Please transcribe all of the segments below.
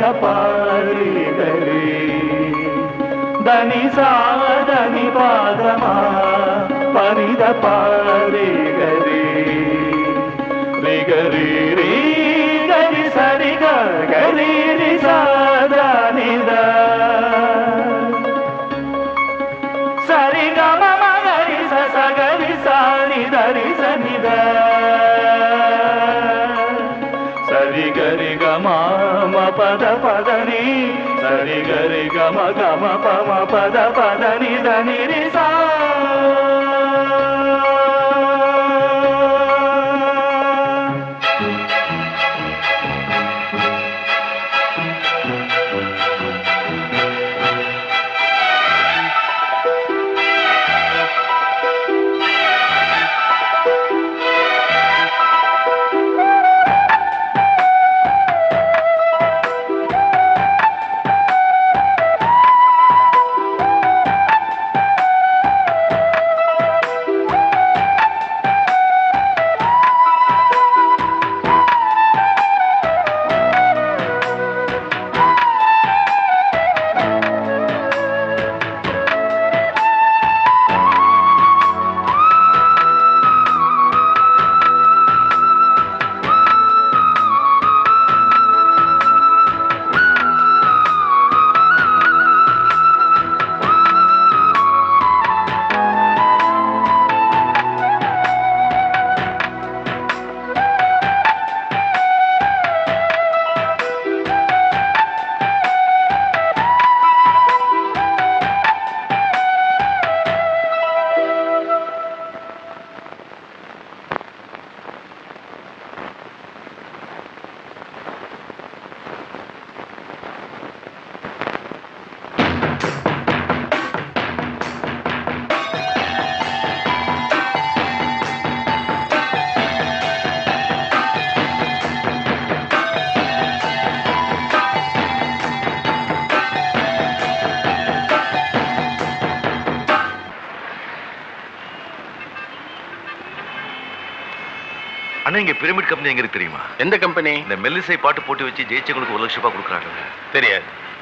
பாரி கரி தனி சாதனி பாதமா பனித பாரி கரி ரிகரி ரீ கரி சரி கரி ரி சாதனித சரி கம மகரி சகரி சாரி தரி சனித சரி கரி கம பத பதனி சரி கரி கம கம பம பத பதனி தனி ரி சா இங்க பிரமிட் கம்பெனி எங்க இருக்கு தெரியுமா? எந்த கம்பெனி? இந்த மெல்லிசை பாட்டு போட்டு வச்சு ஜெயிச்சவங்களுக்கு 1 லட்சம் ரூபாய் கொடுக்குறாங்க. தெரியாது.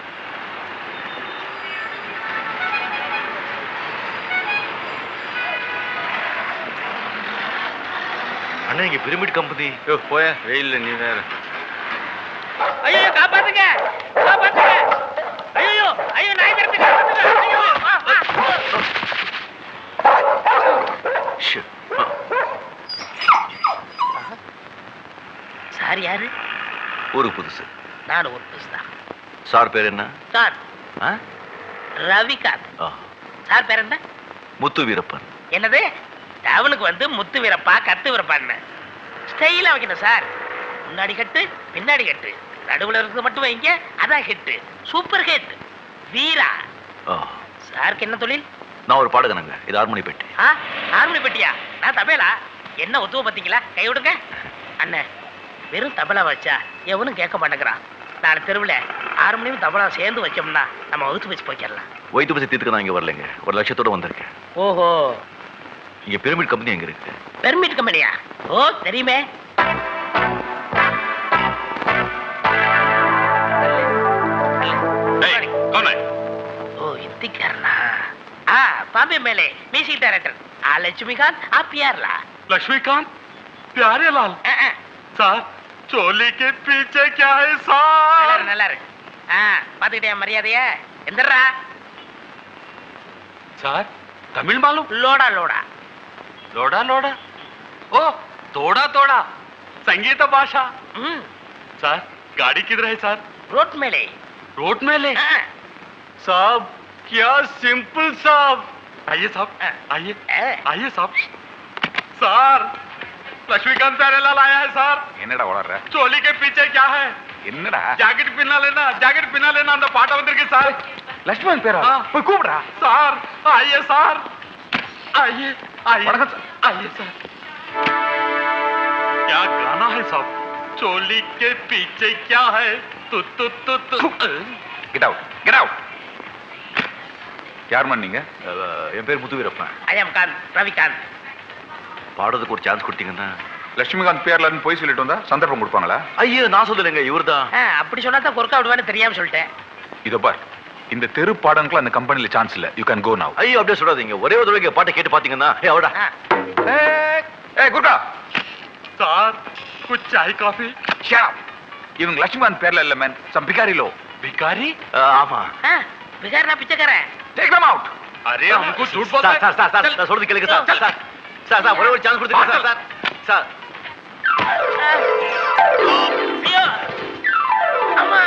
அண்ணா இங்க பிரமிட் கம்பெனி. போய வெயில்ல நீ வேற. ஐயோ காப்பாத்துங்க காப்பாத்துங்க. ஐயோ ஐயோ நாய் கரெக்ட் காப்பாத்துங்க. ஐயோ சார் யாரு? ஒரு புதுசு. நான் ஒரு புதுசு தான். சார் பேர் என்ன? சார் ரவிகாந்த். சார் பேர் என்ன? முத்து வீரப்பன். என்னது? டவுனுக்கு வந்து முத்து வீரப்பா கத்து வீரப்பான்னு ஸ்டைலா வைக்கணும் சார். முன்னாடி கட்டு பின்னாடி கட்டு நடுவுல இருக்கிறது மட்டும் வைங்க. அதான் ஹிட். Super hit. வீரா. சாருக்கு என்ன தொழில்? நான் ஒரு பாடகனங்க. இது ஹார்மோனி பெட்டி. ஹார்மோனி பெட்டியா? நான் தபேலா. என்ன ஒத்துவ பாத்தீங்களா? கை விடுங்க அண்ணே. வெறும் தபலா வச்சா எவனும் கேட்க மாட்டேங்கிறான். நாளை தெருவில் ஹார்மோனியம் தபலா சேர்ந்து வச்சோம்னா நம்ம வகுத்து வச்சு போய்க்கலாம். வயிற்று பசி தீர்த்துக்க நான் இங்க வரலைங்க. 1 லட்சத்தோட வந்திருக்கேன். ஓஹோ. இங்க பிரமிட் கம்பெனி எங்க இருக்கு? பிரமிட் கம்பெனியா? ஓ தெரியுமே. ஓ இந்திக்காரனா? பாம்பே மேலே மியூசிக் டைரக்டர் लक्ष्मीकांत आप प्यार ला। लक्ष्मीकांत प्यारे लाल सार चोली के पीछे क्या है सार? நல்லா இருக்கு. பாத்துக்கிட்டே மரியாதையா எந்திரா சார். தமிழ் मालूम? लोड़ा लोड़ा लोड़ा लोड़ा ओ तोड़ा तोड़ा संगीत भाषा। सर गाड़ी किधर है सर? रोड में ले। रोड में ले? साहब क्या सिंपल साहब। आइए साहब आइए आइए साहब। सर लक्ष्मीकांत प्यारे लाल आया है सर। என்னடா ஓடற? चोली के पीछे क्या है? என்னடா? जैकेट पहना लेना அந்த பாட்ட வந்திருக்கு சார்। லட்சுமணன் பேரா? போய் கூப்பிடுடா சார்। आइए सर आइए आइए आइए सर। क्या गाना है साहब? चोली के पीछे क्या है? तु तु तु तु गेट आउट गेट आउट। யார் மன்னீங்க? என் பேர் முத்து வீரப்பன். ஐ அம் காந்த் ரவிகாந்த். பாடுறதுக்கு ஒரு சான்ஸ் கொடுத்தீங்கன்னா லட்சுமிகாந்த் பேர்ல இருந்து போய் சொல்லிட்டு வந்தா சந்தர்ப்பம் கொடுப்பாங்களா? ஐயோ நான் சொல்லலைங்க, இவர்தான். அப்படி சொன்னா தான் கொர்க்கா விடுவான்னு தெரியாம சொல்லிட்டேன். இதோ பார், இந்த தெரு பாடங்களுக்கு அந்த கம்பெனில சான்ஸ் இல்ல. யூ கேன் கோ நவ. ஐயோ அப்படியே சொல்லாதீங்க. ஒரே ஒரு தடவை பாட்டை கேட்டு பாத்தீங்கன்னா அவடா. ஏய் குர்கா சார் குச் சாய் காஃபி. Shut up. இவங்க லட்சுமிகாந்த் பேர்ல இல்ல மேன், சம் பிகாரி லோ. भिखारी? ஆமா. பிகாரனா பிச்சைக்காரன். Take them out. अरे हमको झूठ बोलते சார் சார் சார் சார் சொல்றது கேளுங்க சார். சார் சார் சார் ஒரே ஒரு சான்ஸ் கொடுத்துங்க சார். சார் சார் ஐயோ அம்மா.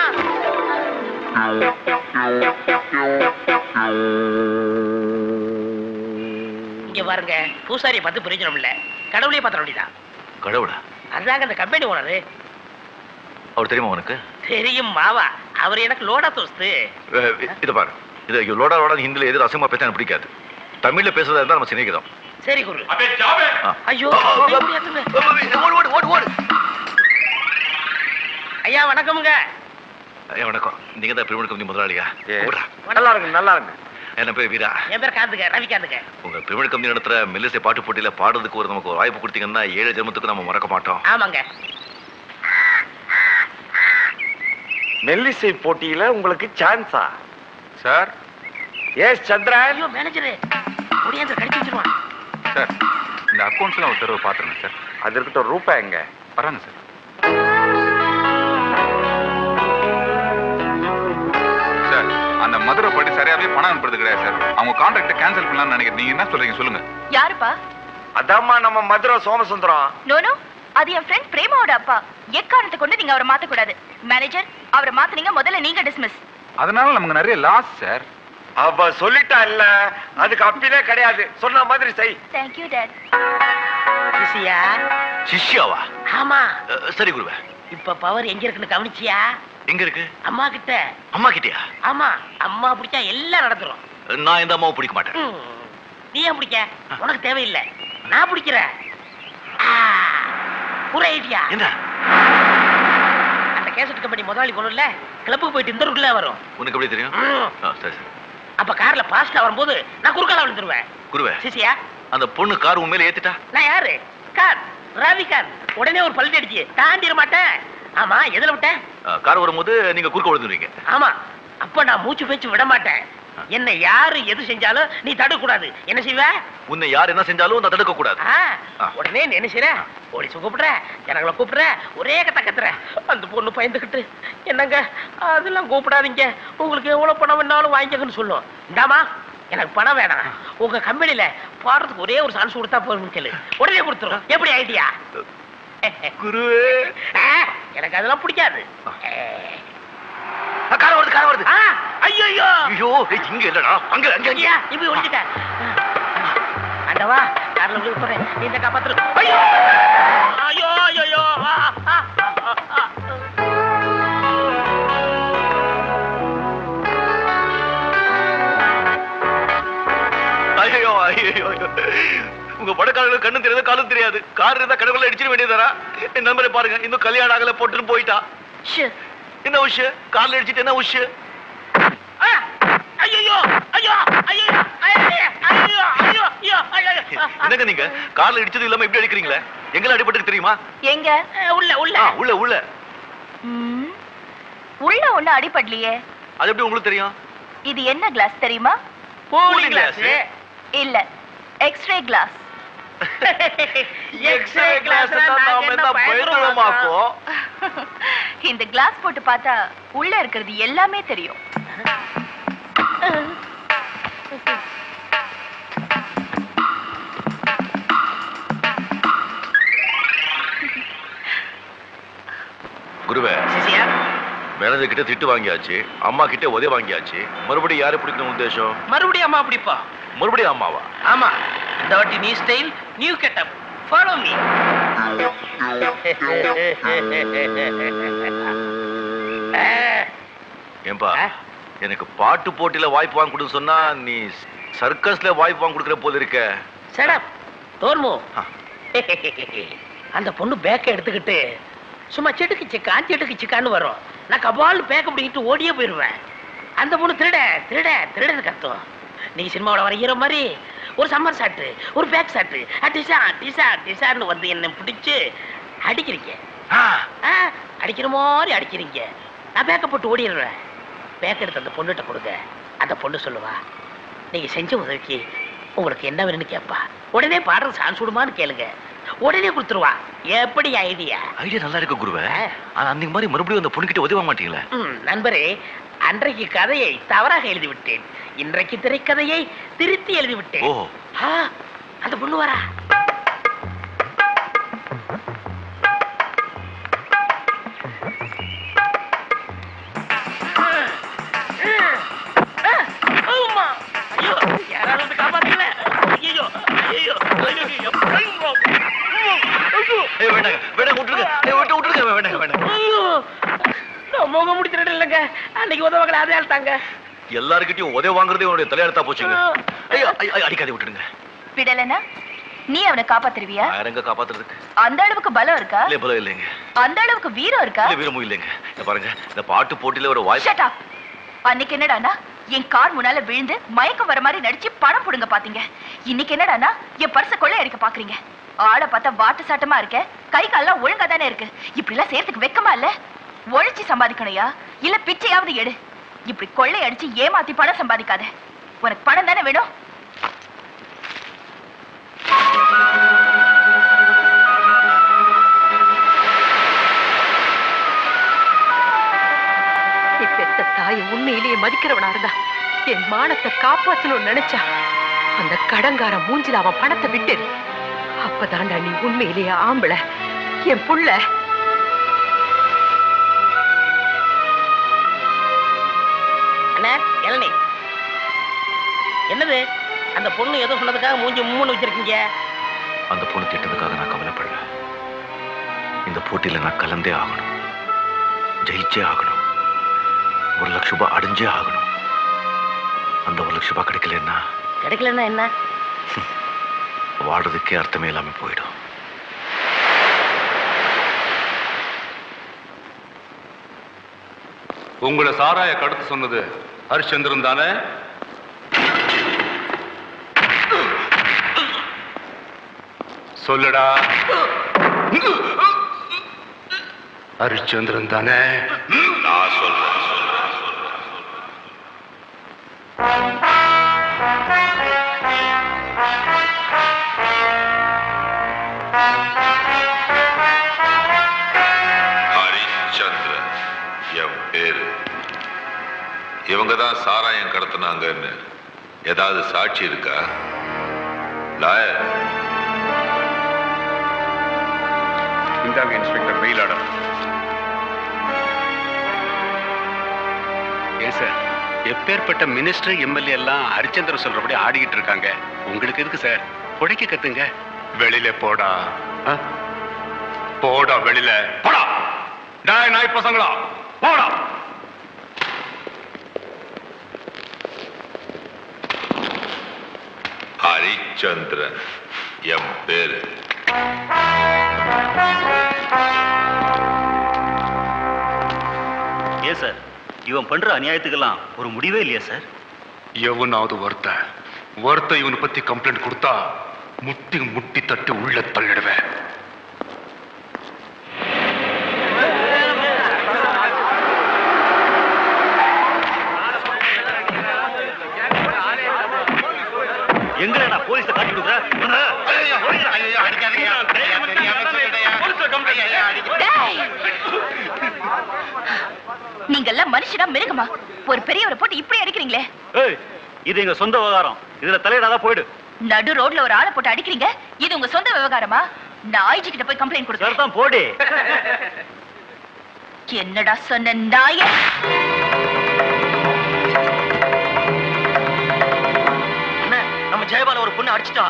இங்க பாருங்க, பூசாரி பார்த்து பிரயோஜனம் இல்ல, கடவுளையே பார்த்த வேண்டியதான். கடவுளா? அதுதாங்க அந்த கம்பெனி ஓனரு. அவர் தெரியுமா உனக்கு? தெரியும் மாவா, அவர் எனக்கு லோடா தோஸ்து. இதை பாரு, இது லோடா லோடா ஹிந்தில எது அசமா பேச எனக்கு பிடிக்காது. தமிழ்ல பேசுறதா இருந்தா நம்ம சிநேகிதம். சரி குரு. अबे जाओ बे. ஐயோ ஓடு ஓடு ஓடு ஓடு. ஐயா வணக்கமுங்க. ஐயா வணக்கம். நீங்க தான் பிரமிட் கம்பெனி முதலாளியா? நல்லா இருக்கு நல்லா இருக்கு. என்ன பேர் வீரா. என் பேர் காந்துங்க, ரவிகாந்துங்க. உங்க பிரமிட் கம்பெனி நடத்துற மெல்லிசை பாட்டு போட்டியில பாடுறதுக்கு நமக்கு ஒரு வாய்ப்பு கொடுத்தீங்கன்னா 7 ஜென்மத்துக்கு நம்ம மறக்க மாட்டோம். ஆமாங்க. மெல்லிசை போட்டியில உங்களுக்கு சான்ஸா? சார் எஸ் சந்திரன். ஐயோ மேனேஜர் முடியாத கடிச்சு வச்சிருவான். சார் இந்த அக்கவுண்ட்ஸ்லாம் ஒரு தடவை பாத்துருங்க சார். அது இருக்கட்டும், ரூபாய் எங்க? வராங்க சார். சார் அந்த மதுரை படி சரியாவே பணம் அனுப்புறது கிடையாது சார். அவங்க கான்ட்ராக்டை கேன்சல் பண்ணலாம்னு நினைக்கிறேன். நீங்க என்ன சொல்றீங்க சொல்லுங்க. யாருப்பா? அதாம்மா நம்ம மதுரை சோமசுந்தரம். நோனோ, அது என் ஃப்ரெண்ட் பிரேமாவோட அப்பா. எக்காரணத்தை கொண்டு நீங்க அவரை மாத்த கூடாது. மேனேஜர், அவரை மாத்துனீங்க, முதல்ல நீங்க டிஸ்மிஸ். அதனால நமக்கு நிறைய லாஸ் சார். அவ சொல்லிட்டா இல்ல, அதுக்கு அப்பிலே கிடையாது. சொன்ன மாதிரி செய். Thank you dad. சிசியா? சிஷ்யாவா? ஆமா. சரி குருவே. இப்ப பவர் எங்க இருக்குன்னு கவனிச்சியா? எங்க இருக்கு? அம்மா கிட்ட. அம்மா கிட்டயா? ஆமா, அம்மா பிடிச்சா எல்லாம் நடந்துரும். நான் இந்த அம்மாவை பிடிக்க மாட்டேன். நீ ஏன் பிடிக்க? உனக்கு தேவையில்லை, நான் பிடிக்கிறேன். ஒரு ஐடியா. என்ன? அந்த கேசட் கம்பெனி முதலாளி போனல கிளப்புக்கு போயிட்டு இந்த ரூட்ல வரும். உனக்கு எப்படி தெரியும்? சரி சரி. அப்ப கார்ல பாஸ்ட்ல வரும்போது நான் குறுக்கால விழுந்துருவேன். குருவே, சிசியா? அந்த பொண்ணு கார் உண்மையில ஏத்திட்டா? நான் யாரு? கார் ரவிகாந்த். உடனே ஒரு பல்டி அடிச்சு தாண்டிட மாட்டேன். ஆமா, எதுல விட்டேன்? கார் வரும்போது நீங்க குறுக்க விழுந்துருவீங்க. ஆமா, அப்ப நான் மூச்சு பேச்சு விட மாட்டேன். என்ன யாரு எது செஞ்சாலும் நீ தடுக்க கூடாது. என்ன செய்வ? உன்னை யார் என்ன செஞ்சாலும் நான் தடுக்க கூடாது. உடனே நீ என்ன செய்ற? போலீஸ் கூப்பிடுற, ஜனங்களை கூப்பிடுற, ஒரே கத்த கத்துற. அந்த பொண்ணு பயந்துகிட்டு, என்னங்க அதெல்லாம் கூப்பிடாதீங்க, உங்களுக்கு எவ்வளவு பணம் வேணாலும் வாங்கிக்கன்னு சொல்லும். இந்தாமா, எனக்கு பணம் வேணாம், உங்க கம்பெனில பாடுறதுக்கு ஒரே ஒரு சான்ஸ் கொடுத்தா போதும் கேளு, உடனே கொடுத்துரும். எப்படி ஐடியா? குருவே, எனக்கு அதெல்லாம் பிடிக்காது. கார் வருது கார் வருது. ஐயோ ஐயோ, இங்க இல்லடா, அங்க அங்க ஐயா, இப்படி ஒளிஞ்சிட்ட. அண்டவா, கார்ல விழுந்து போறேன், இந்த காப்பாத்துரு. ஐயோ ஐயோ ஐயோ. ஐயோ ஐயோ, உங்க படக்காரங்களுக்கு கண்ணும் தெரியாது காலும் தெரியாது. கார் இருந்தா கடவுள அடிச்சிட வேண்டியதாரா? என் நம்பரை பாருங்க, இன்னும் கல்யாணம் ஆகல போட்டுன்னு போயிட்டா. என்ன விஷயம்? கார்ல அடிச்சிட்டு என்ன விஷயம்? ஐயோ ஐயோ ஐயோ ஐயோ ஐயோ ஐயோ. என்னங்க நீங்க கார்ல இடிச்சது இல்லாம இப்படி அடிக்கிறீங்களே? எங்கெல்லாம் அடிபட்டு தெரியுமா? எங்க? உள்ள உள்ள உள்ள உள்ள உள்ள ஒண்ணு அடிபடலையே. அது எப்படி உங்களுக்கு தெரியும்? இது என்ன கிளாஸ் தெரியுமா? Cooling glass. இல்ல, எக்ஸ்ரே கிளாஸ். எக்ஸ்ரே கிளாஸ் நாம என்ன பயந்துருவோமாக்கோ? இந்த கிளாஸ் போட்டு பார்த்தா உள்ள இருக்கிறது எல்லாமே தெரியும். குருவே, சிசியா? மேனேஜர் கிட்ட திட்டு வாங்கியாச்சு, அம்மா கிட்ட உதவி வாங்கியாச்சு, மறுபடியும் யாரை பிடிக்கணும் உத்தேசம்? மறுபடியும் அம்மா பிடிப்பா? மறுபடியும் அம்மாவா? ஆமா, இந்த வாட்டி new style, new getup. Follow me. ஏன்பா, எனக்கு பாட்டு போட்டியில வாய்ப்பு வாங்கி கொடுன்னு சொன்னா நீ சர்க்கஸ்ல வாய்ப்பு வாங்கி கொடுக்குற போல இருக்க. சடப் தோர்மு. அந்த பொண்ணு பேக்க எடுத்துக்கிட்டு சும்மா செட்டுக்கு சிக்கான் செட்டுக்கு சிக்கான்னு வரும். நான் கபால் பேக்க பிடிக்கிட்டு ஓடியே போயிடுவேன். அந்த பொண்ணு திருட திருட திருடன்னு கத்தும். நீ சினிமாவோட வர ஹீரோ மாதிரி ஒரு சம்மர் ஷாட்டு, ஒரு பேக் ஷாட்டு, டிசா டிசா டிசான்னு வந்து என்ன பிடிச்சு அடிக்கிறீங்க. அடிக்கிற மாதிரி அடிக்கிறீங்க. நான் பேக்க போட்டு ஓடிடுறேன். பேக் எடுத்து அந்த பொண்ணுகிட்ட கொடுங்க. அந்த பொண்ணு சொல்லுவா, நீங்க செஞ்ச உதவிக்கு உங்களுக்கு என்ன வேணும்னு கேட்பா. உடனே பாடுறது சான்ஸ் விடுமான்னு கேளுங்க, உடனே கொடுத்துருவா. எப்படி ஐடியா? ஐடியா நல்லா இருக்கு குருவே. அந்த மாதிரி மறுபடியும் அந்த பொண்ணுகிட்ட உதவ மாட்டீங்களா? நண்பரே, அன்றைக்கு கதையை தவறாக எழுதிவிட்டேன். இன்றைக்கு திரைக்கதையை திருத்தி எழுதிவிட்டேன். அந்த பொண்ணு வரா. யாராவது காப்பாத்தல. ஐயோ ஐயோ ஐயோ முகம் முடிச்சிட்டு இல்லைங்க. அன்னைக்கு உதவங்களை அதே ஆள்தாங்க. எல்லாருக்கிட்டையும் உதவி வாங்குறதே உன்னுடைய தலையெழுத்தா போச்சுங்க. அடிக்காதே விட்டுடுங்க. விடலனா நீ அவனை காப்பாத்துருவியா? யாரங்க காப்பாத்துறதுக்கு? அந்த அளவுக்கு பலம் இருக்கா? இல்ல பலம் இல்லைங்க. அந்த அளவுக்கு வீரம் இருக்கா? இல்ல வீரமும் இல்லைங்க. பாருங்க, இந்த பாட்டு போட்டியில ஒரு வாய்ஸ். Shut up. அன்னைக்கு என்னடானா என் கார் முன்னால விழுந்து மயக்கம் வர மாதிரி நடிச்சு பணம் புடுங்க பாத்தீங்க. இன்னைக்கு என்னடானா என் பர்ச கொள்ளை அடிக்க பாக்குறீங்க. ஆளை பார்த்தா வாட்டு சாட்டமா இருக்க, கை கால்லாம் ஒழுங்கா தானே இருக்கு. இப்படி எல்லாம் சேர்த்துக்கு வெக்கமா இல்ல? ஒழிச்சு சம்பாதிக்கணையா இல்ல பிச்சையாவது எடு. இப்படி கொள்ளை அடிச்சு ஏமாத்தி பணம் சம்பாதிக்காத. உனக்கு பணம் தானே வேணும். பெத்த தாயை உண்மையிலேயே மதிக்கிறவனா இருந்தா என் மானத்தை காப்பாத்தணும்னு நினைச்சா அந்த கடங்கார மூஞ்சில அவன் பணத்தை விட்டு. அப்பதான்டா நீ உண்மையிலேயே ஆம்பளை. என் புள்ள இளநீ என்னது? அந்த பொண்ணு ஏதோ சொன்னதுக்காக மூஞ்சி மூணு வச்சிருக்கீங்க. அந்த பொண்ணு திட்டதுக்காக நான் கவலைப்படல. இந்த போட்டியில நான் கலந்தே ஆகணும், ஜெயிச்சே ஆகணும், 1 லட்சம் ரூபாய் அடைஞ்சே ஆகணும். அந்த 1 லட்சம் ரூபாய் கிடைக்கலன்னா என்ன? வாடுறதுக்கே அர்த்தமே இல்லாம போயிடும். உங்களை சாராய கடத்து சொன்னது ஹரிச்சந்திரன் தானே? சொல்லுடா. ஹரிச்சந்திரன் தானே? நான் சொல்றேன். ஹரிச்சந்திரன் என் பேரு. இவங்க தான் சாராயம் கடத்தினாங்கன்னு ஏதாவது சாட்சி இருக்கா? லாயர், இந்தாங்க இன்ஸ்பெக்டர் மெயில் ஆர்டர். ஏன் சார், எப்பேற்பட்ட மினிஸ்டர் எம்எல்ஏ எல்லாம் ஹரிச்சந்திரன் சொல்றபடி ஆடிக்கிட்டு இருக்காங்க. உங்களுக்கு எதுக்கு சார்? புடைக்க கத்துங்க. வெளியில போடா. போடா வெளியில போடா. நாய் பசங்களா போடா. ஹரிச்சந்திரன் என் பேரு. ஏன் சார், இவன் பண்ற அநியாயத்துக்கெல்லாம் ஒரு முடிவே இல்லையா சார்? எவனாவது ஒருத்த இவனை பத்தி கம்ப்ளைண்ட் கொடுத்தா முட்டி தட்டு உள்ள தள்ளிடுவேன். எங்கடா போலீஸை காட்டி கொடுக்குற? நீங்க எல்லாம் மனுஷனா மிருகமா? ஒரு பெரியவரை போட்டு இப்படி அடிக்கிறீங்களே. இது எங்க சொந்த விவகாரம், இதுல தலையிடாதான் போயிடு. நடு ரோட்ல ஒரு ஆளை போட்டு அடிக்கிறீங்க, இது உங்க சொந்த விவகாரமா? நாய்ஜி கிட்ட போய் கம்ப்ளைண்ட் கொடுங்க. தான் போடு. என்னடா சொன்ன நாய? நம்ம ஜெயபால ஒரு பொண்ணு அடிச்சிட்டா.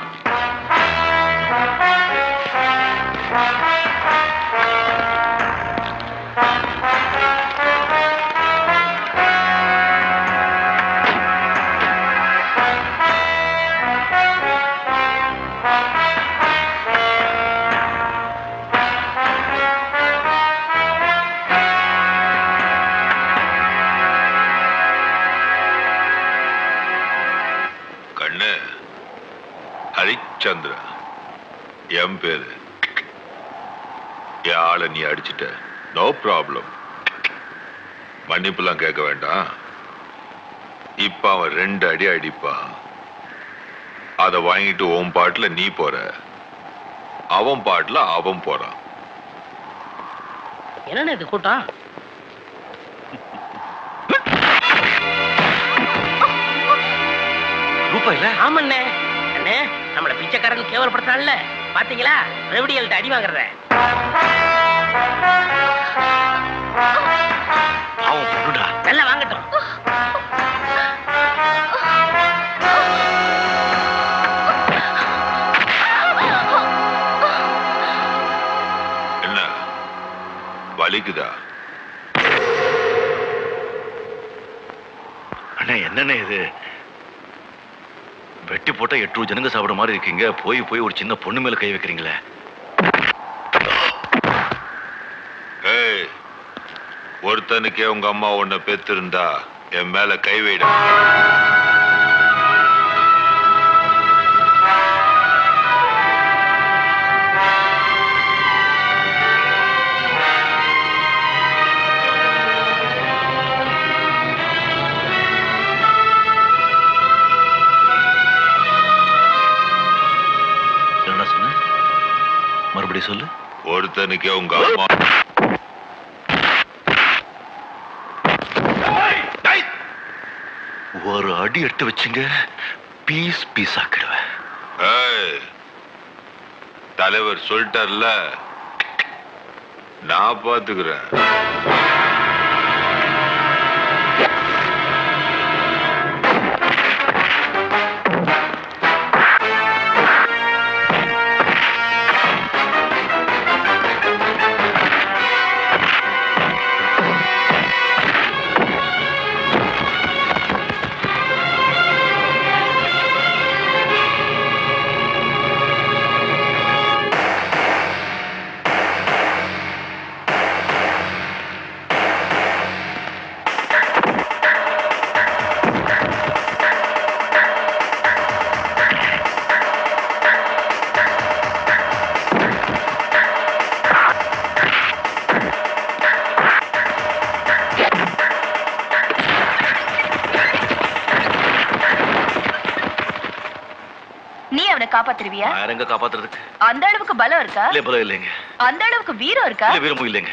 என் பேரு. என் ஆளை நீ அடிச்சிட்ட, நோ ப்ராப்ளம். மன்னிப்புலாம் கேட்க வேண்டாம். இப்ப அவன் 2 அடி அடிப்பான். அதை வாங்கிட்டு உன் பாட்டுல நீ போற, அவன் பாட்டுல அவன் போறான். என்னன்னு இது கூட்டம்? ரூபாயில? ஆமண்ணே. அண்ணே, நம்மள பிச்சைக்காரன் கேவலப்படுத்தான்ல, பாத்தீங்களா? ரெவடியல்ட்ட அடி வாங்குறத. அவன் பொண்ணுடா. நல்லா வாங்கட்டும். என்ன வலிக்குதா? அண்ணா என்னண்ணே இது? வெட்டி போட்டா 8 ஜனங்க சாப்பிட மாதிரி இருக்கீங்க, போய் ஒரு சின்ன பொண்ணு மேல கை வைக்கிறீங்களே. ஏய், ஒருத்தனுக்கே உங்க அம்மா உன்னை பெத்திருந்தா என் மேல கை வைட. என்ன சொன்ன? மறுபடியும் சொல்லு. ஒருத்தனுக்கே உங்க அம்மா ஒரு அடி எடுத்து வச்சுங்க, பீஸ் பீஸ் ஆக்கிடுவேன். தலைவர் சொல்லிட்டார்ல, நான் பாத்துக்கிறேன். காப்பாத்துருவியா? எங்க காப்பாத்துறதுக்கு அந்த அளவுக்கு பலம் இருக்கா? இல்ல பலம் இல்லைங்க. அந்த அளவுக்கு வீரம் இருக்கா? இல்ல வீரமும் இல்லைங்க.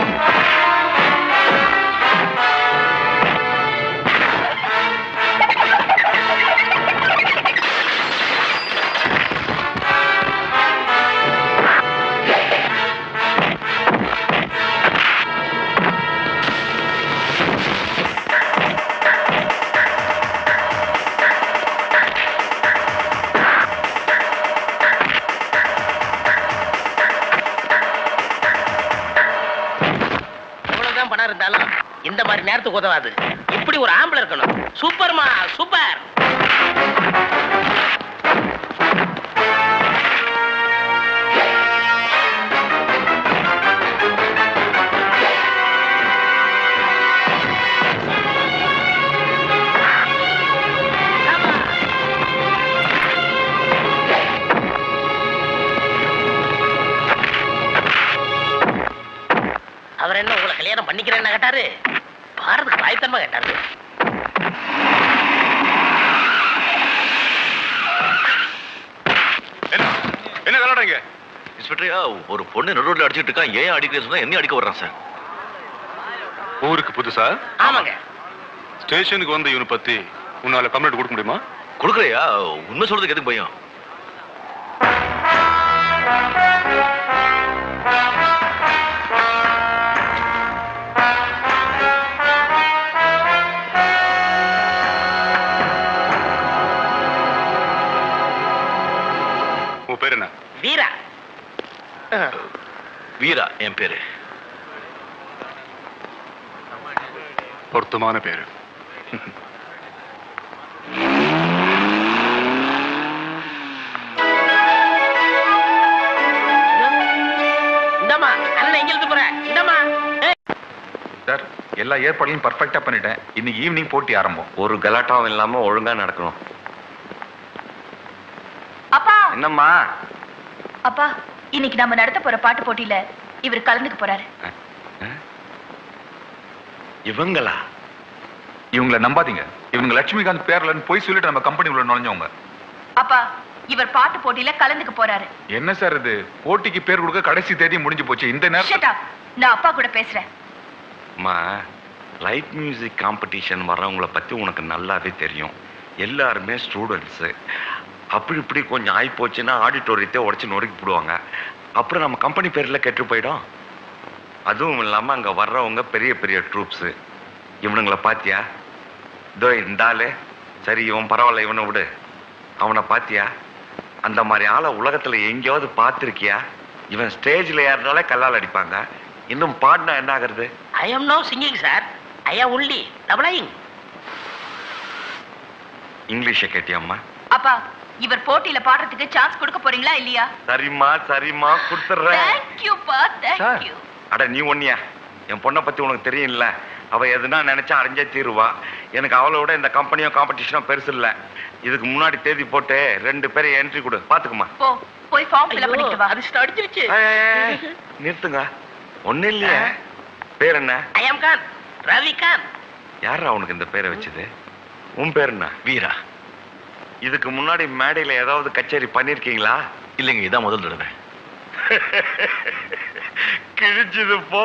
இருந்தாலும் இந்த மாதிரி நேரத்துக்கு உதவாது. இப்படி ஒரு ஆம்பளை இருக்கணும். சூப்பர்மா, சூப்பர். அவர் என்ன உங்களை கல்யாணம் பண்ணிக்கிறேன்னு கேட்டாரு? பாரதுக்கு வாய்த்தன்மா கேட்டாரு. என்ன கலாடுறீங்க? இன்ஸ்பெக்டரையா, ஒரு பொண்ணு நடுரோட்ல அடிச்சிட்டு இருக்கா. ஏன் அடிக்கிறேன்னு சொன்னா என்ன அடிக்க வர்றான் சார்? ஊருக்கு புதுசா? ஆமாங்க. ஸ்டேஷனுக்கு வந்து இவனை பத்தி உன்னால கம்ப்ளைண்ட் கொடுக்க முடியுமா? கொடுக்குறையா? உண்மை சொல்றதுக்கு எதுக்கு பயம்? உன் பேர் என்ன? வீரா. வீரா என் பேரு. பொருத்தமான பேரு. இந்தமா அண்ணன் எங்க இருந்து போற? இந்தமா. சார், எல்லா ஏற்பாடுகளும் பர்ஃபெக்டா பண்ணிட்டேன். இன்னைக்கு ஈவினிங் போட்டி ஆரம்பம். ஒரு கலாட்டாவும் இல்லாம ஒழுங்கா நடக்கணும். அப்பா. என்னம்மா? அப்பா, இன்னைக்கு நம்ம நடத்த போற பாட்டு போட்டியில இவர் கலந்துக்க போறாரு. இவங்களா? இவங்களை நம்பாதீங்க. இவங்க லட்சுமிகாந்த் பேர்லன்னு போய் சொல்லிட்டு நம்ம கம்பெனி உள்ள நுழைஞ்சவங்க. அப்பா, இவர் பாட்டு போட்டியில கலந்துக்க போறாரு. என்ன சார் இது? போட்டிக்கு பேர் கொடுக்க கடைசி தேதி முடிஞ்சு போச்சு. இந்த நேரத்துல நான் அப்பா கூட பேசுறேன். லைட் மியூசிக் காம்படிஷன் வர்றவங்களை பத்தி உனக்கு நல்லாவே தெரியும். எல்லாருமே ஸ்டூடெண்ட்ஸு. அப்படி இப்படி கொஞ்சம் ஆகி போச்சுன்னா ஆடிட்டோரியத்தை உடச்சி நொறுக்கி போடுவாங்க. அப்புறம் நம்ம கம்பெனி பேரில் கெட்டு போயிடும். அதுவும் இல்லாமல் அங்கே வர்றவங்க பெரிய பெரிய ட்ரூப்ஸு. இவனுங்களை பார்த்தியா? இதோ இந்தாலே சரி, இவன் பரவாயில்ல, இவனை விடு. அவனை பார்த்தியா? அந்த மாதிரி ஆளை உலகத்தில் எங்கேயாவது பார்த்துருக்கியா? இவன் ஸ்டேஜில் ஏறினாலே கல்லால் அடிப்பாங்க. இன்னும் பாடினா என்ன ஆகுறது? I am no singing sir, I am only doubling. இங்கிலீஷை கேட்டியம்மா? அப்பா, இவர் போட்டியில பாடுறதுக்கு சான்ஸ் கொடுக்க போறீங்களா இல்லையா? சரிம்மா சரிம்மா, கொடுத்துட்றேன். தேங்க்யூப்பா, தேங்க்யூ. அட நீ ஒன்னியா? என் பொண்ணை பத்தி உனக்கு தெரியும்ல, அவ எதுனா நினைச்சா அடைஞ்சே தீருவா. எனக்கு அவளோட இந்த கம்பெனியோ காம்படிஷனோ பெருசு இல்ல. இதுக்கு முன்னாடி தேதி போட்டு 2 பேரை என்ட்ரி கொடு, பாத்துக்குமா. போய் ஃபார்ம் ஃபில் பண்ணிட்டு வா. அது ஸ்டார்ட்ஜிருச்சு. நிறுத்துங்க. ஒண்ணு இல்லையா? பேர் என்ன? ஐ அம் கான், ரவிகாந்த். யாரா உனக்கு இந்த பேரை வச்சது? உன் பேர் என்ன? வீரா. இதுக்கு முன்னாடி மேடையில ஏதாவது கச்சேரி பண்ணிருக்கீங்களா? இல்லைங்க, இதான் முதல் தடவை. கிழிச்சது போ.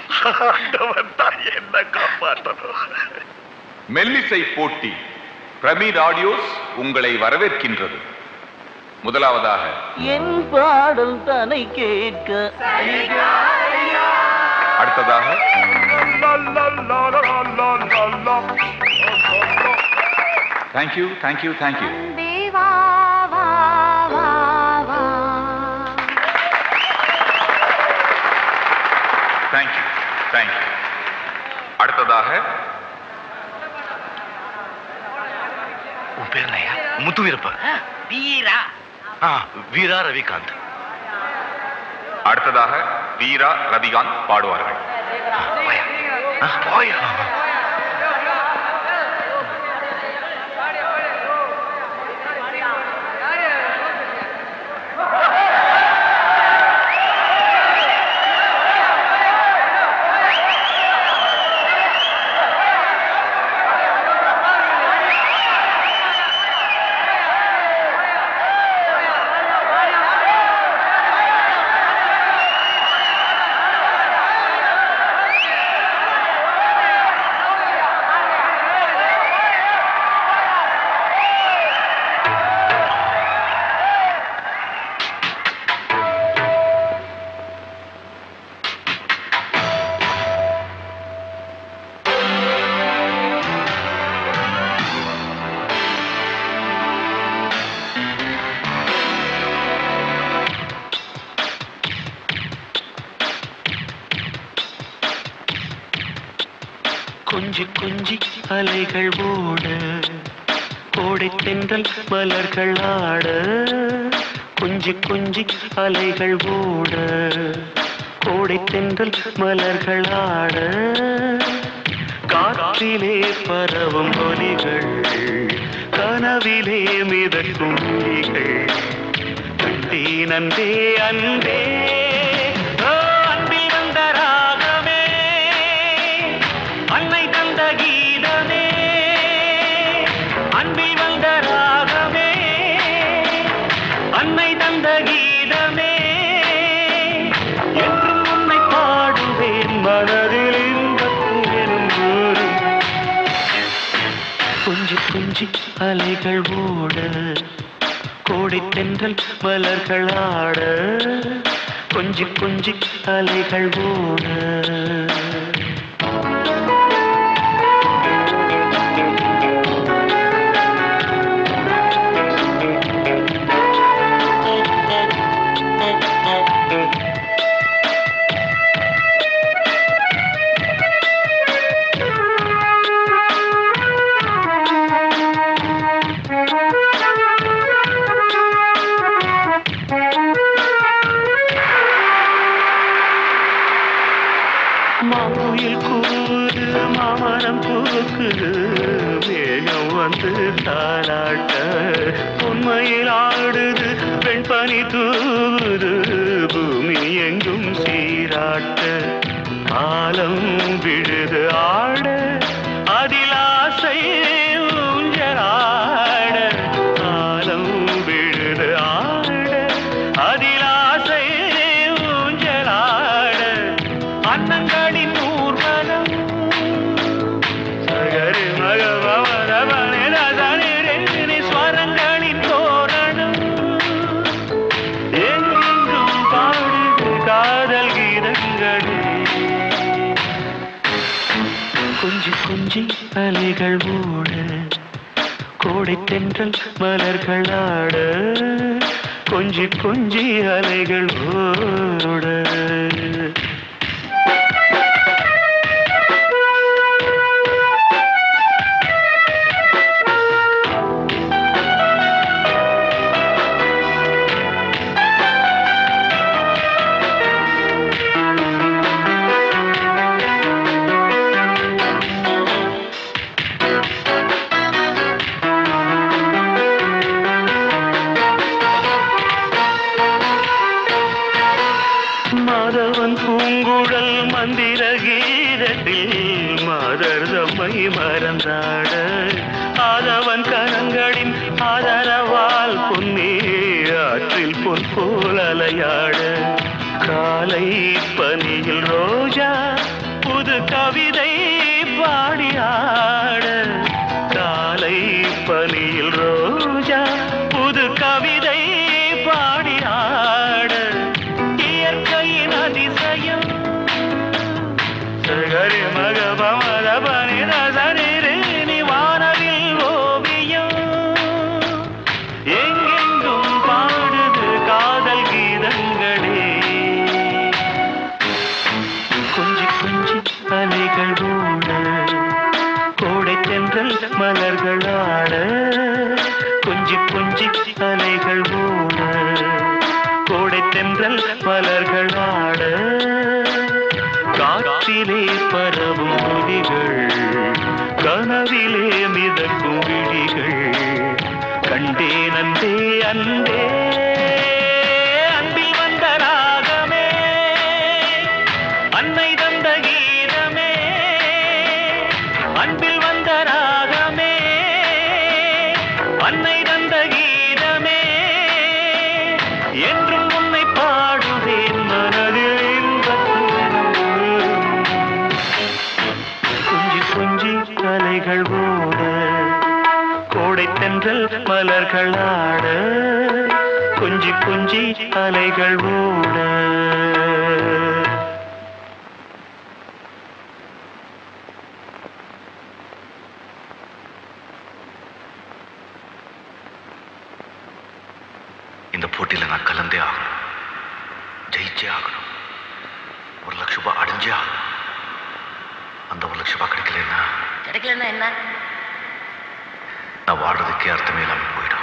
என்ன காப்பாற்றணும். மெல்லிசை போட்டி பிரமிட் ஆடியோஸ் உங்களை வரவேற்கின்றது. முதலாவதாக என் பாடல் தனை கேட்க. அடுத்ததாக thank you thank you thank you. Thank you thank you. அடுத்ததாக உன் பேர் என்னையா? முத்து வீரப்ப. வீரா. வீரா ரவிகாந்த். அடுத்ததாக வீரா ரவிகாந்த் பாடுவார்கள். போயா. கொஞ்சி கொஞ்சி அலைகள் ஓட, கோடை தென்றல் மலர்கள் ஆட. கொஞ்சி கொஞ்சி அலைகள் ஓட, கோடை தென்றல் மலர்கள் ஆட. காற்றிலே பரவும் ஒலிகள், கனவிலே மிதக்கும் ஒலிகள். கட்டி நன்றே அன்பே, அன்பில் வந்த ராகமே, அன்னை தந்த கீதமே. அன்பில் வந்த ராகமே, அன்னை தந்த கீதமே. என்றும் உன்னை பாடுவேன், மனதில் இன்பம் எனும் ஊரும். கொஞ்சி கொஞ்சி அலைகள் ஓட, கோடை தென்றல் மலர்கள் ஆட. கொஞ்சி கொஞ்சி அலைகள் ஓட. மாங்குயில் கூறு, மாமரம் பூக்குது, மேகம் வந்து தாராட்ட. உண்மையில் ஆடுது பெண் பனி தூது பூமி எங்கும் சீராட்ட ஆலம் விழுது ஆட அதில் ஆசை ஊஞ்சலாட ஆலம் விழுது ஆட அதில் ஆசை ஊஞ்சலாட அன்னங்களின் ஊர்வலம் சகரி மகவரவனி ஸ்வரங்களின் தோரணம் எங்கெங்கும் பாடுது காதல் கீதங்களே கொஞ்சி கொஞ்சி அலைகள் ஓட கோடை தென்றல் மலர்கள் ஆட கொஞ்சி கொஞ்சி அலைகள் ஓட மாதவன் பூங்குழல் மந்திர கீதத்தில் மாதர் தம்மை மறந்தாட ஆதவன் கரங்களின் ஆதரவால் பொன்னே ஆற்றில் பொன் போல் அலையாட காலை பனியில் ரோஜா புது கவிதை பாடியாட காலை பனியில் ரோஜா புது கவிதை பாடியாட இயற்கையின் அதிசயம் சகரி மகபமத பனித சனிரேனி வானவில் ஓவியம் எங்கெங்கும் பாடுது காதல் கீதங்களே கொஞ்சி கொஞ்சி அலைகள் ஓட கோடை தென்றல் மலர்கள் ஆட கொஞ்சி கொஞ்சி அலைகள் ஓட கோடை தென்றல் மலர்கள் ஆட காற்றிலே பரவும் ஒலிகள் கனவிலே மிதக்கும் விழிகள் கண்டேன் அன்பே அன்பே அன்பில் வந்த ராகமே அன்னை தந்த கீதமே அன்பில் வந்த ராகமே அன்னை தந்த கீதமே என்றும் உன்னை பாடுவேன் மனதில் கொஞ்சி கொஞ்சி அலைகள் ஓட கோடை தென்றல் மலர்கள் ஆட கொஞ்சி கொஞ்சி அலைகள் ஓட இந்த போட்டியில நான் கலந்தே ஆகணும், ஜெயிச்சே ஆகணும், 1 லட்சம் ரூபாய் அடைஞ்சே ஆகணும். அந்த 1 லட்சம் ரூபாய் கிடைக்கலன்னா என்ன நான் வாழ்றதுக்கே அர்த்தமே இல்லாம போயிடும்.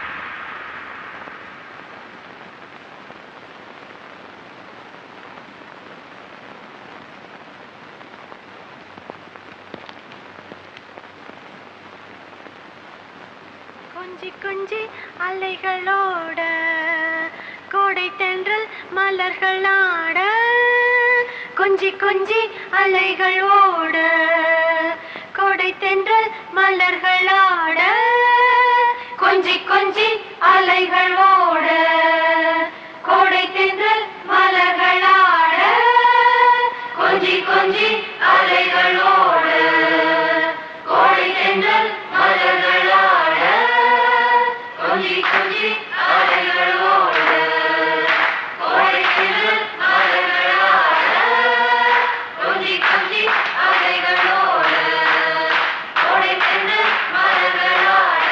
கொஞ்சி கொஞ்சி அலைகளோட கோடை தென்றல் மலர்கள் ஆட கொஞ்சி கொஞ்சி அலைகள் ஓட கோடை தென்றல் மலர்கள் ஆட கொஞ்சி கொஞ்சி அலைகள் ஓட கோடை தென்றல் மலர்கள் ஆட கொஞ்சி கொஞ்சி அலைகள் ஓட கோடை தென்றல் மலர்கள் ஆட கொஞ்சி கொஞ்சி அலைகள் ஓட கோடை தென்றல் மலர்கள் ஆட கொஞ்சி கொஞ்சி அலைகள் ஓட கோடை தென்றல் மலர்கள் ஆட.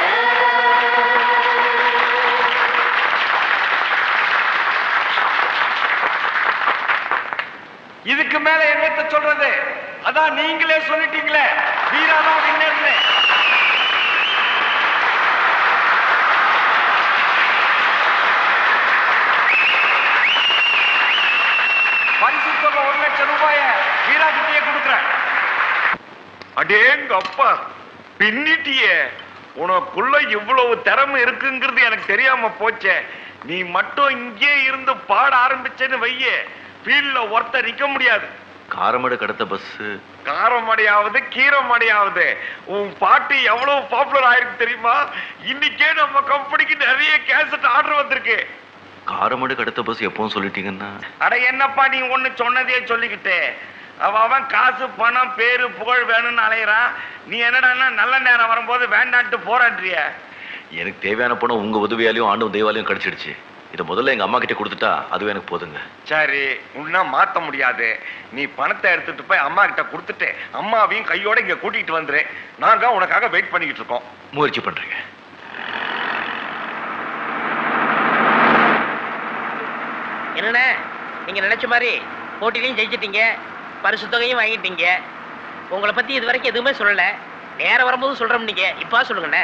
இதுக்கு மேல என்னத்த சொல்றது? அதான் நீங்களே சொல்லிட்டீங்களே, வீராதான் வின்னர்னு. பரிசு தொகை 1 லட்சம் ரூபாய வீரா கிட்டே கொடுக்குறேன். அடேங்க அப்பா, பின்னிட்டியே. உனக்குள்ள இவ்வளவு திறமை இருக்குங்கிறது எனக்கு தெரியாம போச்சே. நீ மட்டும் இங்கே இருந்து பாட ஆரம்பிச்சேன்னு வையே, ஃபீல்ட்ல ஒருத்தர் நிக்க முடியாது. காரமடை கடத்த பஸ் காரமடையாவது கீரமடையாவது உன் பாட்டு எவ்வளவு பாப்புலர் ஆயிருக்கு தெரியுமா? இன்னைக்கே நம்ம கம்பெனிக்கு நிறைய கேசட் ஆர்டர் வந்திருக்கு. காரமடை கடத்த பஸ் எப்பவும் சொல்லிட்டீங்கன்னா? அட என்னப்பா நீ ஒண்ணு சொன்னதே சொல்லிக்கிட்டே, அவன் காசு பணம் பேரு புகழ் வேணும்னு அலையிறான். நீ என்னடான்னா நல்ல நேரம் வரும்போது வேண்டான்ட்டு போராடுறிய. எனக்கு தேவையான பணம் உங்க உதவியாலையும் ஆண்டவன் தெய்வாலையும் கிடைச்சிடுச்சு. இதை முதல்ல எங்க அம்மா கிட்ட கொடுத்துட்டா அதுவே எனக்கு போதுங்க. சரி, உன்ன மாத்த முடியாது. நீ பணத்தை எடுத்துட்டு போய் அம்மா கிட்ட கொடுத்துட்டு அம்மாவையும் கையோட இங்க கூட்டிட்டு வந்துரு. நாங்க உனக்காக வெயிட் பண்ணிக்கிட்டு இருக்கோம். முயற்சி பண்றீங்க. என்னண்ணே, நீங்க நினைச்ச மாதிரி போட்டிலையும் ஜெயிச்சிட்டீங்க, பரிசு தொகையும் வாங்கிட்டீங்க. உங்களை பத்தி இது வரைக்கும் எதுவுமே சொல்லல. நேரம் வரும்போது சொல்றோம். நீங்க இப்ப சொல்லுங்கண்ணே.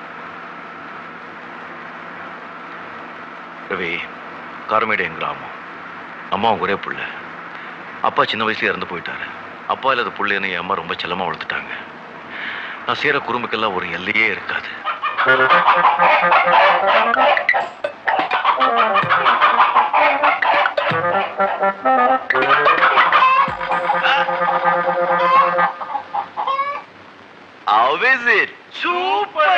ரவி, காரமேடு என் கிராமம். அம்மா ஒரே புள்ள. அப்பா சின்ன வயசுல இறந்து போயிட்டாரு. அப்பா இல்லாத புள்ளைன்னு என் அம்மா ரொம்ப செல்லமா வளர்த்துட்டாங்க. நான் செய்யற குறும்புக்கெல்லாம் ஒரு எல்லையே இருக்காது. How is it? Super!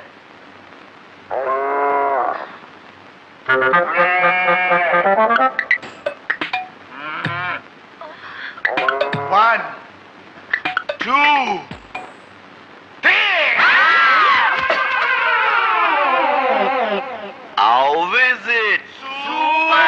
One, two, three. How is it? Super!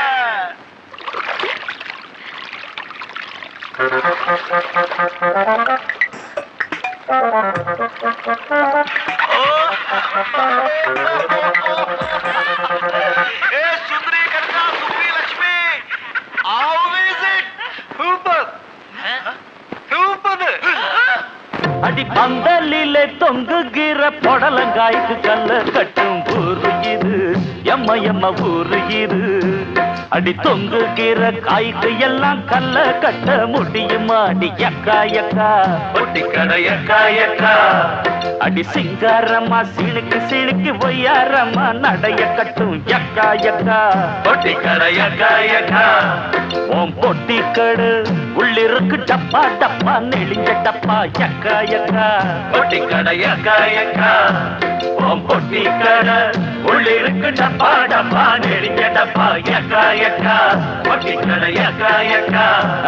Hey, Sundari Karna, Supi Lakshmi. How is it? Super. Super. அடி பந்தலிலே தொங்குகிற பொடலங்காய்க்கு கல்ல கட்டும் ஊரு இது, எம்ம எம்ம ஊரு இது. அடி தொங்குகிற காய்க்கு எல்லாம் கல்ல கட்ட முடியுமா? அடி எக்கா எக்கா ஒட்டி கடை எக்கா எக்கா. அடி சிங்காரம்மா சிணுக்கு சிணுக்கு ஒய்யாரம்மா நடைய கட்டும் எக்கா எக்கா ஒட்டி கடை எக்கா எக்கா. உன் பொட்டி கடு உள்ளிருக்கு டப்பா டப்பா நெளிஞ்ச டப்பா எக்கா எக்கா ஒட்டி கடை எக்கா எக்கா. உன் பொட்டி கடு உள்ளிருக்கு டப்பா டப்பா நெளிஞ்ச டப்பா எக்கா எக்கா ஒட்டி கடை எக்கா எக்கா.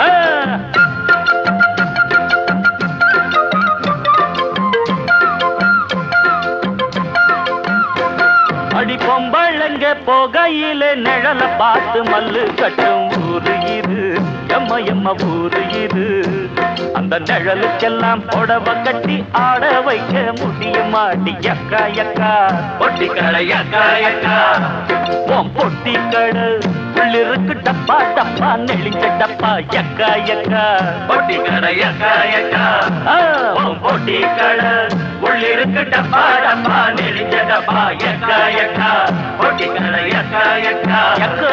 அடி பொம்பளங்க போகையிலே நிழல பார்த்து மல்லு கட்டும் ஊரு இது, எம்ம எம்ம ஊரு இது. அந்த நிழலுக்கெல்லாம் புடவ கட்டி ஆட வைக்க முடியுமாடி எக்கா எக்கா பொட்டி கடை எக்கா எக்கா. உன் பொட்டி கடை உள்ளிருக்கு டப்பா டப்பா நெளிஞ்ச டப்பா எக்கா எக்கா பொட்டி கடை எக்கா எக்கா. உன் பொட்டி கடை உள்ளிருக்கு டப்பா டப்பா நெளிஞ்ச டப்பா எக்கா எக்கா பொட்டி கடை எக்கா எக்கா எக்கா.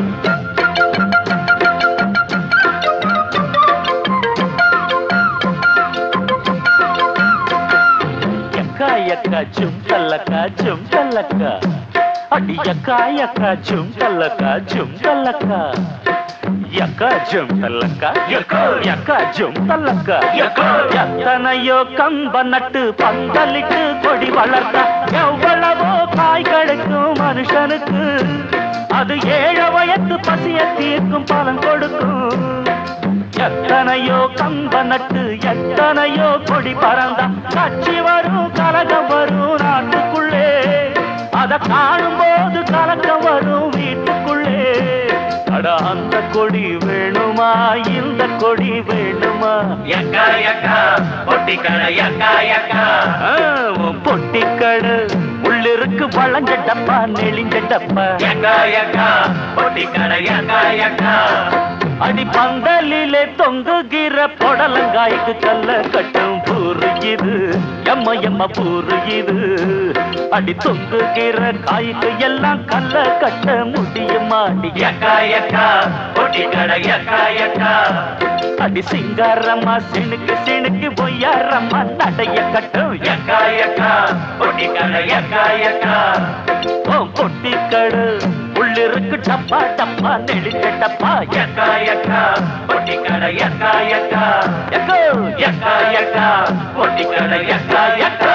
எக்கா ஜும்கல்லக்கா ஜும்கல்லக்கா. அடி எக்கா எக்கா ஜும்கல்லக்கா ஜும்கல்லக்கா. எக்கா ஜும்கல்லக்கா எக்கா எக்கா ஜும்கல்லக்கா எக்கா. எத்தனையோ கம்ப நட்டு பந்தலிட்டு கொடி வளர்த்தா எவ்வளவோ காய் கிடைக்கும் மனுஷனுக்கு. அது 7 வயது பசிய தீர்க்கும் பலன் கொடுக்கும். எத்தனையோ கம்ப நட்டு எத்தனையோ கொடி பறந்தா கட்சி வரும் கலகம் வரும் நாட்டுக்குள்ளே. அத காணும் போது கலக்கம் வரும் வீட்டுக்குள்ளே. அட அந்த கொடி வேணுமா இந்த கொடி வேணுமா? எக்கா எக்கா பொட்டி கடை எக்கா எக்கா. பொட்டி கடை உள்ளிருக்கு வளைஞ்ச டப்பா நெளிஞ்ச டப்பா எக்கா எக்கா பொட்டி கடை எக்கா எக்கா. அடி பந்தலிலே தொங்குகிற பொடல புடலங்காய்க்கு கல்ல கட்டும் பூரு இது எம்ம எம்ம பூரு இது அடி தொங்குகிற காய்க்கு எல்லாம் கல்ல கட்ட முடியுமாடி எக்கா எக்கா பொட்டி கடை எக்கா எக்கா அடி சிங்காரம்மா சிணுக்கு சிணுக்கு பொய்யாரம்மா நடைய கட்டும் எக்கா எக்கா பொட்டி கடை எக்கா எக்கா பொட்டி கடு உள்ளிருக்கு டப்பா டப்பா நெளிஞ்ச டப்பா எக்கா எக்கா பொட்டி கடை எக்கா எக்கா எக்கோ எக்கா எக்கா பொட்டி கடை எக்கா எக்கா.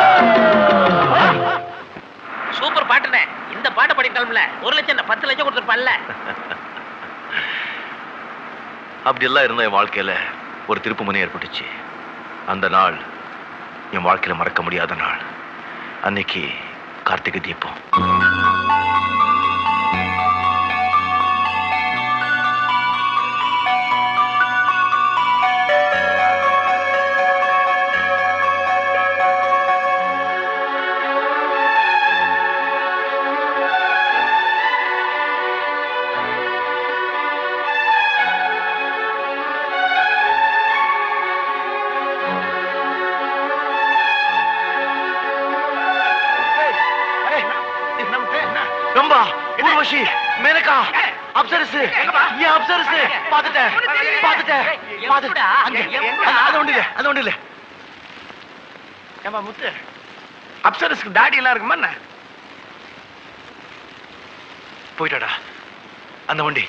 சூப்பர் பாட்டுனே. இந்த பாட்டு படிக்கலாம்ல 1 லட்சம் 10 லட்சம் கொடுத்துருப்பான்ல. அப்படி எல்லாம் இருந்த என் வாழ்க்கையில ஒரு திருப்புமுனை ஏற்பட்டுச்சு. அந்த நாள் என் வாழ்க்கையில மறக்க முடியாத நாள். அன்னைக்கு கார்த்திகை தீபம். ஊர்வஷி, மேனகா, அப்சரசு, ஏன் அப்சரசு? பாத்துட்டேன். அது ஒண்ணு இல்ல. ஏமா முத்து, அப்சரஸ்க்கு தாடி எல்லாம் இருக்குமா என்ன? போயிட்டாடா அந்த வண்டி.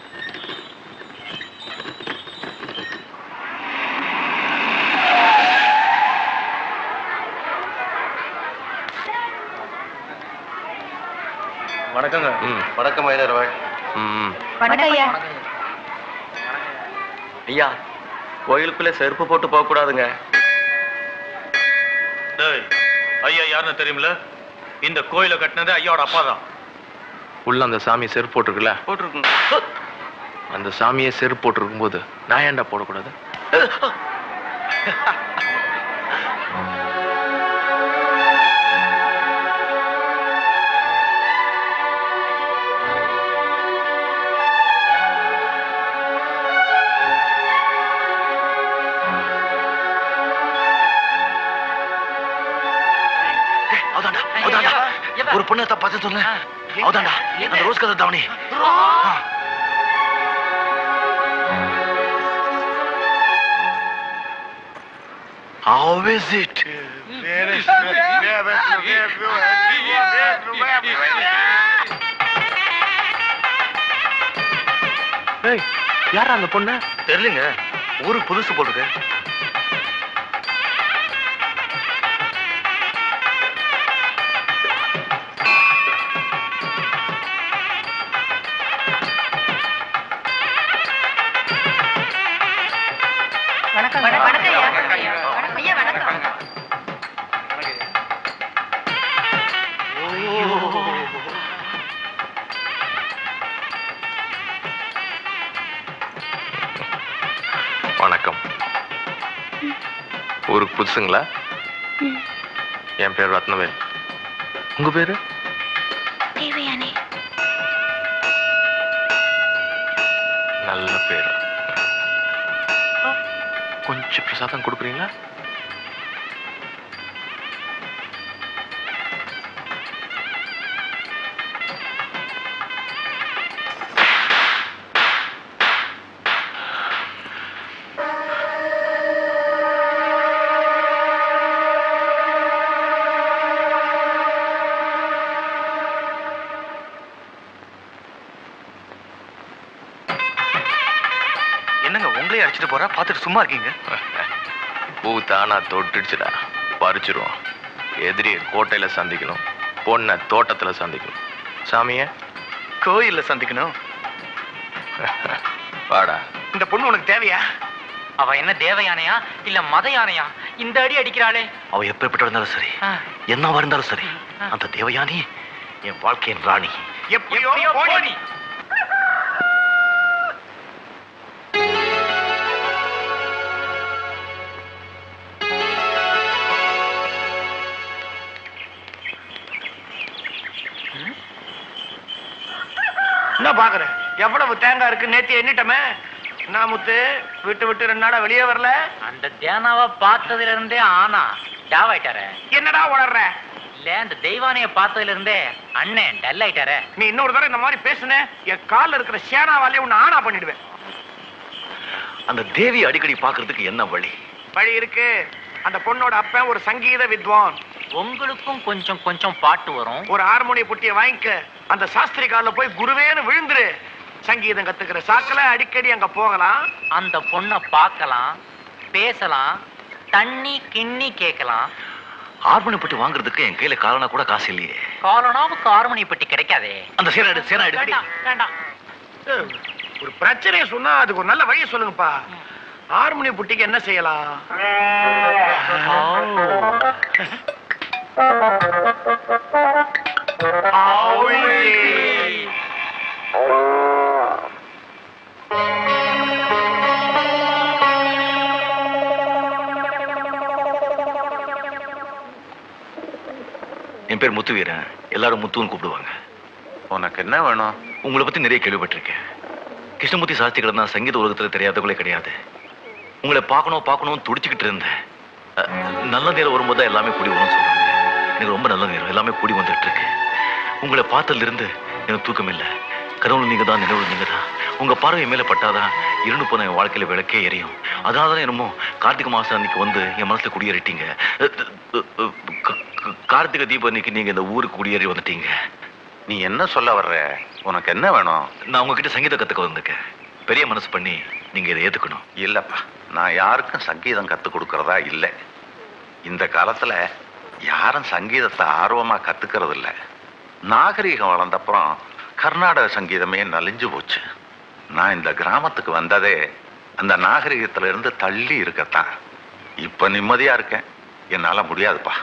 வணக்கங்க. வணக்கம் ஐயர். ஐயா, கோயிலுக்குள்ள செருப்பு போட்டு போக கூடாதுங்க. ஐயா யாருன்னு தெரியுமில்ல? இந்த கோயிலை கட்டினது ஐயாவோட அப்பா தான். உள்ள அந்த சாமி செருப்பு போட்டிருக்குல்ல? போட்டிருக்குங்க. அந்த சாமியை செருப்பு போட்டிருக்கும் போது நான் ஏன்டா போடக்கூடாது? ஒரு பொண்ணு தான் பார்த்து சொன்ன. அவதாண்டா அந்த ரோஸ் கலர் தாவணி. How is it? யாரா அந்த பொண்ணு? தெரியலங்க, ஊருக்கு புதுசு போட்டுருக்கு. வணக்கம். ஊருக்கு புதுசுங்களா? என் பேர் ரத்னவேல். உங்க பேரு? தேவயானி. நல்ல பேரு. கொஞ்சம் பிரசாதம் கொடுக்குறீங்களா? என்னங்க உங்களே அடிச்சுட்டு போறா, பார்த்துட்டு சும்மா இருக்கீங்க? பூ தானா தொட்டுடுச்சுடா, பறிச்சிருவோம். எதிரியை கோட்டையில சந்திக்கணும், பொண்ணை தோட்டத்துல சந்திக்கணும், சாமிய கோயில்ல சந்திக்கணும். வாடா. இந்த பொண்ணு உனக்கு தேவையா? அவ என்ன தேவ யானையா இல்ல மத யானையா? இந்த அடி அடிக்கிறாளே. அவ எப்பேற்பட்டு இருந்தாலும் சரி, என்னவா இருந்தாலும் சரி, அந்த தேவயானி என் வாழ்க்கையின் ராணி. எப்படியோ போடி. என்ன பாக்குற? எவ்வளவு தேங்காய் இருக்கு, நேத்து எண்ணிட்டமே. என்ன முத்து விட்டு விட்டு 2 நாளா வெளியே வரல? அந்த தியானாவை பார்த்ததுல இருந்தே ஆனா டாவாயிட்டாரு. என்னடா உளர்ற? இல்ல அந்த தெய்வானைய பார்த்ததுல இருந்தே அண்ணன் டல் ஆயிட்டாரு. நீ இன்னொரு தடவை இந்த மாதிரி பேசுன என் கால்ல இருக்கிற சேனாவாலே உன்னை ஆனா பண்ணிடுவேன். அந்த தேவி அடிக்கடி பாக்குறதுக்கு என்ன வழி? வழி இருக்கு. அந்த பொண்ணோட அப்பன் ஒரு சங்கீத வித்வான். உங்களுக்கும் கொஞ்சம் கொஞ்சம் பாட்டு வரும். ஒரு ஹார்மோனிய புட்டிய வாங்கிக்க, அந்த சாஸ்திரி கால்ல போய் குருவேன்னு விழுந்துரு. சங்கீதம் கத்துக்கிற சாக்குல அடிக்கடி அங்க போகலாம். அந்த பொண்ணை பார்க்கலாம், பேசலாம், தண்ணி கிண்ணி கேட்கலாம். ஹார்மோனிய புட்டி வாங்குறதுக்கு என் கையில காலனா கூட காசு இல்லையே. காலனாவுக்கு ஹார்மோனிய பெட்டி கிடைக்காதே. அந்த சேனா எடுத்து வேண்டாம். ஒரு பிரச்சனையை சொன்னா அதுக்கு ஒரு நல்ல வழியை சொல்லுங்கப்பா. ஹார்மோனிய புட்டிக்கு என்ன செய்யலாம்? என் பேர் முத்துவீரன். எல்லாரும் முத்துன்னு கூப்பிடுவாங்க. உனக்கு என்ன வேணும்? உங்களை பத்தி நிறைய கேள்விப்பட்டிருக்கேன். கிருஷ்ணமூர்த்தி சாஸ்திரிகள் தான் சங்கீத உலகத்துல தெரியாதவங்களே கிடையாது. உங்களை பார்க்கணும் துடிச்சுக்கிட்டு இருந்தேன். நல்ல நேரம் வரும்போது தான் எல்லாமே கூடி வரும்னு சொல்றாங்க. எனக்கு ரொம்ப நல்ல நேரம், எல்லாமே கூடி வந்துட்டு இருக்கு. உங்களை பார்த்ததுல இருந்து எனக்கு தூக்கம் இல்லை. கனவுல நீங்க தான், நினைவுல நீங்க தான். உங்க பார்வை மேல பட்டாதான் இருண்டு போன என் வாழ்க்கையில விளக்கே எரியும். அதனாலதான் என்னமோ கார்த்திகை மாசம் அன்னைக்கு வந்து என் மனசுல குடியேறிட்டீங்க. கார்த்திகை தீபம் அன்னைக்கு நீங்க இந்த ஊருக்கு குடியேறி வந்துட்டீங்க. நீ என்ன சொல்ல வர்ற? உனக்கு என்ன வேணும்? நான் உங்ககிட்ட சங்கீதம் கத்துக்க வந்திருக்கேன். பெரிய மனசு பண்ணி நீங்க இதை ஏத்துக்கணும். இல்லப்பா, நான் யாருக்கும் சங்கீதம் கத்து கொடுக்கறதா இல்லை. இந்த காலத்துல யாரும் சங்கீதத்தை ஆர்வமா கத்துக்கிறது இல்லை. நாகரீகம் வளர்ந்தப்புறம் கர்நாடக சங்கீதமே நலிஞ்சு போச்சு. நான் இந்த கிராமத்துக்கு வந்ததே அந்த நாகரீகத்துல இருந்து தள்ளி இருக்கத்தான். இப்ப நிம்மதியா இருக்கேன். என்னால முடியாதுப்பா.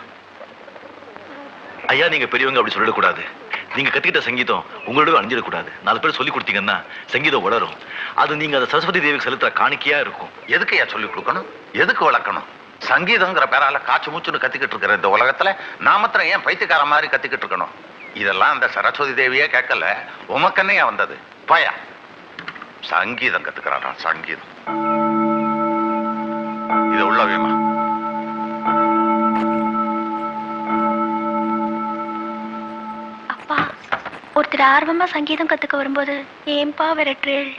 ஐயா, நீங்க பெரியவங்க அப்படி சொல்லக்கூடாது. நீங்க கத்துக்கிட்ட சங்கீதம் உங்களோட அணிஞ்சிடக்கூடாது. 4 பேர் சொல்லி கொடுத்தீங்கன்னா சங்கீதம் வளரும். அது நீங்க அந்த சரஸ்வதி தேவிக்கு செலுத்துற காணிக்கையா இருக்கும். எதுக்கு ஏன் சொல்லி கொடுக்கணும்? எதுக்கு வளர்க்கணும்? சங்கீதங்கிற பேரால காய்ச்சி மூச்சுன்னு கத்திக்கிட்டு இருக்கிற இந்த உலகத்துல நாமத்திரம் ஏன் பைத்தியக்கார மாதிரி கத்திக்கிட்டு இருக்கணும்? இதெல்லாம் அந்த சரஸ்வதி தேவியே கேட்கல, உமக்கன்னையா வந்தது. பாயா சங்கீதம் கத்துக்கிறாரா? சங்கீதம் இது உள்ளவேமா? அப்பா, ஒருத்தர் ஆர்வமா சங்கீதம் கத்துக்க வரும்போது ஏன்பா விரட்டுறேள்?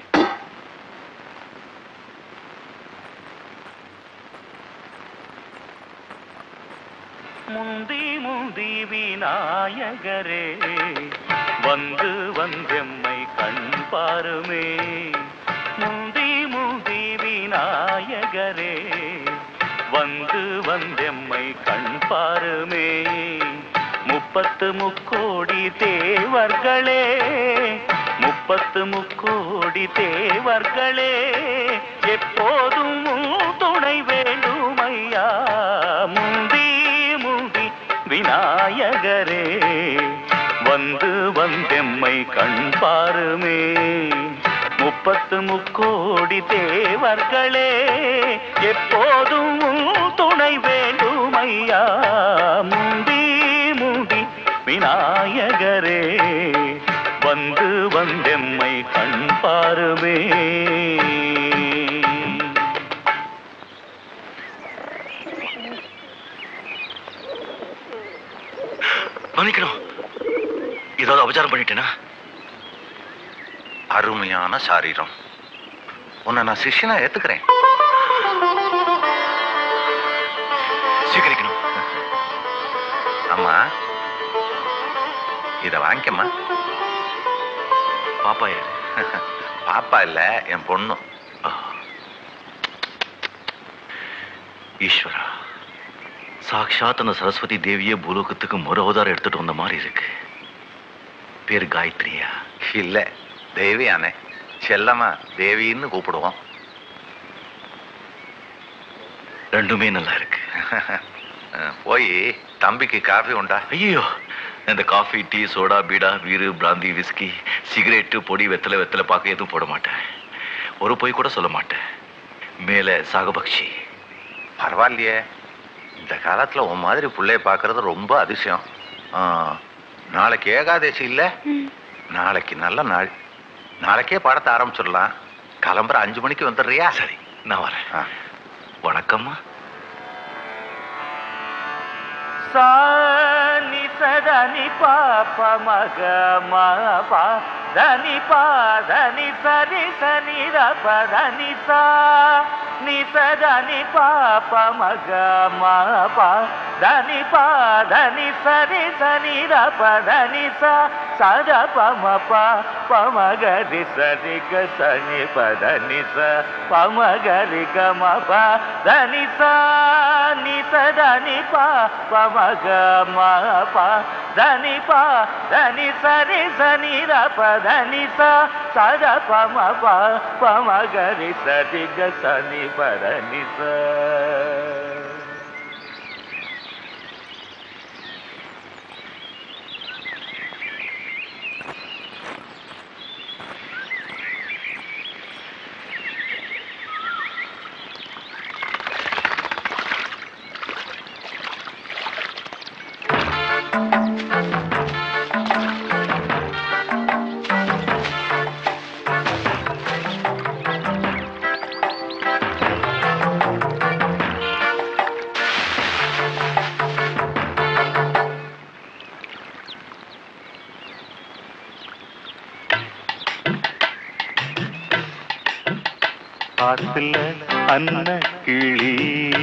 முந்தி முந்தி விநாயகரே வந்து வந்தெம்மை கண் பாருமே. முந்தி முந்தி விநாயகரே வந்து வந்தெம்மை கண் பாருமே. 30 முக்கோடி தேவர்களே, 30 முக்கோடி தேவர்களே, எப்போதும் துணை வேண்டும் ஐயா. முந்தி முந்தி விநாயகரே வந்து வந்தெம்மை கண் பாருமே. 30 முக்கோடி தேவர்களே, எப்போதும் துணை வேண்டும் ஐயா. முந்தி முந்தி விநாயகரே வந்து வந்தெம்மை கண் பாருமே. மன்னிக்கணும், ஏதாவது அபச்சாரம் பண்ணிட்டேனா? அருமையான சாரீரம். உன்னை நான் சிஷ்யனா ஏத்துக்கிறேன். சீக்கிரிக்கணும். ஆமா, இத வாங்கிக்கம்மா. பாப்பா யாரு? பாப்பா இல்ல, என் பொண்ணு. ஈஸ்வரா, சாட்சாத் அந்த சரஸ்வதி தேவியே பூலோகத்துக்கு மறு அவதாரம் எடுத்துட்டு வந்த மாதிரி இருக்கு. பேரு காயத்ரியா? இல்ல, தேவியானே. செல்லமா தேவின்னு கூப்பிடுவோம். ரெண்டுமே நல்லா இருக்கு. போய் தம்பிக்கு காஃபி உண்டா? ஐயோ, இந்த காஃபி, டீ, சோடா, பீடா, வீரு, பிராந்தி, விஸ்கி, சிகரெட்டு, பொடி, வெத்தலை பாக்க எதுவும் போட மாட்டேன். ஒரு பொய் கூட சொல்ல மாட்டேன். மேல சாகபக்ஷி. பரவாயில்லையே, இந்த காலத்துல உன் மாதிரி பிள்ளைய பாக்குறது ரொம்ப அதிசயம். நாளைக்கு ஏகாதசி இல்ல? நாளைக்கு நல்ல நாள். நாளைக்கே பாடத்தை ஆரம்பிச்சிடலாம். கிளம்புற 5 மணிக்கு வந்துடுறியா? சரி, நான் வரேன். வணக்கம்மா. சானி சதனி பாப மக மபா தனி பாதனி சரி சனி ரபதனி சா நி சதனி பாப மக மபா தனி பாதனி சரி சனி ரபதனி சா சத பமப பமகரி சரி க சனி பதனி ச பமகரி கமப தனி சா நி சதனி பாப மக மபா தனி பா தனி சரி சனி ரபதனி சா சத பமப பமகரி சரி க சனி பதனி ச. ஆத்துல அன்ன கிளி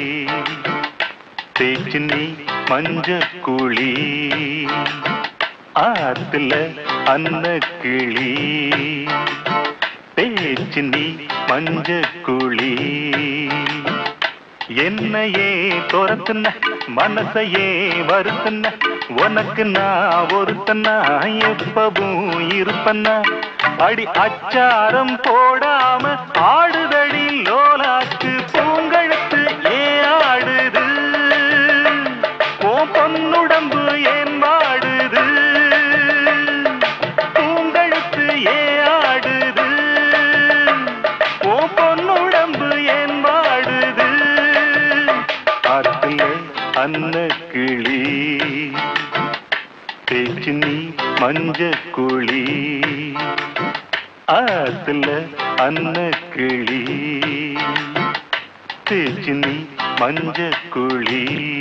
தேச்சினி மஞ்ச குழி ஆத்துல அன்ன கிளி தேச்சினி மஞ்ச குழி என்னையே துரத்துன மனசையே வருத்தன உனக்கு நான் ஒருத்தனா எப்பவும் இருப்பன்னா அடி அச்சாரம் போடாம ஆடுதடி லோலாக்கு பூங்கழுத்து ஏன் ஆடுது ஓ பொன்னுடம்பு ஏன் வாடுது பூங்கழுத்து ஏன் ஆடுது ஓ பொன்னுடம்பு ஏன் வாடுது ஆத்துல அன்ன கிளி தேச்சினி மஞ்ச குழி ஆத்துல அன்ன கிளி தேச்சினி மஞ்ச குழி.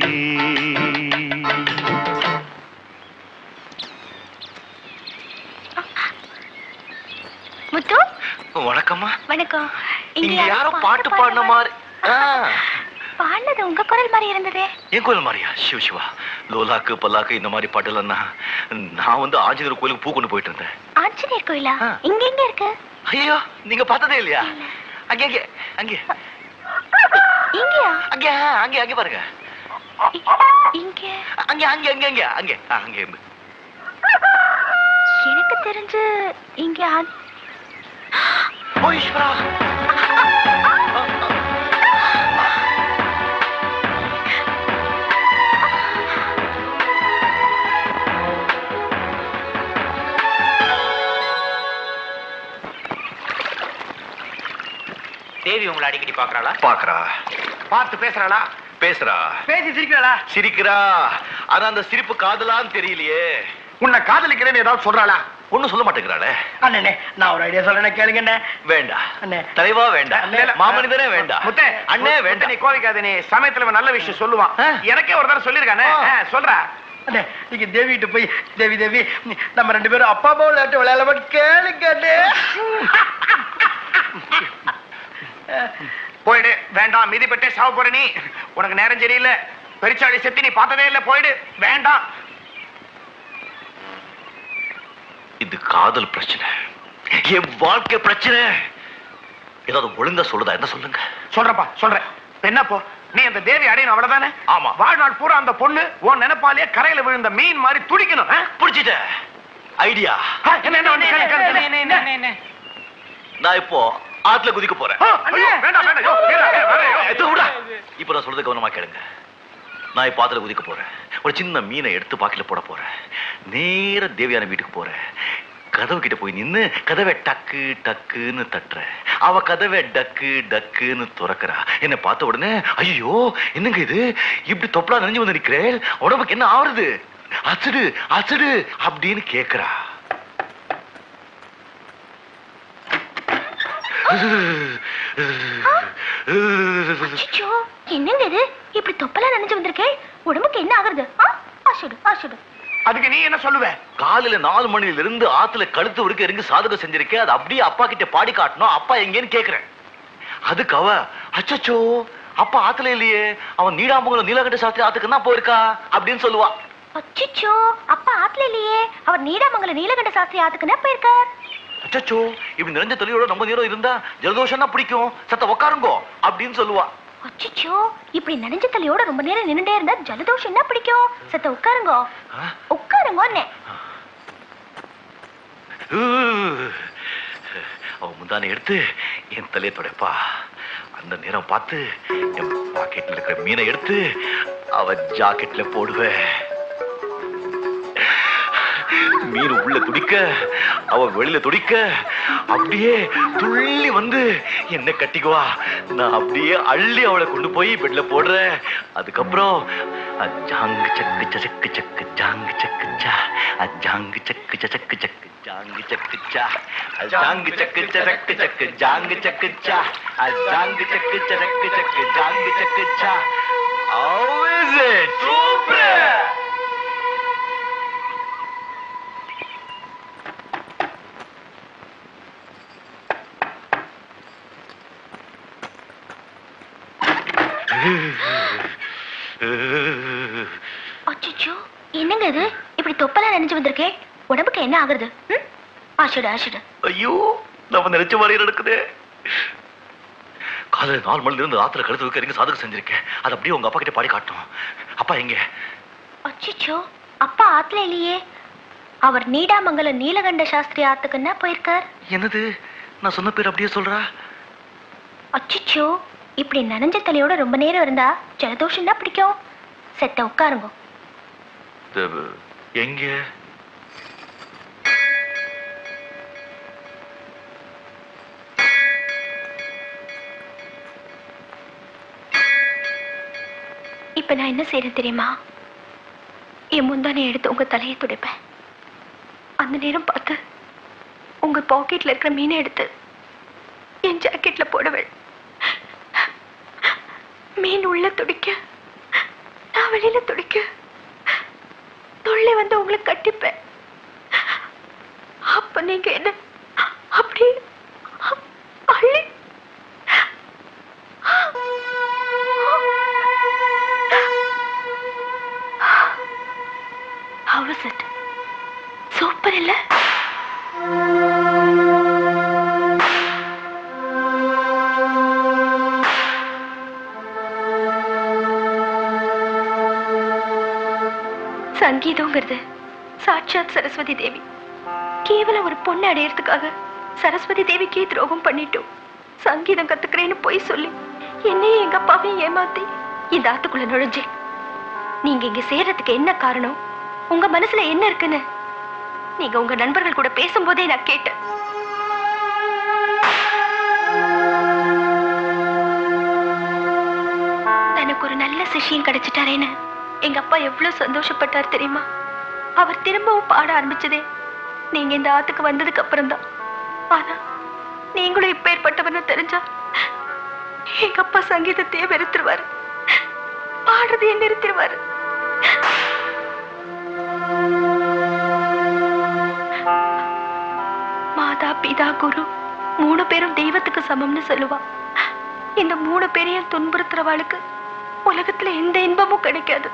முத்து, வணக்கம்மா. வணக்கம். இங்க யாரோ பாட்டு பாடின மாதிரி. பாடினது உங்க குரல் மாதிரி இருந்ததே. என் குரல் மாதிரியா? சிவ சிவா, லோலாக்கு பல்லாக்கு இந்த மாதிரி பாட்டுலாம் நான் வந்து ஆஞ்சநேயர் கோயிலுக்கு பூ கொண்டு போயிட்டு இருந்தேன். ஆஞ்சநேயர் கோயிலா? இங்க எங்க இருக்கு? ஐயோ, நீங்க பார்த்ததே இல்லையா? அங்கே அங்கே அங்கே இங்கயா? அங்கே அங்கே அங்கே பாருங்க. இங்க அங்கே அங்கே அங்கே அங்கே அங்கே அங்கே இருந்து எனக்கு தெரிஞ்சு இங்க ஓ ஈஸ்வரா, தேவி உங்களை அடிக்கடி பாக்குறாளா? பாக்குறா. பார்த்து பேசுறாளா? பேசுறா. பேசி சிரிக்கிறாளா? சிரிக்கிறா. ஆனா அந்த சிரிப்பு காதலான்னு தெரியலையே. உன்னை காதலிக்கிறேன்னு ஏதாவது சொல்றாளா? ஒண்ணும் சொல்ல மாட்டேங்கிறாளே. அண்ணே, நான் ஒரு ஐடியா சொல்றேன், கேளுங்க அண்ணே. வேண்டாம் அண்ணே, தலைவா வேண்டாம், மாமனிதனே வேண்டாம். முத்தே, அண்ணே வேண்டாம். நீ கோவிக்காத. நீ சமயத்துல நல்ல விஷயம் சொல்லுவான். எனக்கே ஒரு தடவை சொல்லிருக்கானே. சொல்றா அண்ணே. நீங்க தேவி கிட்ட போய், தேவி தேவி நம்ம 2 பேரும் அப்பா அம்மா விளையாட்டு விளையாட கேளுங்க அண்ணே. போயிடு. வேண்டாம், மீதி பெட்டே சாவ போற நீ. உனக்கு நேரம் சரியில்லை. பெருச்சாளி செத்து நீ பார்த்ததே இல்லை. போயிடு. வேண்டாம். இது காதல் பிரச்சனை, என் வாழ்க்கை பிரச்சனை. ஏதாவது ஒழுங்கா சொல்லுதா என்ன சொல்லுங்க. சொல்றப்பா, சொல்றேன். என்னப்போ நீ அந்த தேவி அடையணும், அவ்வளவுதானே? ஆமா. வாழ்நாள் பூரா அந்த பொண்ணு உன் நினைப்பாலேயே கரையில விழுந்த மீன் மாதிரி துடிக்கணும். புடிச்சிட்ட ஐடியா. நான் இப்போ ஆத்துல குதிக்க போறேன். இப்ப நான் சொல்றது கவனமா கேளுங்க. நான் இப்ப ஆத்துல குதிக்க போறேன். ஒரு சின்ன மீனை எடுத்து பாக்கில போட போறேன். நேர தேவியான வீட்டுக்கு போறேன். கதவு கிட்ட போய் நின்னு கதவை டக்கு டக்குன்னு தட்டுறேன். அவ கதவை டக்கு டக்குன்னு துறக்கிறா. என்ன பார்த்த உடனே ஐயோ என்னங்க இது இப்படி தொப்பலா நனைஞ்சு வந்து நிக்கிறேன், உடம்புக்கு என்ன ஆவறது, அசடு அசடு அப்படின்னு கேக்குறா. என்னங்க இது இப்படி தொப்பலா நினைச்சு வந்திருக்கேன்? உடம்புக்கு என்ன ஆகுறது? அதுக்கு நீ என்ன சொல்லுவ? காலையில 4 மணில இருந்து ஆத்துல கழுத்து வரைக்கும் இறங்கி சாதகம் செஞ்சிருக்கேன். அது அப்படியே அப்பா கிட்ட பாடி காட்டணும். அப்பா எங்கேன்னு கேக்குறேன். அதுக்கு அவ அச்சச்சோ அப்பா ஆத்துல இல்லையே, அவன் நீடாமங்கலம் நீலகண்ட சாஸ்திரி ஆத்துக்கு தான் போயிருக்கா அப்படின்னு சொல்லுவா. அச்சச்சோ அப்பா ஆத்துல இல்லையே, அவர் நீடாமங்கலம் நீலகண்ட சாஸ்திரி ஆத்துக்கு தான் போயிருக்கார். அச்சச்சோ இப்படி நிறைஞ்ச தொழிலோட ரொம்ப நேரம் இருந்தா ஜலதோஷம் தான் பிடிக்கும், சத்த உட்காருங்கோ அப்படின்னு சொல்லுவா. அச்சச்சோ இப்படி நனைஞ்ச தலையோட ரொம்ப நேரம் நின்னுட்டே இருந்தா ஜலதோஷம் என்ன பிடிக்கும், சத்த உட்காருங்க உட்காருங்க. அவ முந்தானை எடுத்து என் தலையை துடைப்பா. அந்த நேரம் பார்த்து என் பாக்கெட்ல இருக்கிற மீனை எடுத்து அவ ஜாக்கெட்ல போடுவேன். மீன் உள்ள துடிக்க அவ வெளியில துடிக்க அப்படியே துள்ளி வந்து என்ன கட்டிக்குவா. நான் அப்படியே அள்ளி அவளை கொண்டு போய் பெட்ல போடுறேன். அதுக்கப்புறம் ஜாங்கு சக்கு சக்கு சக்கு ஜாங்கு சக்கு சா ஜாங்கு சக்கு சக்கு சக்கு ஜாங்கு சக்கு சா ஜாங்கு சக்கு சக்கு சக்கு ஜாங்கு சக்கு சா ஜாங்கு சக்கு சக்கு சக்கு ஜாங்கு சக்கு சா. How is it? Super! அச்சச்சோ என்னங்க இது இப்படி தொப்பலா நினைச்சு வந்திருக்கேன்? உடம்புக்கு என்ன ஆகுறது? ஐயோ நம்ம நினைச்ச மாதிரி நடக்குது. காலையில 4 மணில இருந்து ஆத்துல கழுத்து வைக்க சாதகம் செஞ்சிருக்கேன். அது அப்படியே உங்க அப்பா கிட்ட பாடி காட்டணும். அப்பா எங்க? அச்சச்சோ அப்பா ஆத்துல இல்லையே, அவர் நீடாமங்கலம் நீலகண்ட சாஸ்திரி ஆத்துக்குன்னா போயிருக்கார். என்னது நான் சொன்ன பேர் அப்படியே சொல்றா? அச்சச்சோ இப்படி நனைஞ்ச தலையோட ரொம்ப நேரம் இருந்தா ஜலதோஷம் தான் பிடிக்கும், செத்த உட்காருங்க. எங்க? இப்ப நான் என்ன செய்யறேன் தெரியுமா? என் முந்தானை எடுத்து உங்க தலையை துடைப்பேன். அந்த நேரம் பார்த்து உங்க பாக்கெட்ல இருக்கிற மீனை எடுத்து என் ஜாக்கெட்ல போடுவேன். மீன் உள்ள துடிக்க நான் வெளியில துடிக்க தொல்லை வந்து உங்களை கட்டிப்பேன். அப்ப நீங்க என்ன அப்படி அள்ளி How was it? சூப்பர் இல்ல? சங்கீதங்கிறது சாட்சாத் சரஸ்வதி தேவி. கேவலம் ஒரு பொண்ணை அடையறதுக்காக சரஸ்வதி தேவிக்கே துரோகம் பண்ணிட்டோம். சங்கீதம் கத்துக்கிறேன்னு போய் சொல்லி என்னையும் எங்க அப்பாவையும் ஏமாத்தி இந்த ஆத்துக்குள்ள நுழைஞ்சேன். நீங்க இங்க சேர்றதுக்கு என்ன காரணம், உங்க மனசுல என்ன இருக்குன்னு நீங்க உங்க நண்பர்கள் கூட பேசும்போதே நான் கேட்டேன். தனக்கு ஒரு நல்ல சிஷ்யன் கிடைச்சிட்டாரேன்னு எங்க அப்பா எவ்வளவு சந்தோஷப்பட்டார் தெரியுமா? அவர் திரும்பவும் பாட ஆரம்பிச்சதே நீங்க இந்த ஆத்துக்கு வந்ததுக்கு அப்புறம் தான். ஆனா நீங்களும் இப்ப ஏற்பட்டவன்னு தெரிஞ்சா எங்க அப்பா சங்கீதத்தையே வெறுத்துருவாரு, பாடுறதையே நிறுத்திடுவாரு. மாதா பிதா குரு 3 பேரும் தெய்வத்துக்கு சமம்னு சொல்லுவா. இந்த 3 பேரையும் துன்புறுத்துறவாளுக்கு உலகத்துல எந்த இன்பமும் கிடைக்காது.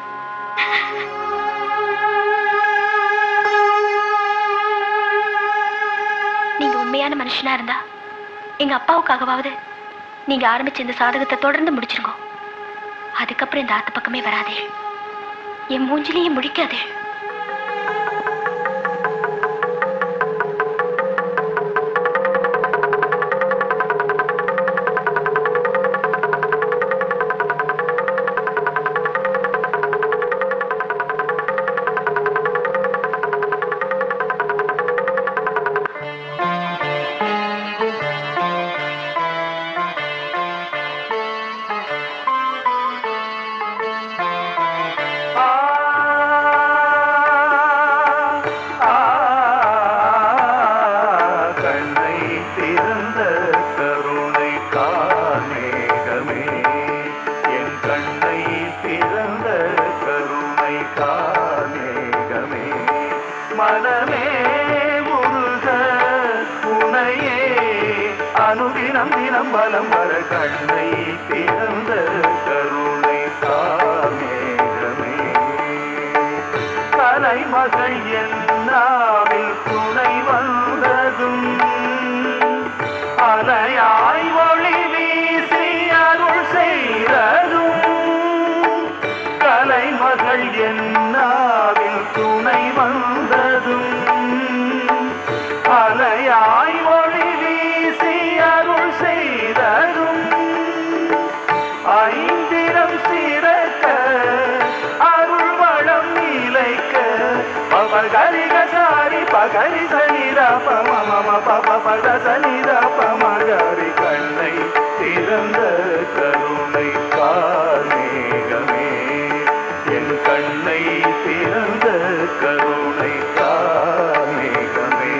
நீங்க உண்மையான மனுஷனா இருந்தா எங்க அப்பாவுக்காகவாவது நீங்க ஆரம்பிச்ச இந்த சாதகத்தை தொடர்ந்து முடிச்சிருங்க. அதுக்கப்புறம் இந்த ஆத்து பக்கமே வராதே, என் மூஞ்சிலையும் முடிக்காதே. அனுதினம் தினம் பலம் வர கண்ணை திறந்த கருணை காமேகமே கலைமகள் என்னாவில் துணை வந்ததும் அலையாய் ஒளி வீசி அருள் செய்ததும் கலைமகள் என்னாவில் துணை வந்ததும் அலையாய் ஒளி வீசி அருள் செய்ததும் ஐந்திரம் சிறக்க அருள் வளம் நிலைக்க பகரிக சாரி பகரி சனிதா பமம பபத சனிதா பமகரி கண்ணை திறந்த கருணை கார்மேகமே என் கண்ணை திறந்த கருணை கார்மேகமே.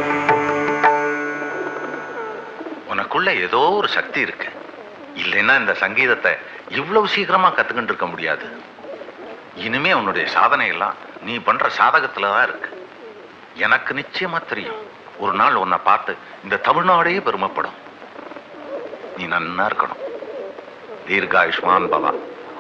உனக்குள்ள ஏதோ ஒரு சக்தி இருக்கு. இல்லைன்னா இந்த சங்கீதத்தை இவ்வளவு சீக்கிரமா கத்துக்கிட்டு இருக்க முடியாது. இனிமே உன்னுடைய சாதனை எல்லாம் நீ பண்ற சாதகத்துலதான் இருக்கு. எனக்கு நிச்சயமா தெரியும், ஒரு நாள் உன்னை பார்த்து இந்த தமிழ்நாடே பெருமைப்படும். நீ நன்னா இருக்கணும். தீர்காயுஷ்மான் பவா.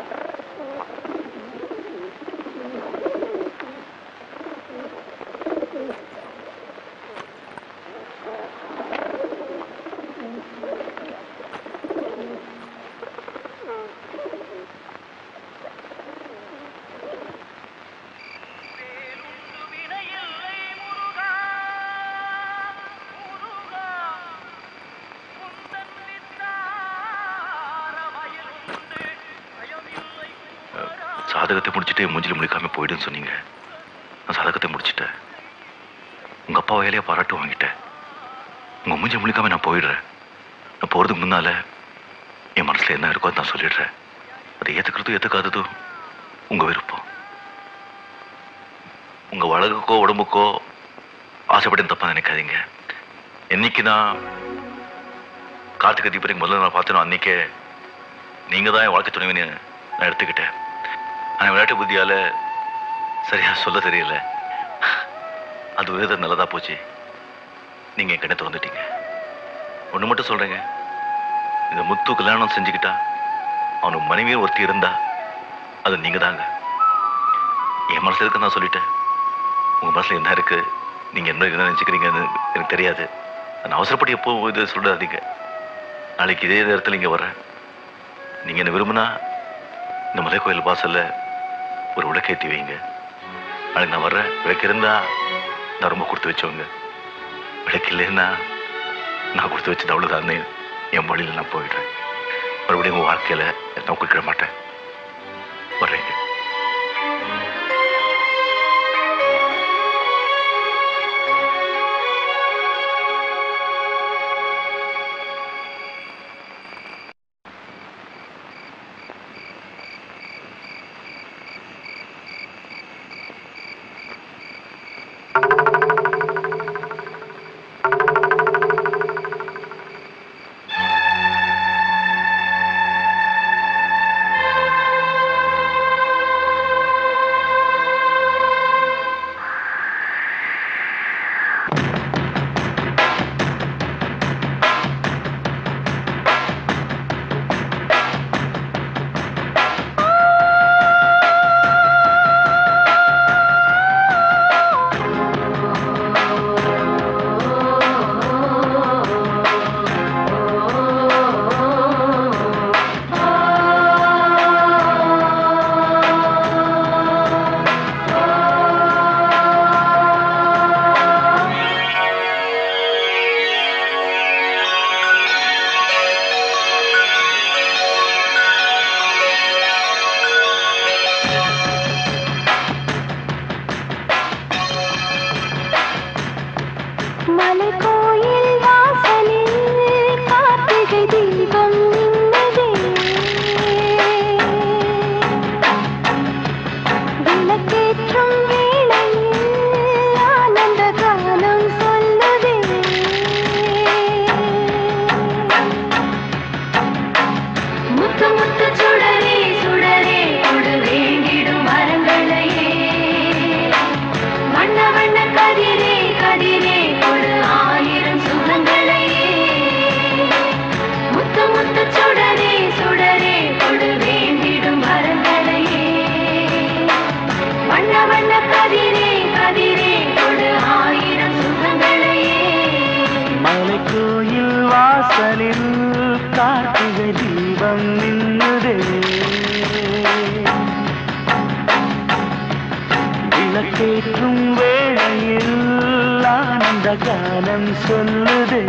சாதகத்தை முடிச்சுட்டு மூஞ்சில முடிக்காம போயிடுன்னு சொன்னீங்க. நான் சாதகத்தை முடிச்சுட்டேன். உங்க அப்பா வேலையை பாராட்டு வாங்கிட்டேன். உங்க மூஞ்சி முடிக்காம நான் போயிடுறேன். நான் போறதுக்கு முன்னால என் மனசுல என்ன இருக்கோ நான் சொல்லிடுறேன். அதை ஏத்துக்கிறதும் ஏத்துக்காததும் உங்க விருப்பம். உங்க வழக்குக்கோ உடம்புக்கோ ஆசைப்பட்டு தப்பா நினைக்காதீங்க. என்னைக்கு நான் கார்த்திகை தீபத்துக்கு முதல்ல நான் பார்த்தேனோ அன்னைக்கே நீங்க தான் என் வாழ்க்கை துணைவின்னு நான் எடுத்துக்கிட்டேன். ஆனா விளையாட்டு புத்தியால சரியா சொல்ல தெரியல. அது ஒரு விதம் நல்லதா போச்சு. நீங்க என் கண்ணை திறந்துட்டீங்க. ஒண்ணு மட்டும் சொல்றேங்க, இந்த முத்து கல்யாணம் செஞ்சுக்கிட்டா அவனுக்கு மனைவியும் ஒருத்தி இருந்தா அது நீங்க தாங்க. என் மனசுல இருக்கு நான் சொல்லிட்டேன். உங்க மனசுல என்ன இருக்கு, நீங்க என்ன நினைச்சுக்கிறீங்கன்னு எனக்கு தெரியாது. நான் அவசரப்பட்டு எப்போ இது சொல்லாதீங்க. நாளைக்கு இதே நேரத்தில் இங்க வர்றேன். நீங்க என்ன விரும்பினா இந்த மலை கோயில் வாசல்ல ஒரு விளக்கேற்றி வைங்க. நாளைக்கு நான் வர்றேன். விளக்கு இருந்தா நான் ரொம்ப கொடுத்து வச்சவங்க, விளக்கு இல்லைன்னா நான் கொடுத்து வச்சது அவ்வளவுதான்னு என் வழியில் நான் போயிடுறேன். மறுபடியும் உங்க வாழ்க்கையில நான் குறிக்கிட மாட்டேன். வர்றேங்க. தீபம் நின்னுதே விளக்கேற்றும் வேளையில் ஆனந்த கானம் சொல்லுதே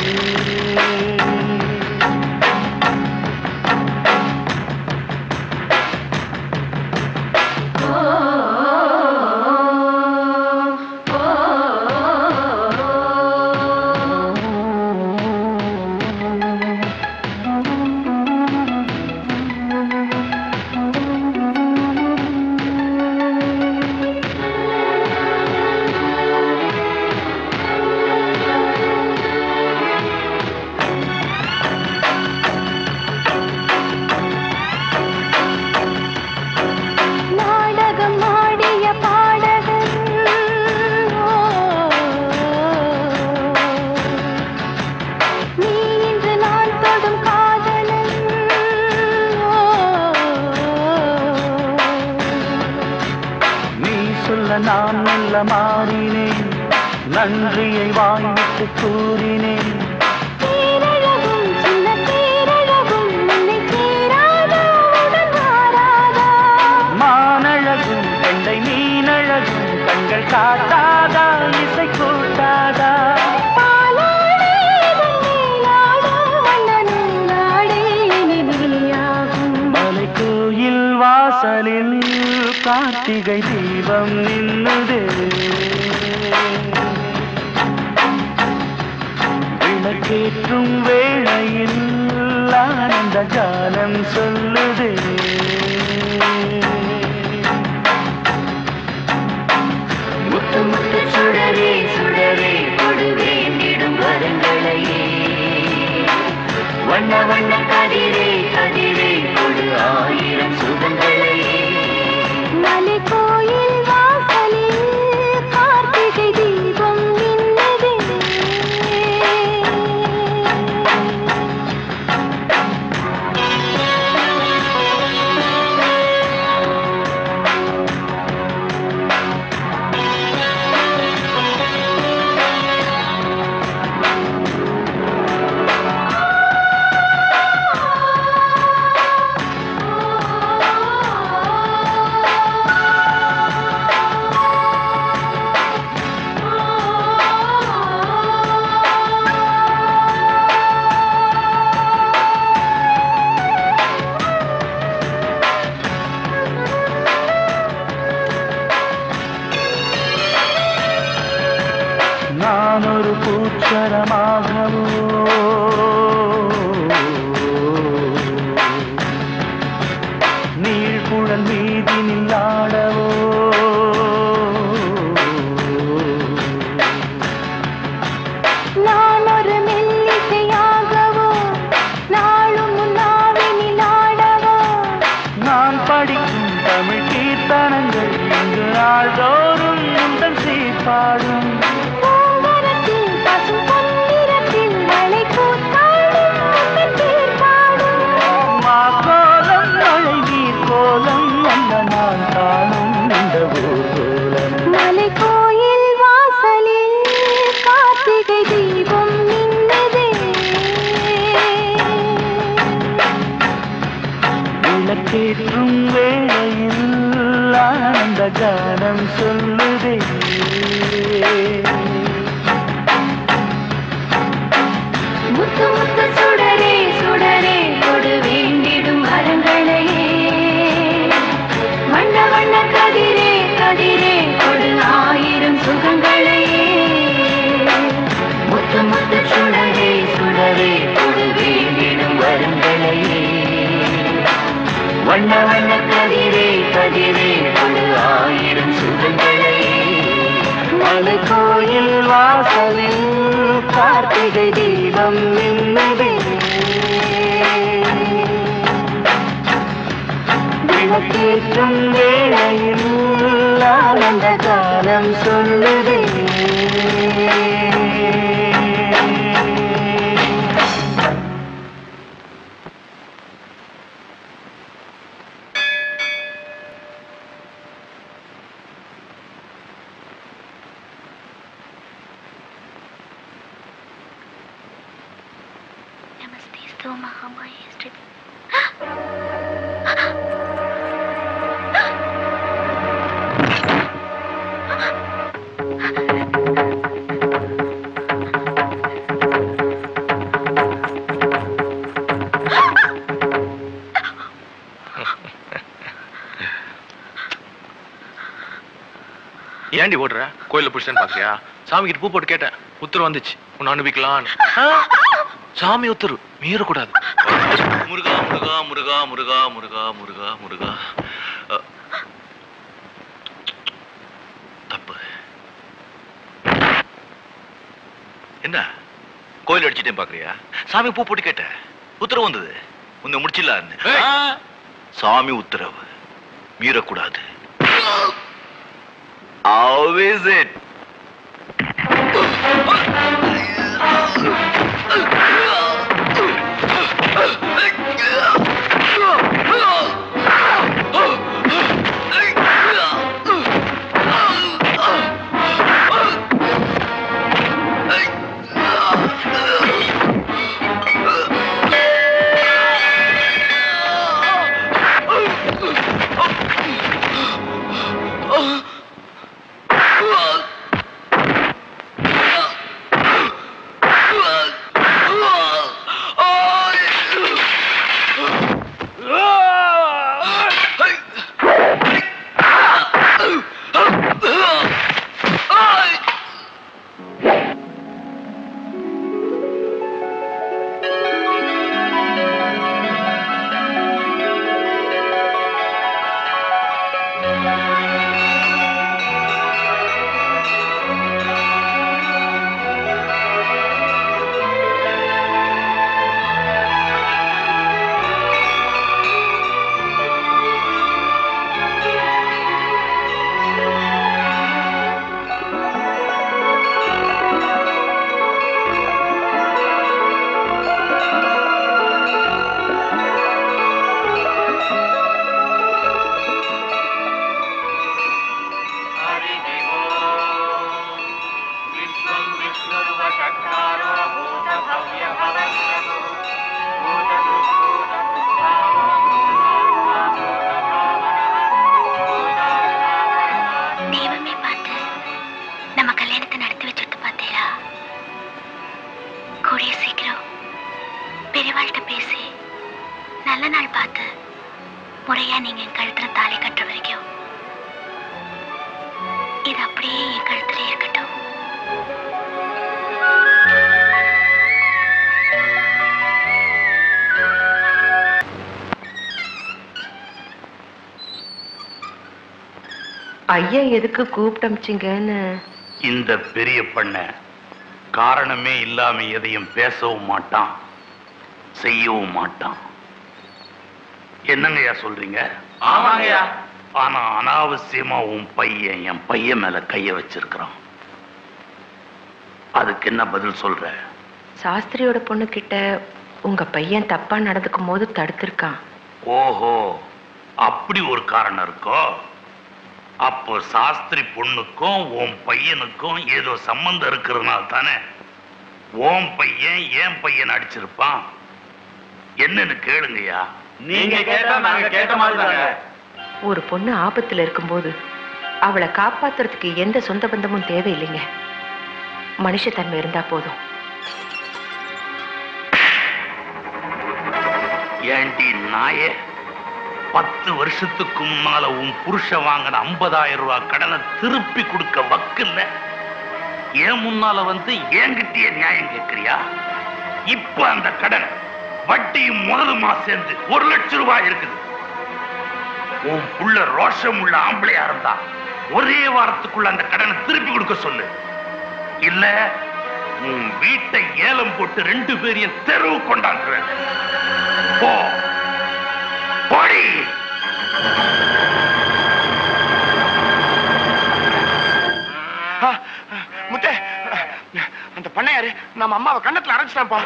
நான் மெல்ல மாறினேன் நன்றியை வாங்கிட்டு கூறினேன் மானழகும் கண்டை மீனழகும் கண்கள் காட்டாதா இசை கூட்டாதா மலை கோயில் வாசலில் கார்த்திகை தீபம் நின்னுதே விளக்கேற்றும் வேளையில் ஆனந்த கானம் சொல்லுதே முத்து முத்து சுடரே சுடரே கொடு வேண்டிடும் வரங்களையே வண்ண வண்ண கதிரே கதிரே கொடு ஆயிரம் சுகங்களையே மலை கோயில் வாசலில் கார்த்திகை தீபம் நின்னுதே நான் ஒரு பூச்சரமாகவோ நீழ்குழல் மீதினில் ஆடவோ நான் ஒரு மெல்லிசையாகவோ நாளும் முன்னாவினில் ஆடவோ நான் படிக்கும் தமிழ் கீர்த்தனங்கள் இங்கு நாள்தோறும் உந்தன் சீர்பாடும் மலை கோயில் வாசலில் கார்த்திகை தீபம் நின்னுதே விளக்கேற்றும் வேளையில் ஆனந்த கானம் சொல்லுதே முத்து முத்து சுடரே சுடரே கொடு வேண்டிடும் வரங்களையே வண்ண வண்ண கதிரே கதிரே கொடு ஆயிரம் சுகங்களையே முத்து முத்து சுடரே சுடரே கொடு வேண்டிடும் வரங்களையே வண்ண வண்ண கதிரே கதிரே கொடு ஆயிரம் சுகங்களையே மலை கோயில் வாசலில் கார்த்திகை தீபம் நின்னுதே விளக்கேற்றும் வேளையில் ஆனந்த கானம் சொல்லுதே Namaste, Mahamaye. ஏண்டி ஓடுற? கோயில புடிச்சேன்னு பாக்குறியா? சாமி கிட்ட பூ போட்டு கேட்டேன், உத்தரவு வந்துச்சு உன்னை அனுப்பிக்கலான்னு. சாமி உத்தரவு மீறக்கூடாது. முருகா முருகா முருகா முருகா முருகா முருகா முருகா. தப்பு. என்ன கோயில் அடிச்சுட்டேன் பாக்குறியா? சாமி பூ போட்டு கேட்டேன், உத்தரவு வந்தது, உன்னை முடிச்சிடலான்னு. சாமி உத்தரவு மீறக்கூடாது. How is it? ஐயா எதுக்கு கூப்பிட்டமிச்சிங்கன்னு? இந்த பெரிய பண்ண காரணமே இல்லாம எதையும் பேசவும் மாட்டான், செய்யவும் மாட்டான். என்னங்கய்யா சொல்றீங்க? ஆமாங்கய்யா. ஆனா அனாவசியமா உன் பையன் என் பையன் மேல கைய வச்சிருக்கிறான். அதுக்கு என்ன பதில் சொல்ற? சாஸ்திரியோட பொண்ணு கிட்ட உங்க பையன் தப்பா நடந்துக்கும் போது தடுத்திருக்கான். ஓஹோ, அப்படி ஒரு காரணம் இருக்கோ? அப்போ சாஸ்திரி பொண்ணுக்கும் உன் பையனுக்கும் ஏதோ சம்பந்தம் இருக்கிறதுனால தானே உன் பையன் என் பையன் அடிச்சிருப்பான். என்னன்னு கேளுங்கய்யா. நீங்க கேட்டா நாங்க கேட்ட மாதிரி. ஒரு பொண்ணு ஆபத்துல இருக்கும்போது அவளை காப்பாத்துறதுக்கு எந்த சொந்த பந்தமும் தேவையில்லைங்க. மனுஷத்தன்மை இருந்தா போதும். ஏண்டி நாயே, 10 வருஷத்துக்கு முன்னால உன் புருஷ வாங்கின 50,000 ரூபாய் கடனை திருப்பி கொடுக்க வக்கில்ல, ஏன் முன்னால வந்து என்கிட்டயே நியாயம் கேட்கிறியா? இப்ப அந்த கடன் வட்டியும் முதலுமா சேர்ந்து 1 லட்சம் ரூபாய் இருக்குது. உன் புள்ள ரோஷம் உள்ள ஆம்பளையா இருந்தா ஒரே வாரத்துக்குள்ள அந்த கடனை திருப்பி கொடுக்க சொல்லு. இல்ல உன் வீட்டை ஏலம் போட்டு 2 பேரையும் தெருவு கொண்டாக்குறேன். போ போடி. முத்தே, அந்த பண்ணையாரு நம்ம அம்மாவை கண்ணத்துல அரைச்சிட்டான்ப்பா.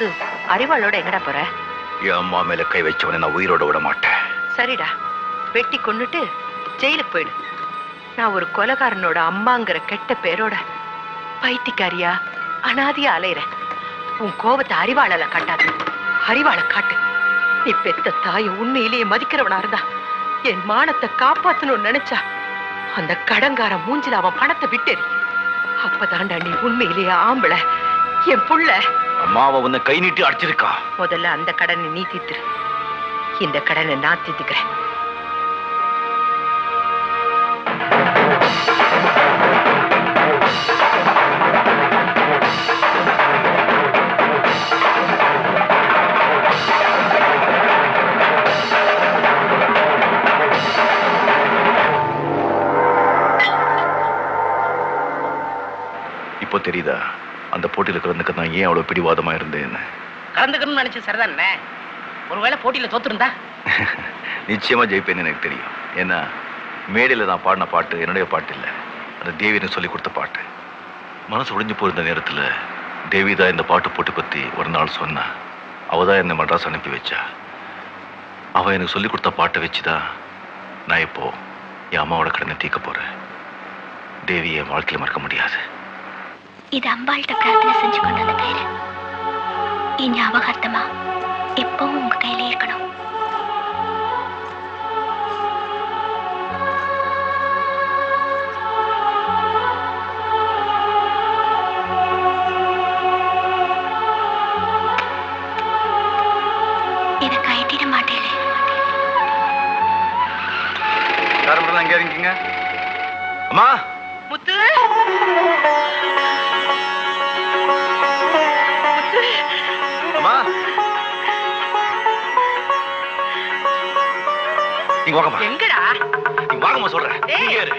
முத்து, அறிவாளோட எங்கடா போற? என் அம்மா மேல கை வச்சவனை நான் உயிரோட விட மாட்டேன். சரிடா, வெட்டி கொன்னுட்டு ஜெயிலுக்கு போயிடு. நான் ஒரு கொலைகாரனோட அம்மாங்கிற கெட்ட பேரோட பைத்தியக்காரியா அனாதியா அலையிறேன். உன் கோபத்தை அறிவாளல காட்டாது, அறிவாள காட்டு. நீ பெத்த தாயை உண்மையிலேயே மதிக்கிறவனா இருந்தா என் மானத்தை காப்பாத்தணும்னு நினைச்சா அந்த கடங்கார மூஞ்சில அவன் பணத்தை விட்டேறி. அப்பதாண்டா நீ உண்மையிலேயே ஆம்பளை. என் புள்ள அம்மாவை உன்னை கை நீட்டி அடிச்சிருக்கா. முதல்ல அந்த கடனை நீ தீத்துரு, இந்த கடனை நான் தீத்துக்கிறேன். இப்போ தெரியுதா அந்த போட்டியில கலந்துக்க நான் ஏன் அவ்வளவு பிடிவாதமா இருந்தேன்னு? கலந்துக்கணும்னு நினைச்சு சரிதானே. ஒருவேளை போட்டியில தோத்துருந்தா நிச்சயமா ஜெயிப்பேன்னு எனக்கு தெரியும். ஏன்னா மேடையில நான் பாடின பாட்டு என்னுடைய பாட்டு இல்லை, அந்த தேவின்னு சொல்லி கொடுத்த பாட்டு. மனசு ஒடிஞ்சு போயிருந்த நேரத்துல தேவி தான் இந்த பாட்டு போட்டி பத்தி ஒரு நாள் சொன்னா. அவ தான் என்னை மட்ராஸ் அனுப்பி வச்சா. அவ எனக்கு சொல்லி கொடுத்த பாட்டை வச்சுதான் நான் இப்போ என் அம்மாவோட கடனை தீர்க்க போறேன். தேவி என் வாழ்க்கையில மறக்க முடியாது. இது அம்பாள்கிட்ட பிரார்த்தனை செஞ்சு கொண்டு வந்த கயிறு. என் ஞாபகார்த்தமா எப்பவும் உங்க கையிலே இருக்கணும். இதை கட்டிட மாட்டேன். யாரும் அங்கே இருக்கீங்க? அம்மா முத்து, அம்மா நீங்க வாங்கம்மா. எங்கடா? நீங்க வாங்கம்மா சொல்றேன். நீங்க ஏறு.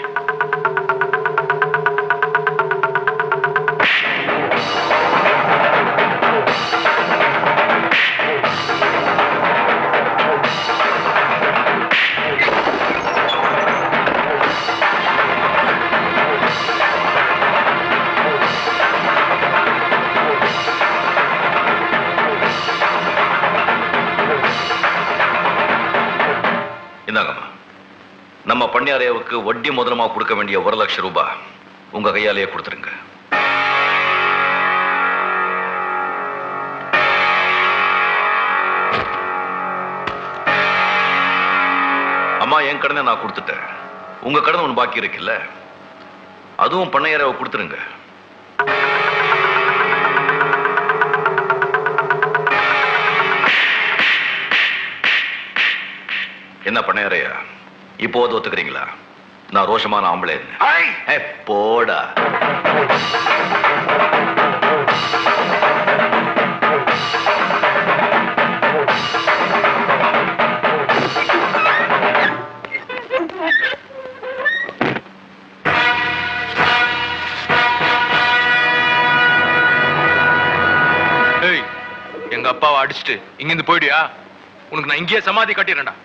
இந்தாங்கம்மா, நம்ம பண்ணையாரையாவுக்கு வட்டி முதலமா கொடுக்க வேண்டிய 1 லட்சம் ரூபாய் உங்க கையாலேயே கொடுத்துருங்க. அம்மா, என் கடனை நான் கொடுத்துட்டேன். உங்க கடன் ஒன்று பாக்கி இருக்குல்ல, அதுவும் பண்ணையாரையாவை கொடுத்துருங்க. என்ன பண்ணையாரையா, இப்போது ஒத்துக்கிறீங்களா நான் ரோஷமான ஆம்பளை? போடா. எங்க அப்பாவை அடிச்சுட்டு இங்கிருந்து போயிடுயா, உனக்கு நான் இங்கேயே சமாதி கட்டிடுறேன்டா.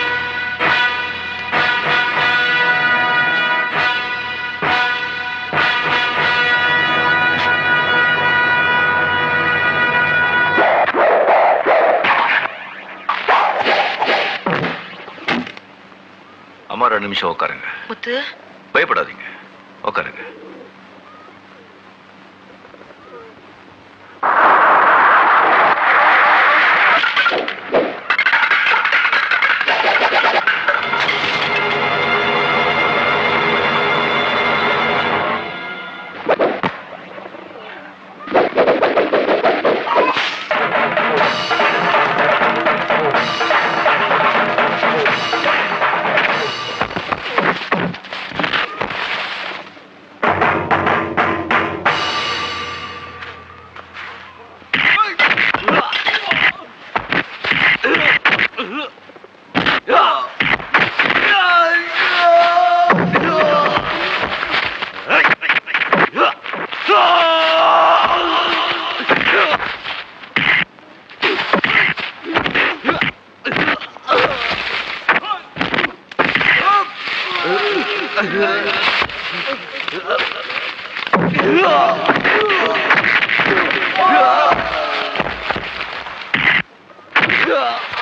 அம்மா 2 நிமிஷம் உட்காருங்க. முத்து, பயப்படாதீங்க, உட்காருங்க.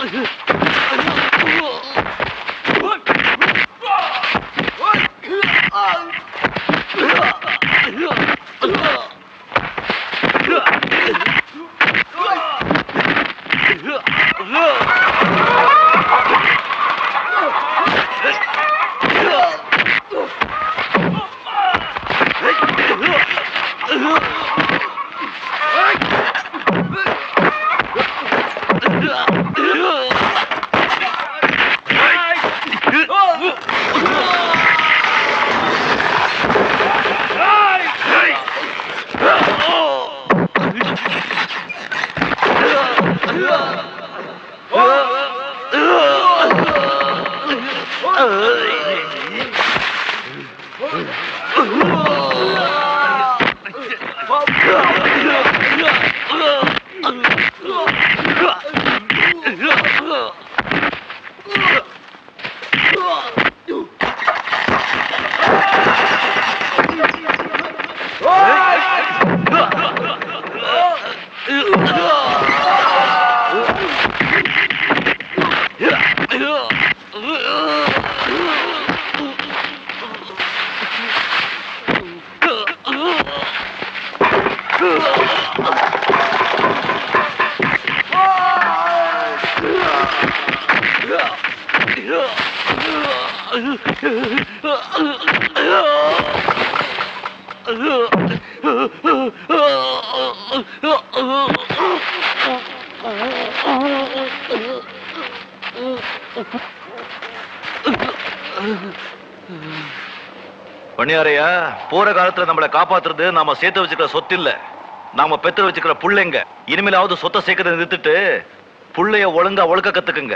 பணியாரையா, போற காலத்துல நம்மளை காப்பாத்துறது நாம சேர்த்து வச்சுக்கிற சொத்து இல்ல, நாம பெத்து வச்சுக்கிற புள்ளைங்க. இனிமேலாவது சொத்தை சேர்க்கறதை நிறுத்திட்டு புள்ளைய ஒழுங்கா ஒழுக்க கத்துக்குங்க.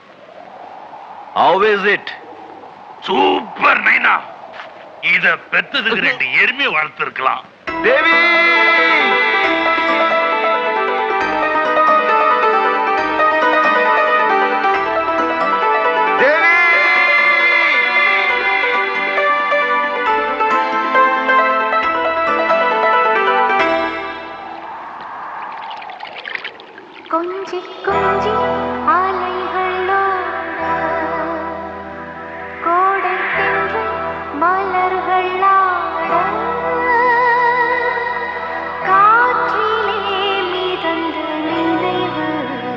How is it? சூப்பர் நைனா. இத பெத்ததுக்கு 2 எருமையை வளர்த்திருக்கலாம். தேவி, கொஞ்சி கொஞ்சி அலைகளோட கோடை தென்று மலர்களாட காற்றிலே மிதந்த நினைவு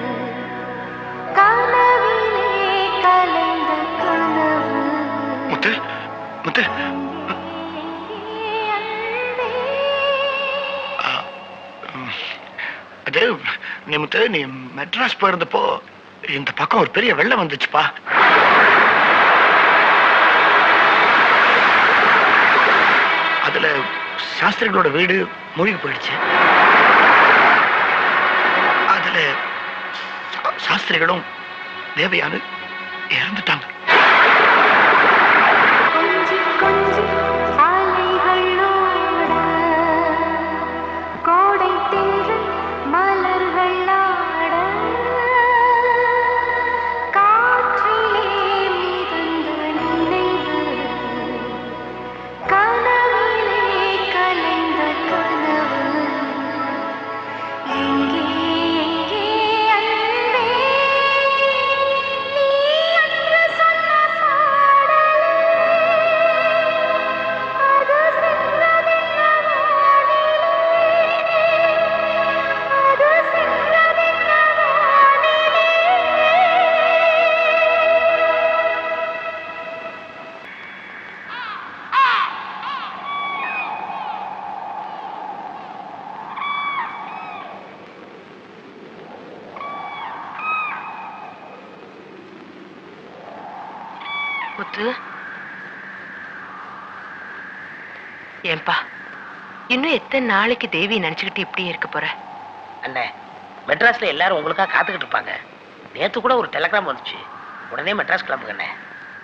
கனவிலே கலைந்த கனவு. முத்து முத்து, அது நீ முத்து, நீ மெட்ராஸ் போயிருந்தப்போ இந்த பக்கம் ஒரு பெரிய வெள்ளம் வந்துச்சுப்பா. அதுல சாஸ்திரிகளோட வீடு மூழ்கி போயிடுச்சு. அதுல சாஸ்திரிகளும் தேவயானு இறந்துட்டாங்க. கொஞ்சி கொஞ்சி அலைகளோட கோடை தென்று மலர்களாட காற்றிலே மிதந்த நினைவு கனவிலே கலைந்த கனவு. எங்கே எங்கே அன்பே, நீ அன்று சொன்ன பாடலே அது சென்றதென்ன வானிலே, அது சென்றதென்ன வானிலே. முத்து, ஏன்பா இன்னும் எத்தனை நாளைக்கு தேவி நினைச்சுக்கிட்டு இப்படியே இருக்க போற? அண்ணே, மெட்ராஸ்ல எல்லாரும் உங்களுக்காக காத்துக்கிட்டு இருப்பாங்க. நேத்து கூட ஒரு டெலிகிராம் வந்துச்சு. உடனே மெட்ராஸ் கிளம்புங்க அண்ணே.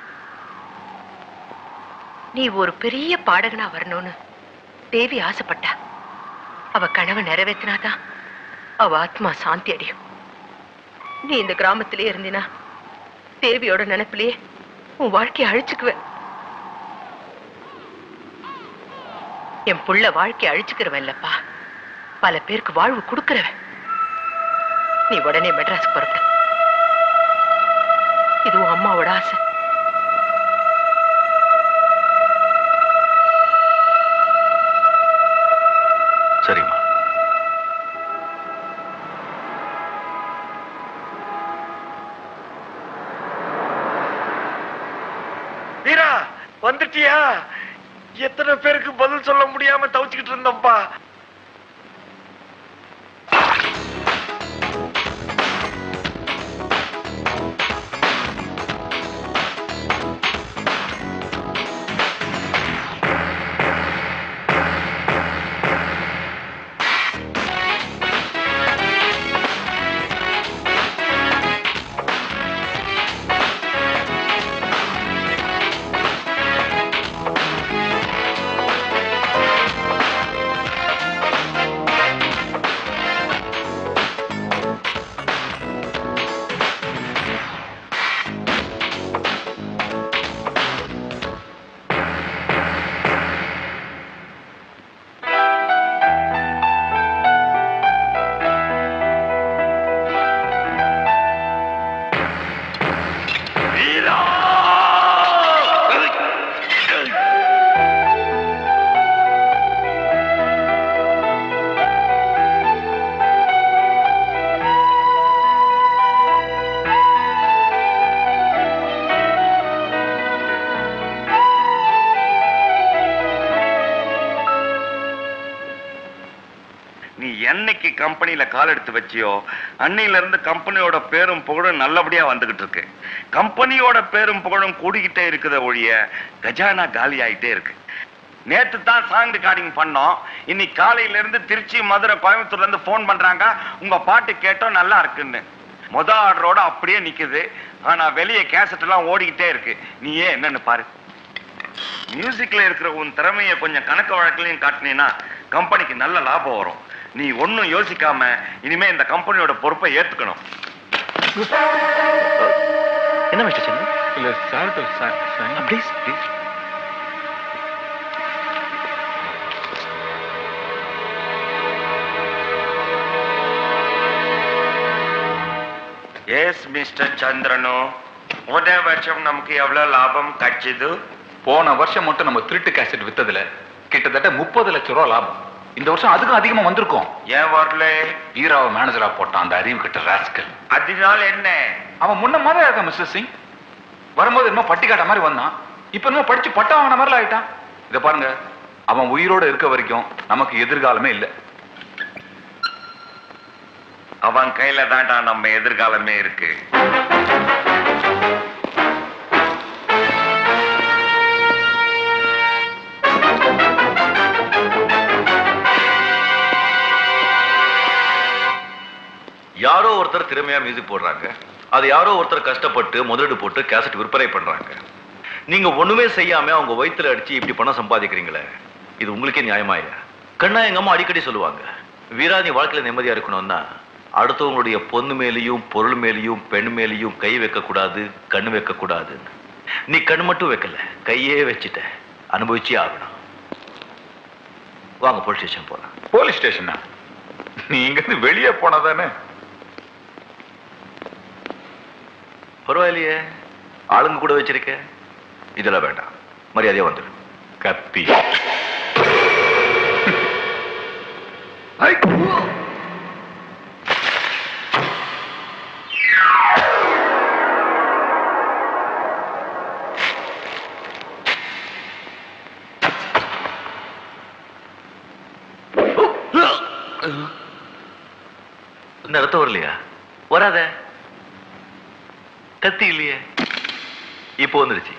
நீ ஒரு பெரிய பாடகனா வரணும்னு தேவி ஆசைப்பட்டா. அவ கனவை நிறைவேற்றினாதான் அவ ஆத்மா சாந்தி அடையும். நீ இந்த கிராமத்திலே இருந்தினா தேவியோட நினைப்பிலேயே உன் வாழ்க்கையை அழிச்சுக்குவ. என் புள்ள வாழ்க்கையை அழிச்சுக்கிறவன் இல்லப்பா, பல பேருக்கு வாழ்வு கொடுக்கிறவன். நீ உடனே மெட்ராஸ்க்கு புறப்பட. இது உன் அம்மாவோட ஆசை. சரிம்மா. வீரா வந்துட்டியா? எத்தனை பேருக்கு பதில் சொல்ல முடியாம தவிச்சுக்கிட்டு இருந்தோம்ப்பா. என்னைக்கு கம்பெனியில கால் எடுத்து வச்சியோ அன்னையில இருந்து கம்பெனியோட பேரும் புகழும் நல்லபடியா வந்துகிட்டு இருக்கு. கம்பெனியோட பேரும் புகழும் கூடிக்கிட்டே இருக்குத ஒழிய கஜானா காலி ஆயிட்டே இருக்கு. நேத்து தான் சாங் ரெக்கார்டிங் பண்ணோம். இன்னைக்கு காலையில இருந்து திருச்சி, மதுரை, கோயம்புத்தூர்ல இருந்து போன் பண்றாங்க, உங்க பாட்டு கேட்டோம் நல்லா இருக்குன்னு. முத ஆர்டரோட அப்படியே நிக்குது. ஆனா வெளியே கேசட் எல்லாம் ஓடிக்கிட்டே இருக்கு. நீயே என்னன்னு பாரு. மியூசிக்ல இருக்கிற உன் திறமையை கொஞ்சம் கணக்கு வழக்கிலையும் காட்டினீன்னா கம்பெனிக்கு நல்ல லாபம் வரும். நீ ஒன்னும் யோசிக்காம இனிமே இந்த கம்பெனியோட பொறுப்பை ஏத்துக்கணும். என்ன மிஸ்டர் சென்னை? இல்ல sir please please. Yes mister Chandran, ஒரே வருஷம் நமக்கு எவ்வளவு லாபம் கிடைச்சது? போன வருஷம் மட்டும் நம்ம திருட்டு கேசட் வித்ததுல கிட்டத்தட்ட 30 லட்சம் ரூபாய் லாபம். இந்த வருஷம் அதுக்கும் அதிகமா வந்திருக்கும். ஏன் வரல? ஈராவை மேனேஜரா போட்டான் அந்த அறிவு கிட்ட ராஸ்கல். அதனால என்ன? அவன் முன்ன மாதிரி இருக்கான் மிஸ்டர் சிங். வரும்போது என்னமோ பட்டி காட்ட மாதிரி வந்தான். இப்ப என்னமோ படிச்சு பட்டம் வாங்கின மாதிரி ஆயிட்டான். இத பாருங்க, அவன் உயிரோட இருக்க வரைக்கும் நமக்கு எதிர்காலமே இல்லை. அவன் கையில தான்டா நம்ம எதிர்காலமே இருக்கு. யாரோ ஒருத்தர் திறமையா மியூசிக் போடுறாங்க, அது யாரோ ஒருத்தர் கஷ்டப்பட்டு முதலீடு போட்டு கேசட் விற்பனை பண்றாங்க. நீங்க ஒண்ணுமே செய்யாம அவங்க வயித்துல அடிச்சு இப்படி பணம் சம்பாதிக்கிறீங்களே, இது உங்களுக்கே நியாயமா இல்லையா? கண்ணா எங்க அம்மா அடிக்கடி சொல்லுவாங்க, வீரா நீ வாழ்க்கையில நிம்மதியா இருக்கணும்னா அடுத்தவங்களுடைய பொண்ணு மேலேயும் பொருள் மேலேயும் பெண் மேலேயும் கை வைக்க கூடாது, கண்ணு வைக்க கூடாது. நீ கண் மட்டும் வைக்கல, கையே வச்சுட்ட, அனுபவிச்சே ஆகணும். வாங்க போலீஸ் ஸ்டேஷன் போலாம். போலீஸ் ஸ்டேஷனா? நீ இங்க இருந்து வெளியே போனதானே? பரவாயில்லையே, ஆளுங்க கூட வச்சிருக்க. இதெல்லாம் வேண்டாம், மரியாதையா வந்துடு. கத்தி ரத்தம் வரலையா? வராத. கத்தி இல்லையே, இப்போ வந்துருச்சு.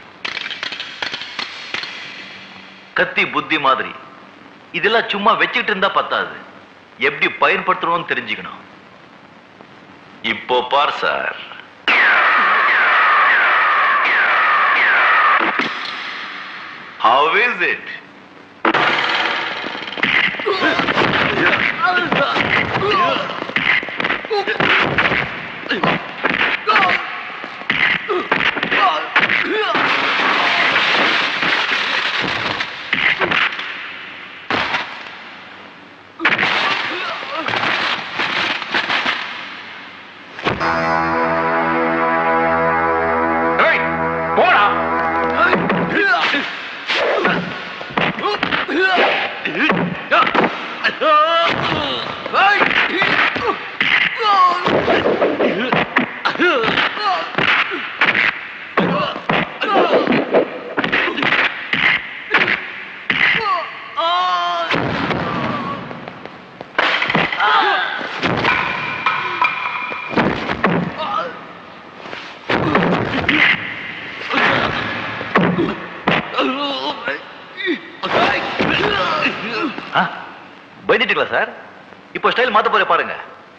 கத்தி புத்தி மாதிரி. இதெல்லாம் சும்மா வச்சுட்டு இருந்தா பத்தாது, எப்படி பயன்படுத்தணும்னு தெரிஞ்சுக்கணும். இப்போ பார் சார். How is it? பயந்துட்டீங்களா சார்? இப்போ ஸ்டைல் மாத்த போற பாருங்க.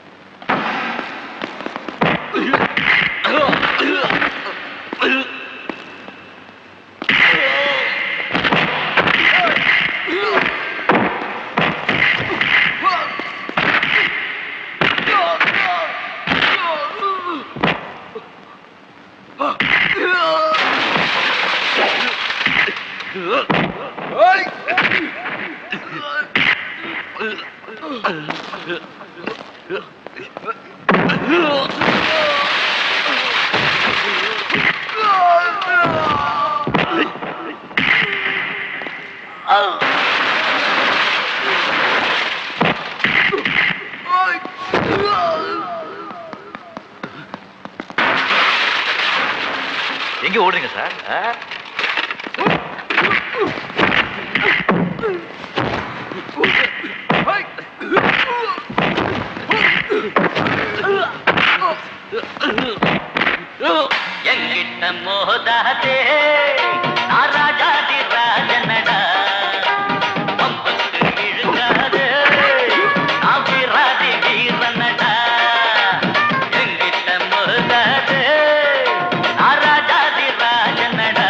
எங்க ஓடுறீங்க சார்? எங்கிட்ட மோதாதே நான் ராஜாதி ராஜனடா பம்பத்து இழுக்காதே நான் வீராதி வீரனடா எங்கிட்ட மோதாதே நான் ராஜாதி ராஜனடா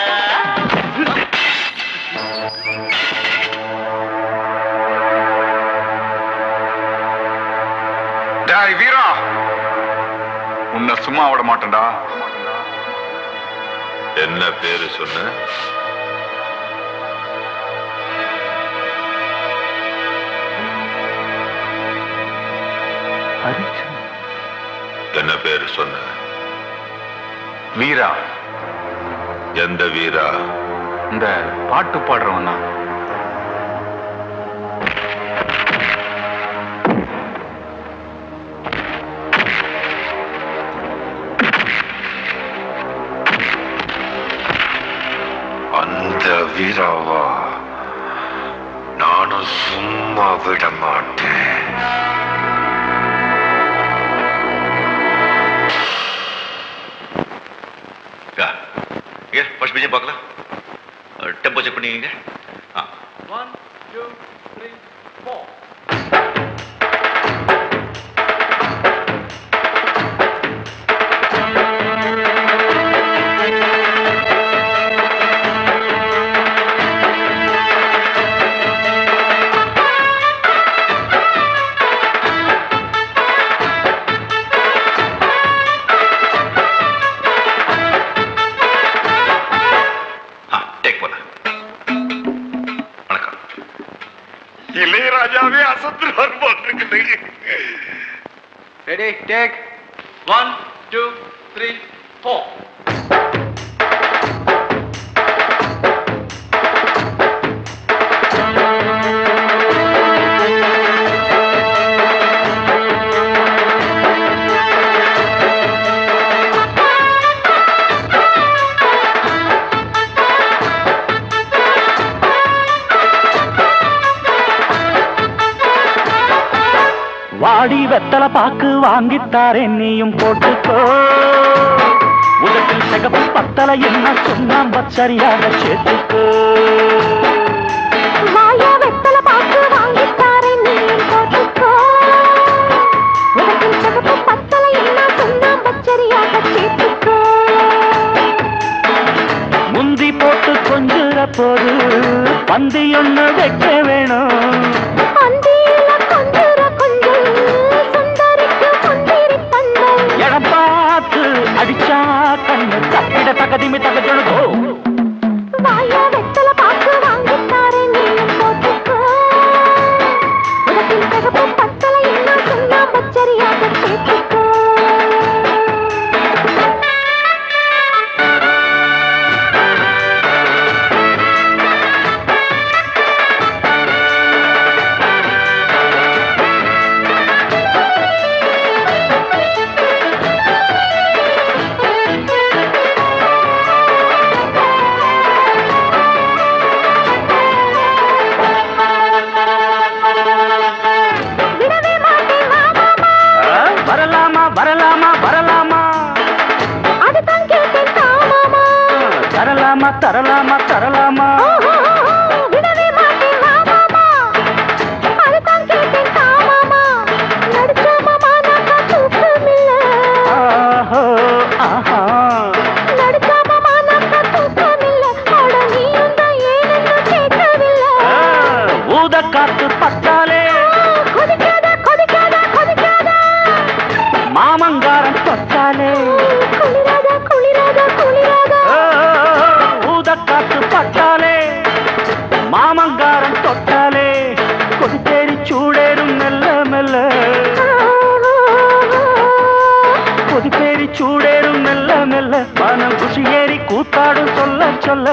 டேய் வீரா, உன்னை சும்மா விட மாட்டேன்டா. என்ன பேரு சொன்ன? என்ன பேரு சொன்ன? வீரா. எந்த வீரா? இந்த பாட்டு பாடுறவன் தான். அந்த வீராவா? நானும் சும்மா விட மாட்டேன். ஃபர்ஸ்ட் பேஜ் பார்க்கலாம். டெம்போ செக் பண்ணிக்கங்க. 1 2 3 4. இளையராஜாவே அசத்துருவார் போட்டிருக்கு. Ready, take 1 2 3 4. வாடி வெத்தலை பாக்கு வாங்கித்தாரே நீயும் போட்டுக்கோ உதட்டில் சிகப்பு பத்தலை என்ன சொன்னாம் சரியாக சேர்த்துக்கோ வாயா வெத்தலை பாக்கு வாங்கித்தாரே நீயும் போட்டுக்கோ உதட்டில் சிகப்பு பத்தலை என்ன சொன்னாம் சரியாக சேர்த்துக்கோ முந்தி போட்டு கொஞ்சுற போது பந்தி ஒண்ணு வைக்க வேணும் இடம் பார்த்து அடிச்சா கண்ணு தப்பிட தகதிமி தகஜொழுதோ வாயா வெத்தலை பாக்கு வாங்கித்தாரே நீயும் போட்டுக்கோ உதட்டில் சிகப்பு பத்தலை என்ன சொன்னாம் சரியாக சேர்த்துக்கோ ஊத காத்து பட்டாலே கொதிக்காத கொதிக்காத கொதிக்காத மாமங்காரம் தொட்டாலே குளிராத குளிராத குளிராத ஊத காத்து பட்டாலே மாமங்காரம் தொட்டாலே கொதித்தேறி சூடேறும் மெல்ல மெல்ல கொதிப்பேறி சூடேறும் மெல்ல மெல்ல மனம் குஷியேறி கூத்தாடும் சொல்ல சொல்ல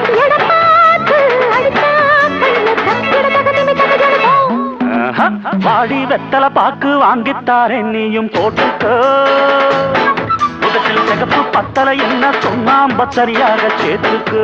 வாடி வெத்தலை பாக்கு வாங்கித்தாரே நீயும் போட்டுக்கோ உதட்டில் சிகப்பு பத்தலை என்ன சொன்னாம்ப சரியாக சேர்த்துக்கு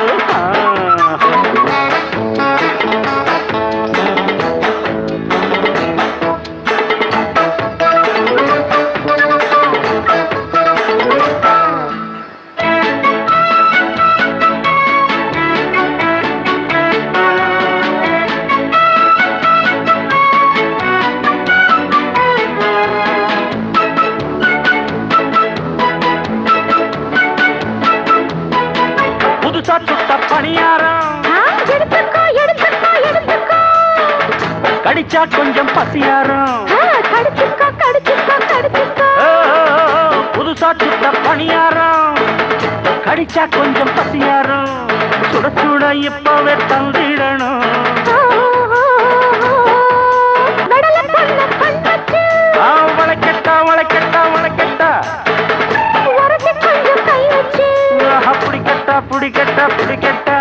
சுட்ட பணியாரம் எடுத்துக்கோ எடுத்துக்கோ எடுத்துக்கோ கடிச்சா கொஞ்சம் பசியாரம் கடிச்சுக்கோ கடிச்சுக்கோ கடிச்சுக்கோ புதுசா சுட்ட பணியாரம் கடிச்சா கொஞ்சம் பசியாரம் சுட சுட இப்பவே தந்திடணும் வளைக்கட்டா வளைக்கட்டா வளைக்கட்டா புடிக்கட்டா புடிக்கட்டா புடிக்கட்டா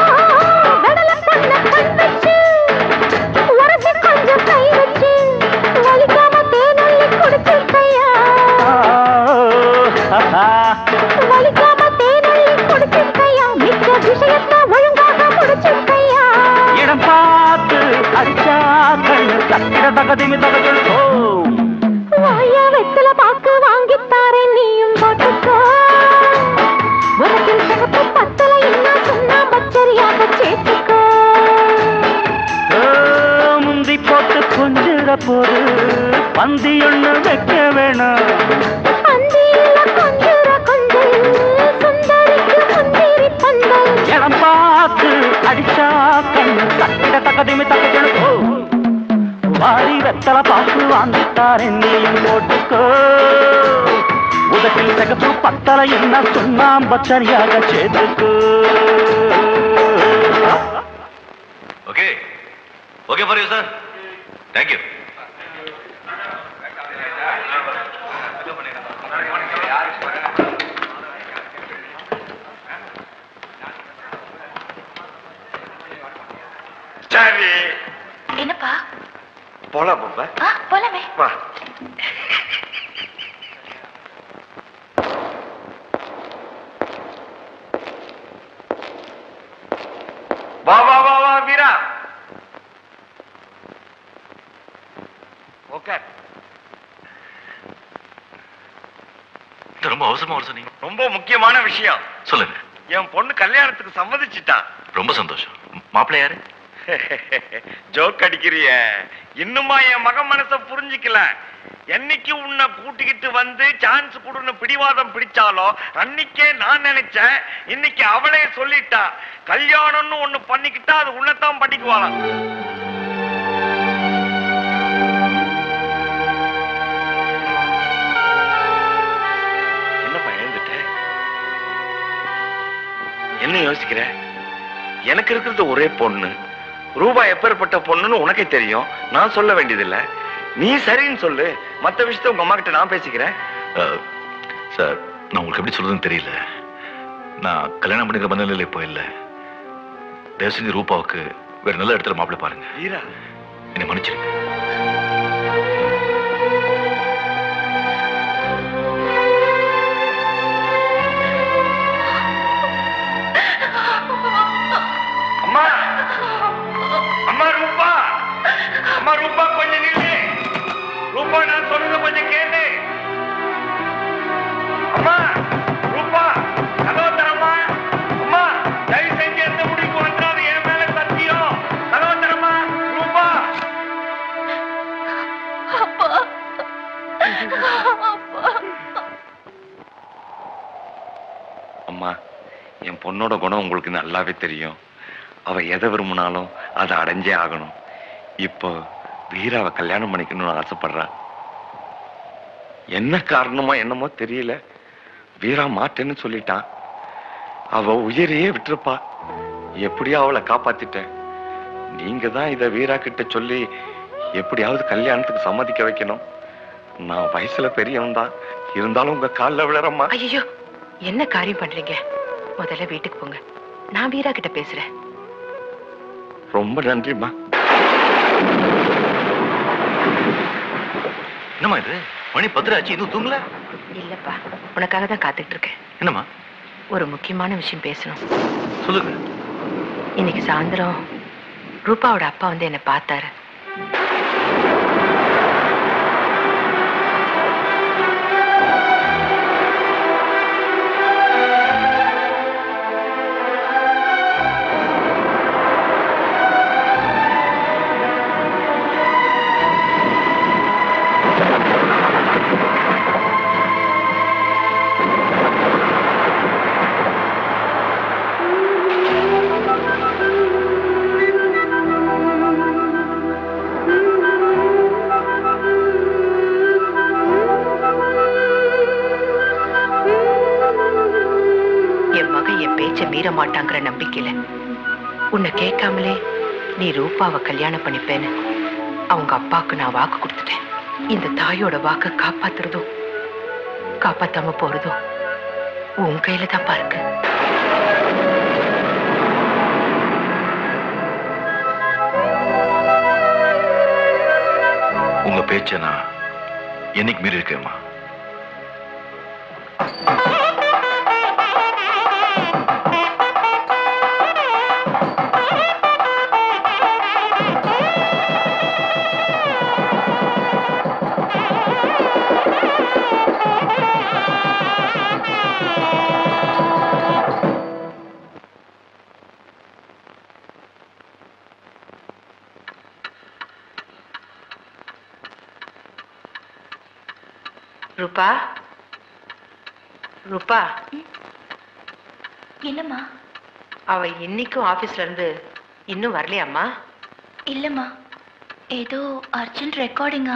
இடம் பார்த்து அடிச்சா கண்ணு தக்கிட தகதிமி தகஜல் வெத்தல பாக்கு வாங்கித்தாரே நீயும் போட்டுக்கோ உனக்கில் சிகப்பு பத்தலை என்ன சொன்னா பச்சரியாக சேர்த்துக்கோ முந்தி போட்டு கொஞ்சிட போது பந்தி ஒண்ணு வைக்க வேணும் பந்தியில கொஞ்சிற கொஞ்சல் சுந்தரிக்கு முந்திரி பந்தல் இடம் பார்த்து அடிச்சா கண்ணு தக்கிட தகதிமி தகஜல் வாரி வெத்தலை பாக்கு வாங்கித்தாரே நீயும் போட்டுக்கோ உதட்டில் சிகப்பு பத்தலை என்ன சொன்னாம்ப சரியாக சேர்த்துக்கு okay okay for you sir thank you சரி என்னப்பா போலாம் பாப்பா போலாமே வா வா வா வா வா வீரா ஓகே ரொம்ப அவசரமா வர சொன்னீங்க ரொம்ப முக்கியமான விஷயம் சொல்லுங்க என் பொண்ணு கல்யாணத்துக்கு சம்மதிச்சிட்டான் ரொம்ப சந்தோஷம் மாப்பிள்ளை யாரு ஜோக் அடிக்கிறிய இன்னுமா என் மகன் மனச புரிஞ்சுக்கல என்னைக்கு உன்னை கூட்டிக்கிட்டு வந்து சான்ஸ் கொடுன்னு பிடிவாதம் பிடிச்சாலோ அன்னைக்கே நான் நினைச்சேன் இன்னைக்கு அவளே சொல்லிட்டா கல்யாணம்னு ஒண்ணு பண்ணிக்கிட்டா அது உன்னதான் பண்ணிக்குவாளாம் என்னப்பா எழுந்துட்ட என்ன யோசிக்கிற எனக்கு இருக்கிறது ஒரே பொண்ணு ரூபா எப்பேற்பட்ட பொண்ணுன்னு உனக்கே தெரியும் நான் சொல்ல வேண்டியதில்லை நீ சரின்னு சொல்லு மத்த விஷயத்த உங்க அம்மா கிட்ட நான் பேசிக்கிறேன் சார் நான் உங்களுக்கு எப்படி சொல்றதுன்னு தெரியல நான் கல்யாணம் பண்ணிக்கிற மனநிலையில இப்போ இல்லை தயவு செஞ்சு ரூபாவுக்கு வேற நல்ல இடத்துல மாப்பிள்ளை பாருங்க வீரா என்னை மன்னிச்சிருங்க அம்மா அம்மா ரூபா அம்மா ரூபா கொஞ்சம் நில்லு ரூபா நான் சொல்றது கொஞ்சம் கேளு அம்மா ரூபா கதவை தரமா அம்மா தயவு செஞ்சு எந்த முடிவுக்கு வந்தாது என் மேல சத்தியம் கதவை தரமா ரூபா அப்பா அம்மா என் பொண்ணோட குணம் உங்களுக்கு நல்லாவே தெரியும் அவ எதை விரும்பினாலும் அதை அடைஞ்சே ஆகணும். இப்போ வீராவை கல்யாணம் பண்ணிக்கணும்னு ஆசைப்படுறா. என்ன காரணமோ என்னமோ தெரியல, வீரா மாட்டேன்னு சொல்லிட்டான். அவ உயிரையே விட்டுருப்பா. எப்படியோ அவளை காப்பாத்திட்டேன். நீங்க தான் இத வீரா கிட்ட சொல்லி எப்படியாவது கல்யாணத்துக்கு சம்மதிக்க வைக்கணும். நான் வயசுல பெரியவன் தான், இருந்தாலும் உங்க காலில் விழறம்மா. ஐயோ, என்ன காரியம் பண்றீங்க? முதல்ல வீட்டுக்கு போங்க, நான் வீரா கிட்ட பேசுறேன். ரொம்ப நன்றிம்மா. என்னம்மா இது? மணி 10 ஆச்சு, இது தூங்கல? இல்லப்பா, உனக்காக தான் காத்துட்டு இருக்கேன். என்னம்மா? ஒரு முக்கியமான விஷயம் பேசணும். சொல்லுங்க. இன்னைக்கு சாயந்தரம் ரூபாவோட அப்பா வந்து என்னை பார்த்தாரு. மீற மாட்டாங்கிற நம்பிக்கையில உன்னை கேட்காமலே நீ ரூபாவை கல்யாணம் பண்ணிப்பேன்னு அவங்க அப்பாவுக்கு நான் வாக்கு கொடுத்துட்டேன். இந்த தாயோட வாக்க காப்பாத்துறதும் காப்பாத்தாம போறதும் உன் கையில தான் பாருக்கு. உங்க பேச்ச நான் என்னைக்கு மீறி இருக்கேம்மா? ரூபா, ரூபா, என்னம்மா? அவ இன்னைக்கும் ஆபீஸ்ல இருந்து இன்னும் வரலையாம்மா? இல்லம்மா, ஏதோ அர்ஜென்ட் ரெக்கார்டிங்கா.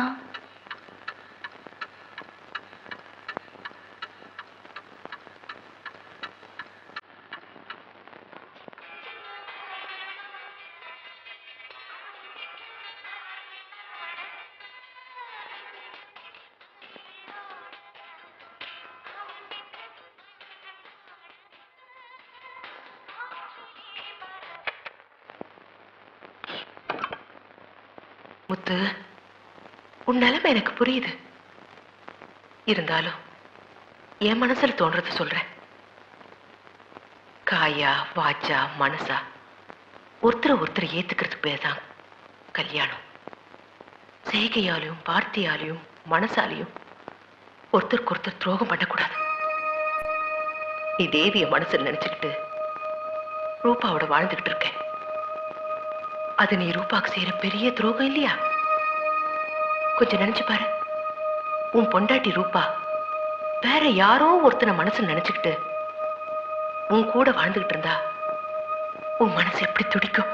முத்து, உன் நிலைமை எனக்கு புரியுது. இருந்தாலும் என் மனசுல தோன்றத சொல்றேன். காயா வாச்சா மனசா ஒருத்தர் ஏத்துக்கிறதுக்கு பேர் தான் கல்யாணம். செய்கையாலையும் வார்த்தையாலையும் மனசாலையும் ஒருத்தருக்கு ஒருத்தர் துரோகம் பண்ணக்கூடாது. நீ தேவிய மனசுல நினைச்சுக்கிட்டு ரூபாவோட வாழ்ந்துகிட்டு இருக்க. அது நீ ரூபாக்கு செய்யற பெரிய துரோகம் இல்லையா? கொஞ்சம் நினைச்சு பாரு. உன் பொண்டாட்டி ரூபா வேற யாரோ ஒருத்தனை மனசுல நினைச்சுக்கிட்டு உன் கூட வாழ்ந்துகிட்டு இருந்தா உன் மனசு எப்படி துடிக்கும்?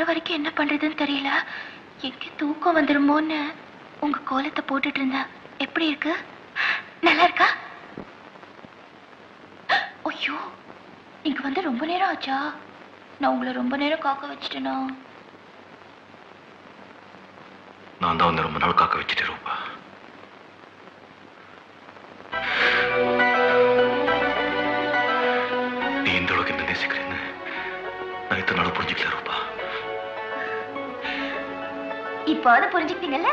வரைக்கும் என்ன பண்றதுன்னு தெரியல. எங்க தூக்கம் வந்துருமோன்னு உங்க கோலத்தை போட்டுட்டு இருந்தா. எப்படி இருக்கு? நல்லா இருக்கா? ஐயோ, நீங்க வந்து ரொம்ப நேரம் ஆச்சா? நான் உங்களை ரொம்ப நேரம் காக்க வச்சுட்டேனா? நான் தான் வந்து ரொம்ப நாள் காக்க வச்சுட்டேன் ரூபா. நீ இந்த அளவுக்கு என்ன நேசிக்கிறேன்னு நான் இத்தனை நாள் புரிஞ்சுக்கல ரூபா. இப்போ அதை புரிஞ்சுக்கிட்டீங்கல்ல?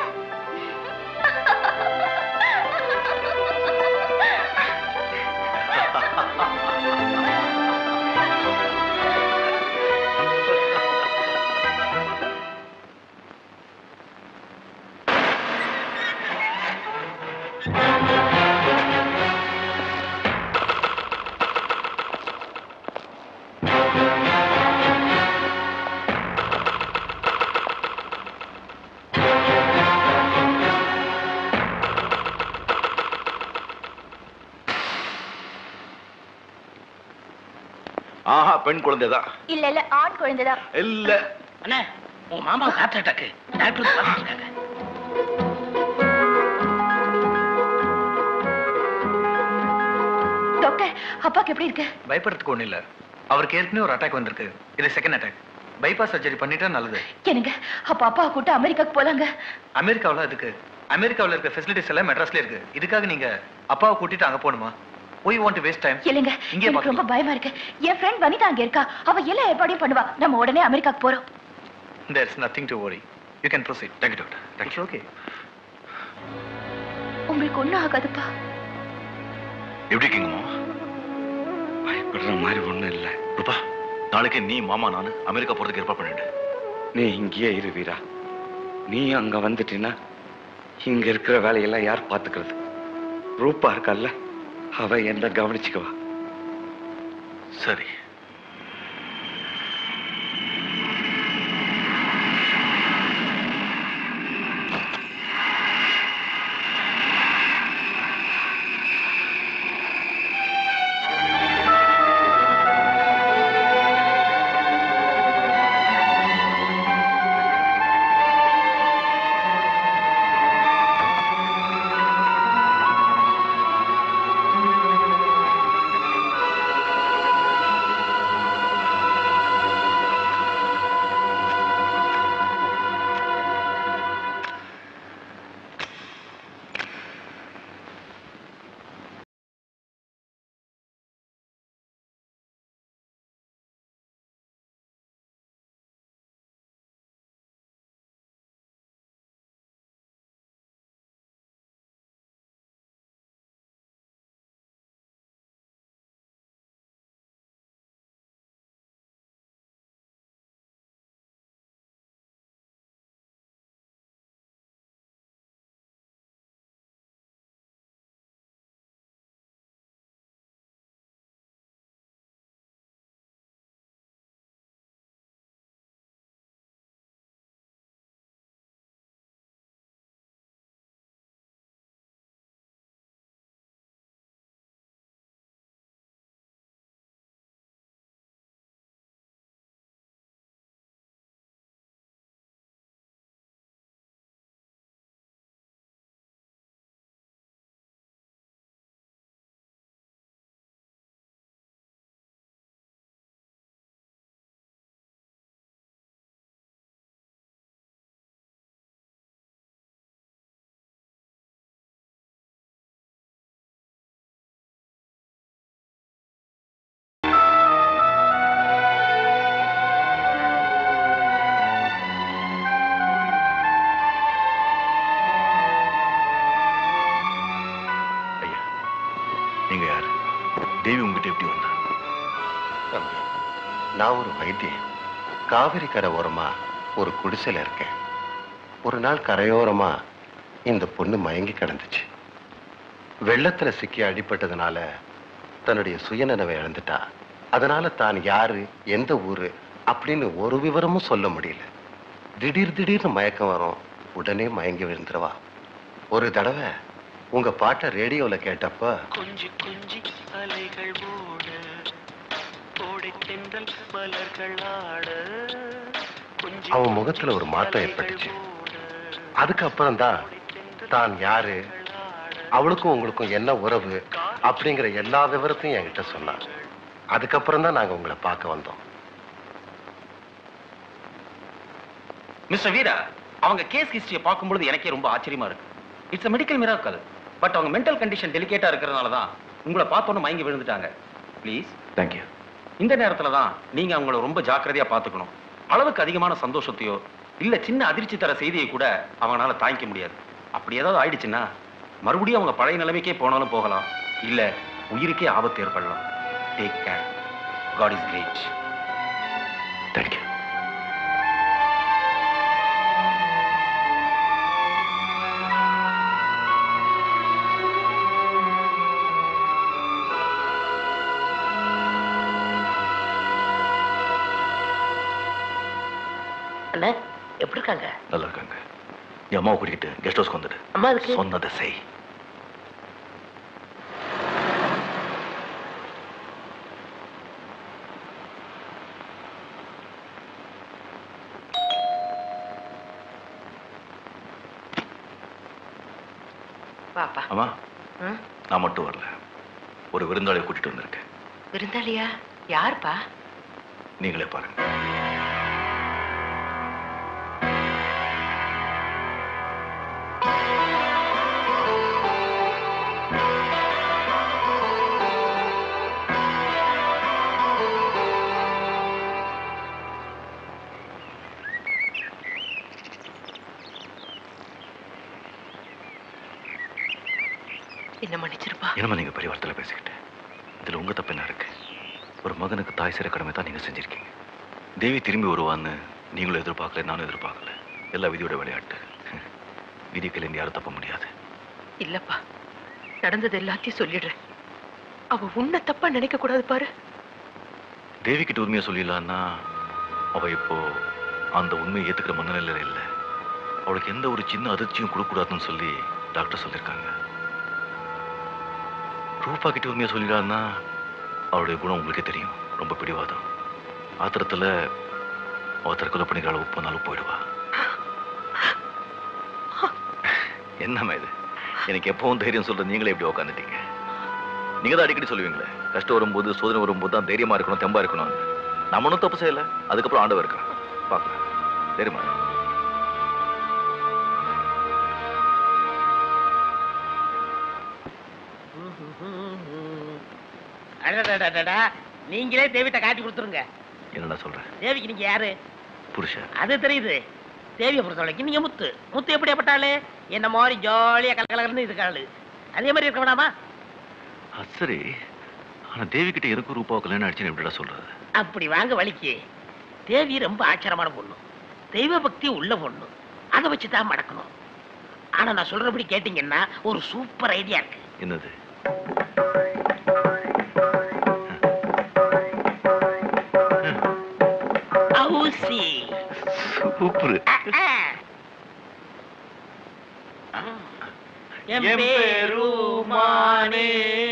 ஆஹா, பெண் குழந்தைதான். இல்ல இல்ல, ஆண் குழந்தைதான். இல்ல அண்ணா, உங்க மாமா ஹார்ட் அட்டாக். டாக்டர் பார்த்துட்டு இருக்காங்க. டாக்டர், அப்பாக்கு எப்படி இருக்கு? பயப்படுறதுக்கு ஒண்ணு இல்ல. அவருக்கு ஏற்கனவே ஒரு அட்டாக் வந்திருக்கு. இது செகண்ட் அட்டாக். பைபாஸ் சர்ஜரி பண்ணிட்டா நல்லது. எனக்கு அப்ப அப்பா கூட்ட அமெரிக்காக்கு போலாங்க. அமெரிக்காவில் அதுக்கு அமெரிக்காவில் இருக்க ஃபெசிலிட்டிஸ் எல்லாம் மெட்ராஸ்ல இருக்கு. இதுக்காக நீங்க அப்பாவை கூட்டிட்டு அங்க போகணுமா? We want to waste time. இல்லங்க, எனக்கு ரொம்ப பயமா இருக்கு. என் ஃப்ரெண்ட் வனிதா அங்க இருக்கா. அவ எல்லா ஏற்பாடையும் பண்ணுவா. நம்ம உடனே அமெரிக்காக்கு போறோம். There's nothing to worry. You can proceed. Thank you, doctor. Thank you. Okay. உங்களுக்கு ஒண்ணும் ஆகாதுப்பா. எப்படி இருக்கீங்கம்மா? பயப்படுற மாதிரி ஒண்ணும் இல்ல. ரூபா, நாளைக்கு நீ மாமா நானு அமெரிக்கா போறதுக்கு ஏற்பாடு பண்ணிடு. நீ இங்கேயே இரு வீரா. நீ அங்க வந்துட்டீன்னா இங்க இருக்கிற வேலையெல்லாம் யார் பாத்துக்கிறது? ரூபா இருக்கல்ல, அவ என்ன கவனிச்சுக்குவா. சரி. தேவி உங்ககிட்ட எப்படி வந்தா? தம்பி, நான் ஒரு வைத்தியன். காவிரி கரை ஓரமா ஒரு குடிசையில இருக்கேன். ஒரு நாள் கரையோரமா இந்த பொண்ணு மயங்கி கிடந்துச்சு. வெள்ளத்துல சிக்கி அடிபட்டதுனால தன்னுடைய சுயநினைவை இழந்துட்டா. அதனால தான் யாரு, எந்த ஊரு அப்படின்னு ஒரு விவரமும் சொல்ல முடியல. திடீர்னு மயக்கம் வரும். உடனே மயங்கி விழுந்துருவா. ஒரு தடவை உங்க பாட்டை ரேடியோல கேட்டப்ப கொஞ்சி கொஞ்சி அலைகள் ஓட ஓடை தென்றல் மலர்கள் ஆட அவன் முகத்துல ஒரு மாற்றம் ஏற்பட்டுச்சு. அதுக்கப்புறம் தான் தான் யாரு, அவளுக்கும் உங்களுக்கும் என்ன உறவு அப்படிங்கிற எல்லா விவரத்தையும் என்கிட்ட சொன்னான். அதுக்கப்புறம் தான் நாங்க உங்களை பார்க்க வந்தோம். மிஸ்டர் வீரா, அவங்க கேஸ் ஹிஸ்டரியை பார்க்கும்போது எனக்கே ரொம்ப ஆச்சரியமா இருக்கு. It's a medical miracle. But அவங்க மென்டல் கண்டிஷன் டெலிகேட்டா இருக்கிறதுனால தான் உங்களை பார்த்தோன்னு மயங்கி விழுந்துட்டாங்க. ப்ளீஸ். தேங்க்யூ. இந்த நேரத்துல தான் நீங்க அவங்கள ரொம்ப ஜாக்கிரதையா பார்த்துக்கணும். அளவுக்கு அதிகமான சந்தோஷத்தையோ இல்ல சின்ன அதிர்ச்சி தர செய்தியை கூட அவங்களால தாங்கிக்க முடியாது. அப்படி ஏதாவது ஆயிடுச்சுன்னா மறுபடியும் அவங்க பழைய நிலைமைக்கே போனாலும் போகலாம், இல்ல உயிருக்கே ஆபத்து ஏற்படலாம். Take care. God is great. Thank you. அண்ணா எப்படி இருக்காங்க? நல்லா இருக்காங்க. நீ அம்மாவை கூட்டிக்கிட்டு கெஸ்ட் ஹவுஸ்க்கு வந்துடு. அம்மா அதுக்கு சொன்னதை செய். பாப்பா. அம்மா நான் மட்டும் வரல, ஒரு விருந்தாளியை கூட்டிட்டு வந்திருக்கேன். விருந்தாளியா? யாருப்பா? நீங்களே பாருங்க. என்ன மன்னிச்சிருப்பா. என்னமா நீங்க பரிவாரத்தில் பேசிக்கிட்டு, இதுல உங்க தப்பு என்ன இருக்கு? ஒரு மகனுக்கு தாய் சேர கடமை தான் நீங்க செஞ்சிருக்கீங்க. தேவி திரும்பி வருவான்னு நீங்களும் எதிர்பார்க்கல, நானும் எதிர்பார்க்கல. எல்லா விதியோட விளையாட்டு. விதிக்கல யாரும் தப்ப முடியாது. இல்லப்பா, நடந்தது எல்லாத்தையும் சொல்லிடுறேன். அவ உன்னை தப்பா நினைக்க கூடாது பாரு. தேவி கிட்ட உண்மையை சொல்லிடலான்னா அவ இப்போ அந்த உண்மையை ஏத்துக்கிற மனநிலையில இல்லை. அவளுக்கு எந்த ஒரு சின்ன அதிர்ச்சியும் கொடுக்கூடாதுன்னு சொல்லி டாக்டர் சொல்லியிருக்காங்க. ரூபா கிட்ட உண்மையை சொல்லிடலான்னா அவளுடைய குணம் உங்களுக்கே தெரியும், ரொம்ப பிடிவாதம். ஆத்திரத்துல அவ தற்கொலை பண்ணிக்கிற அளவு போனாலும் போயிடுவா. என்னம்மா இது? எனக்கு எப்பவும் தைரியம் சொல்ற நீங்களே எப்படி உட்காந்துட்டீங்க? நீங்க தான் அடிக்கடி சொல்லுவீங்களே, கஷ்டம் வரும்போது சோதனை வரும்போது தான் தைரியமா இருக்கணும், தெம்பா இருக்கணும். நம்ம ஒன்றும் தப்பு செய்யல, அதுக்கப்புறம் ஆண்டவர் இருக்கான் பார்க்கலாம். சரிம்மா. அடடடடடா, நீங்களே தேவிட்ட காட்டி கொடுத்துருங்க. என்னடா சொல்றேன்? தேவிக்கு நீங்க யாரு? புருஷன். அது தெரியுது. தேவியை பொறுத்தவரைக்கும் நீங்க முத்து. முத்து எப்படியாப்பட்டாளு? என்ன மாதிரி ஜாலியா கலகலன்னு இருக்காளு. அதே மாதிரி இருக்க வேணாமா? சரி, ஆனா தேவி கிட்ட எனக்கு ரூபாவை கல்யாணம் ஆயிடுச்சுன்னு எப்படிடா சொல்றது? அப்படி வாங்க வலிக்கு. தேவி ரொம்ப ஆச்சரியமான பொண்ணு, தெய்வ பக்தி உள்ள பொண்ணு. அதை வச்சுதான் மடக்கணும். ஆனா நான் சொல்றபடி கேட்டீங்கன்னா ஒரு சூப்பர் ஐடியா இருக்கு. என்னது? ஊசி. சூப்பர். எம்பெருமானே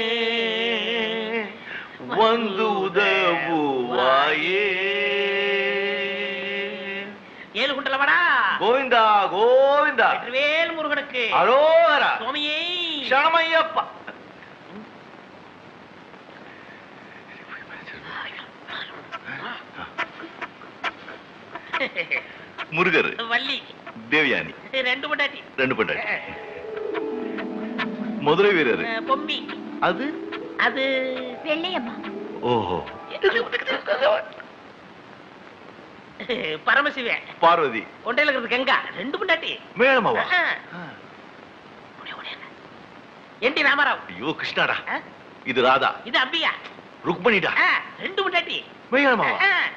வந்து உதவுவாயே. ஏழு குண்டலவடா. கோவிந்தா கோவிந்தா. வேல் முருகனுக்கு அரோகரா. சுவாமியே சரணமையப்பா. முருகர், வள்ளி, தேவயானி, ரெண்டு பொண்டாட்டி. ரெண்டு பொண்டாட்டி. மதுரை வீரர் பொம்மி. அது அது வெள்ளையம்மா. ஓஹோ. பரமசிவன், பார்வதி, கொண்டையில இருக்கிறது கங்கா, ரெண்டு பொண்டாட்டி. மேளமாவா? என்டி ராமராவ். ஐயோ கிருஷ்ணாடா. இது ராதா. இது அம்பியா. ருக்மணிடா. ரெண்டு பொண்டாட்டி. மேளமாவா?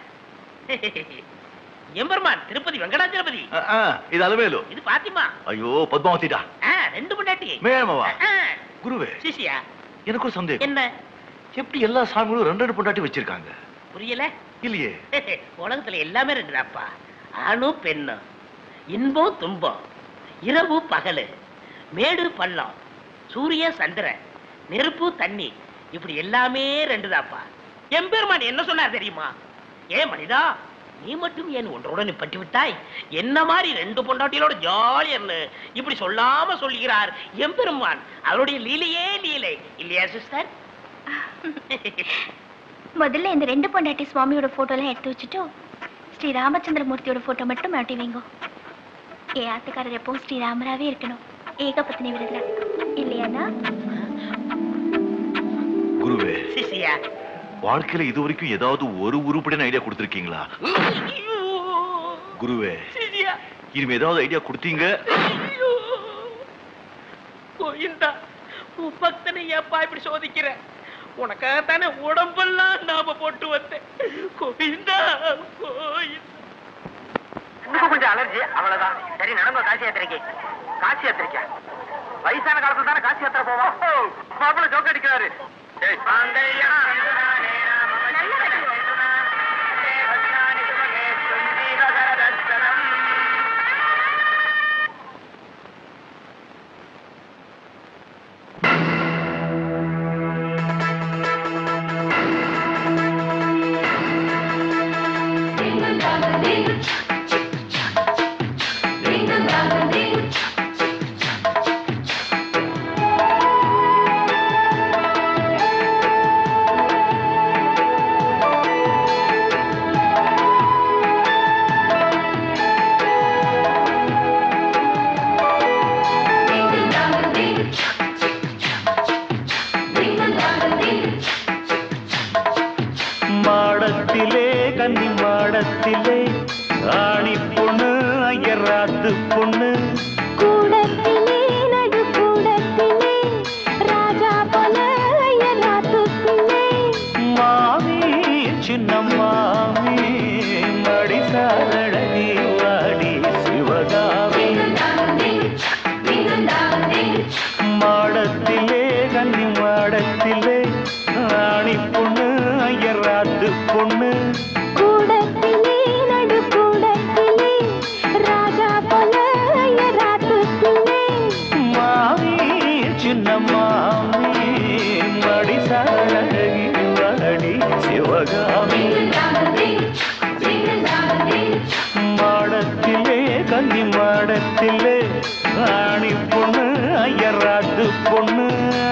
எம்பெருமான் திருப்பதி வெங்கடாச்சலபதி. இது அலமேலு. இது பாத்திமா. ஐயோ பத்மாவதிடா. ரெண்டு பொண்டாட்டி. மேளமாவா? குருவே, சிசியா, எனக்கு ஒரு சந்தேகம். என்ன? எப்படி எல்லா சாமிகளும் ரெண்டு ரெண்டு பொண்டாட்டி வச்சிருக்காங்க? புரியல? இல்லையே. உலகத்துல எல்லாமே ரெண்டுதாப்பா. ஆணும் பெண்ணும், இன்பம் துன்பம், இரவு பகலு, மேடு பள்ளம், சூரிய சந்திரன், நெருப்பு தண்ணி, இப்படி எல்லாமே ரெண்டுதாப்பா. எம்பெருமான் என்ன சொன்னார் தெரியுமா? ஏ மனிதா, நீ மட்டும் ஏன் ஒன்றோட நிப்பட்டு விட்டாய்? என்ன மாதிரி 2 பொண்டாட்டிகளோட ஜாலியர்னு இப்படி சொல்லாம சொல்கிறார் எம்பெருமான். அவருடைய லீலையே லீலை இல்லையா சிஸ்டர்? முதல்ல இந்த 2 பொண்டாட்டி சுவாமியோட போட்டோலாம் எடுத்து வச்சுட்டு ஸ்ரீ ராமச்சந்திரமூர்த்தியோட போட்டோ மட்டும் மாட்டி வைங்க. என் ஆத்துக்காரர் எப்பவும் ஸ்ரீராமராவே இருக்கணும். ஏகபத்னி விரதம் இல்லையாண்ணா? குருவே, சிசியா, வாழ்க்கையில இது வரைக்கும் ஏதாவது ஒரு உருப்படியான ஐடியா கொடுத்திருக்கீங்களா? குருவே, இனிமே ஏதாவது ஐடியா கொடுத்தீங்க? கோயிந்தா, உன் பக்தனை ஏப்பா இப்படி சோதிக்கிற? உனக்காகத்தானே உடம்பெல்லாம் நாம போட்டு வந்தேன். கோயிந்தா கோயிந்தா. கொஞ்சம் அலர்ஜி, அவ்வளவுதான். சரி, நடந்த காசி யாத்திரைக்கு. காசி யாத்திரைக்கா? வயசான காலத்துல தானே காசி யாத்திரை போவோம். மாப்பிள்ள ஜோக் அடிக்கிறாரு. மாடத்திலே கன்னி மாடத்திலே ஆணி பொண்ணு ஐயராத்து பொண்ணு கூடத்திலே நடு கூடத்திலே ராஜா போல ஐயராத்துக்குள்ளே மாமி சின்ன மாமி மடிசாரழகி வாடி சிவகாமி மாடத்திலே கன்னி மாடத்திலே ஆணி பொண்ணு ஐயராத்து பொண்ணு கூடத்திலே நடு கூடத்திலே ராஜா போல ஐயராத்துக்குள்ளே மாமி சின்ன மாமி மடிசாரழகி வாடி சிவகாமி மாடத்திலே கன்னி மாடத்திலே ஆணி பொண்ணு ஐயராத்து பொண்ணு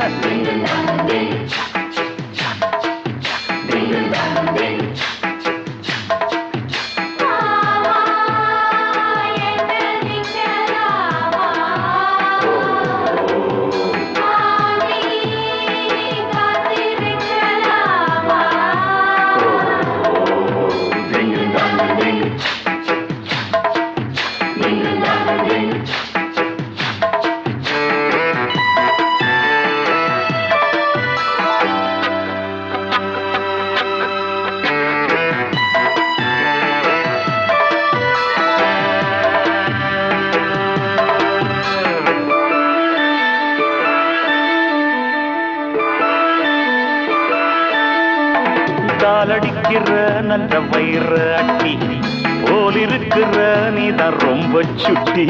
காலடிக்கிற நல்ல வயிற அட்டி போல் இருக்கிற நீதான் ரொம்ப சுட்டி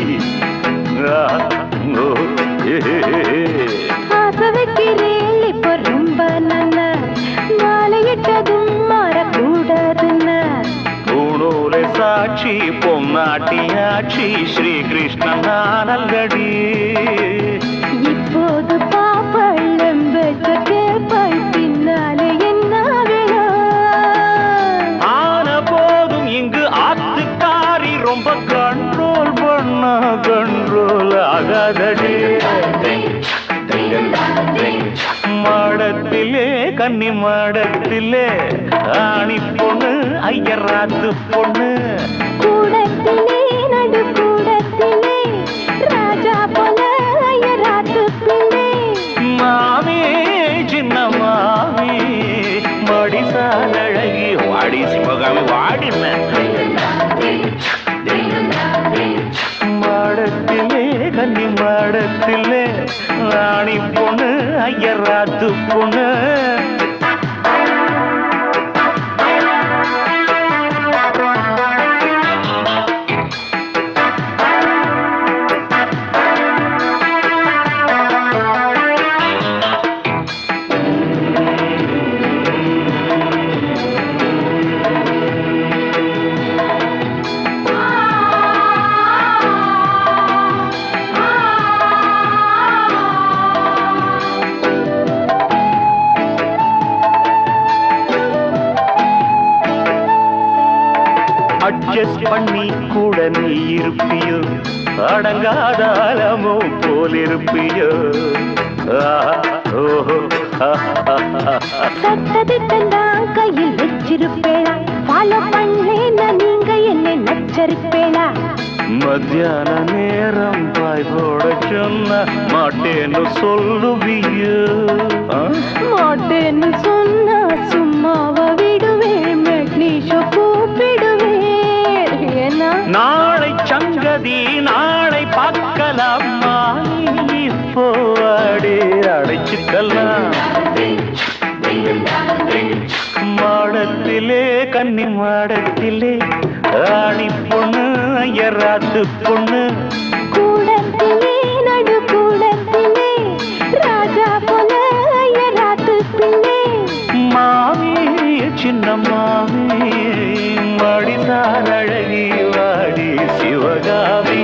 ஆசை வைக்கிறேன் இப்போ ரொம்ப நல்ல மாலையிட்டதும் மாறக்கூடாதுன்னு பூணூலை சாட்சி பொன்னாட்டியாட்சி ஸ்ரீகிருஷ்ணன் நல்லடி இப்போது பாப்பள்ளம் வச்ச கேப்பாய் பின்னாலே என்ன ஆன போதும் இங்கு ஆத்துக்காரி ரொம்ப கண்ட்ரோல் பண்ண கண்ட்ரோல் ஆகாதடி மாடத்திலே கன்னி மாடத்திலே ஆணி பொண்ணு ஐயராத்து பொண்ணு கூடத்திலே நடு கூடத்திலே ராஜா போல ஐயராத்துக்குள்ளே மாமி சின்ன மாமி மடிசாலழகி வாடி சிவகாமி வாடின மாடத்திலே கன்னி மாடத்திலே ராணி பொண்ணு ஐயராத்து பொண்ணு அட்ஜஸ்ட் பண்ணி கூட நீ இருப்பியோ அடங்காத அலமோ போல் இருப்பியோ சட்டதிட்டெல்லாம் கையில் வச்சிருப்பேளா ஃபாலோ பண்ணேன்னா நீங்க என்னை நச்சரிப்பேளா மத்தியான நேரம் பாய் போட சொன்ன மாட்டேன்னு சொல்லுவியோ மாட்டேன்னு சொன்னா சும்மாவ விடுவேன் மெக்னீஷோ கூப்பிடுவேன் ஏன்னா நாளை சங்கதி நாளை பார்க்கலாமா இப்போ அடே அடைச்சுக்கலாம் மாடத்திலே கன்னி மாடத்திலே ஆடி பொண்ணு ஐயராத்து பொண்ணு கூடத்திலே நடு கூடத்திலே ராஜா போல ஐயராத்து பிள்ளை மாமி சின்ன மாமி மடிசார் அழகி வாடி சிவகாமி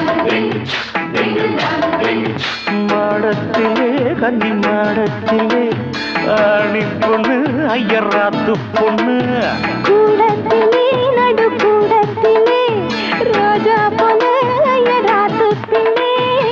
மாடத்திலே கன்னி மாடத்திலே ஆடி பொண்ணு ஐயராத்து பொண்ணு கூடத்திலே நடு கூடத்திலே ராஜா போல ஐயராத்து பிள்ளை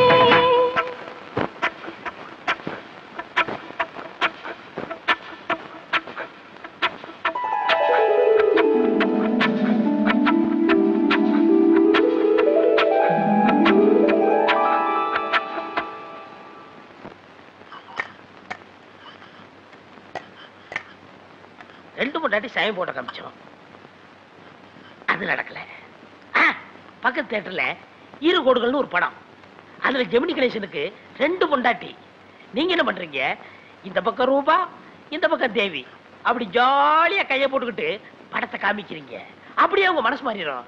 ரெண்டு மூணு சயம் போட்ட காமிச்சோம், அது நடக்கல. பக்கத்து தியேட்டர்ல இரு கோடுகள்னு ஒரு படம், அதுல ஜெமினி கணேசனுக்கு ரெண்டு பொண்டாட்டி. நீங்க என்ன பண்றீங்க? இந்த பக்கம் ரூபா, இந்த பக்கம் தேவி, அப்படி ஜாலியா கையை போட்டுக்கிட்டு படத்தை காமிக்கிறீங்க. அப்படியே உங்க மனசு மாறிடும்.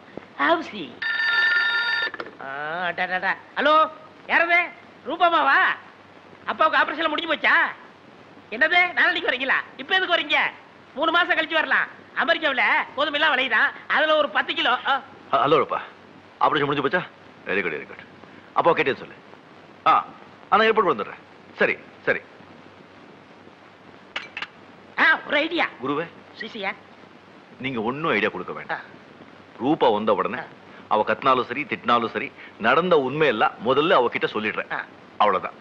ஹலோ, யாரது? ரூபாமாவா? அப்பாவுக்கு ஆபரேஷன் முடிஞ்சு போச்சா? என்னது, நாளைக்கு வரீங்களா? இப்ப எதுக்கு வரீங்க? 3 மாசம் கழிச்சு வரலாம். அமெரிக்காவில் கோதுமைலாம் விளையுதான், அதுல ஒரு 10 கிலோ. ஹலோ ரூபா, ஆபரேஷன் முடிஞ்சு போச்சா? Very good very good. அப்போ கேட்டே சொல்லு. நான் ஏற்பாடு வந்துடுறேன். சரி சரி. ஒரு ஐடியா குருவே. சிசியா, நீங்க ஒன்னும் ஐடியா கொடுக்க வேண்டாம். ரூபா வந்த உடனே அவ கத்தினாலும் சரி திட்டினாலும் சரி நடந்த உண்மையெல்லாம் முதல்ல அவகிட்ட சொல்லிடுறேன். அவ்வளவுதான்.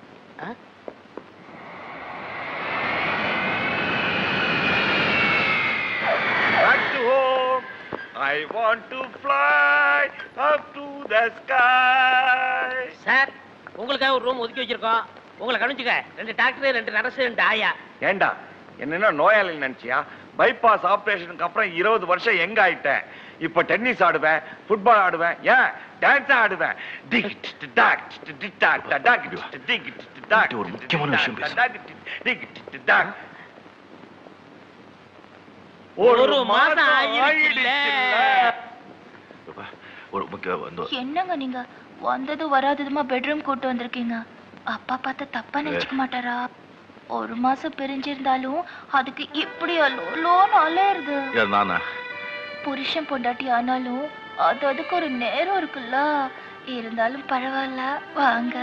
Back to home. I want to fly up to the sky. Sir, உங்களுக்காக ஒரு ரூம் ஒதுக்கி வச்சிருக்கோம். உங்களை கவனிச்சுக்க. 2 டாக்டர், 2 நர்ஸ், 2 ஆயா. ஏண்டா என்ன நோயாளி நினைச்சியா? பைபாஸ் ஆபரேஷனுக்கு அப்புறம் 20 வருஷம் எங்க ஆயிட்டேன். இப்ப டென்னிஸ் ஆடுவேன், ஃபுட்பால் ஆடுவேன், ஏன் டான்ஸ் ஆடுவேன். ஒரு முக்கியமான விஷயம் பேசு. ஒரு மாசம் ஆயிடுச்சுல்ல. என்னங்க நீங்க வந்தது வராததுமா பெட்ரூம் கூட்டு வந்திருக்கீங்க? அப்பா பார்த்து தப்பா நினைச்சுக்க மாட்டாரா? 1 மாசம் பிரிஞ்சிருந்தாலும் அதுக்கு இப்படி லோன் அலையுது. நானா? புருஷன் பொண்டாட்டி ஆனாலும் அதுக்கு ஒரு நேரம் இருக்குல்ல. இருந்தாலும் பரவாயில்ல, வாங்க.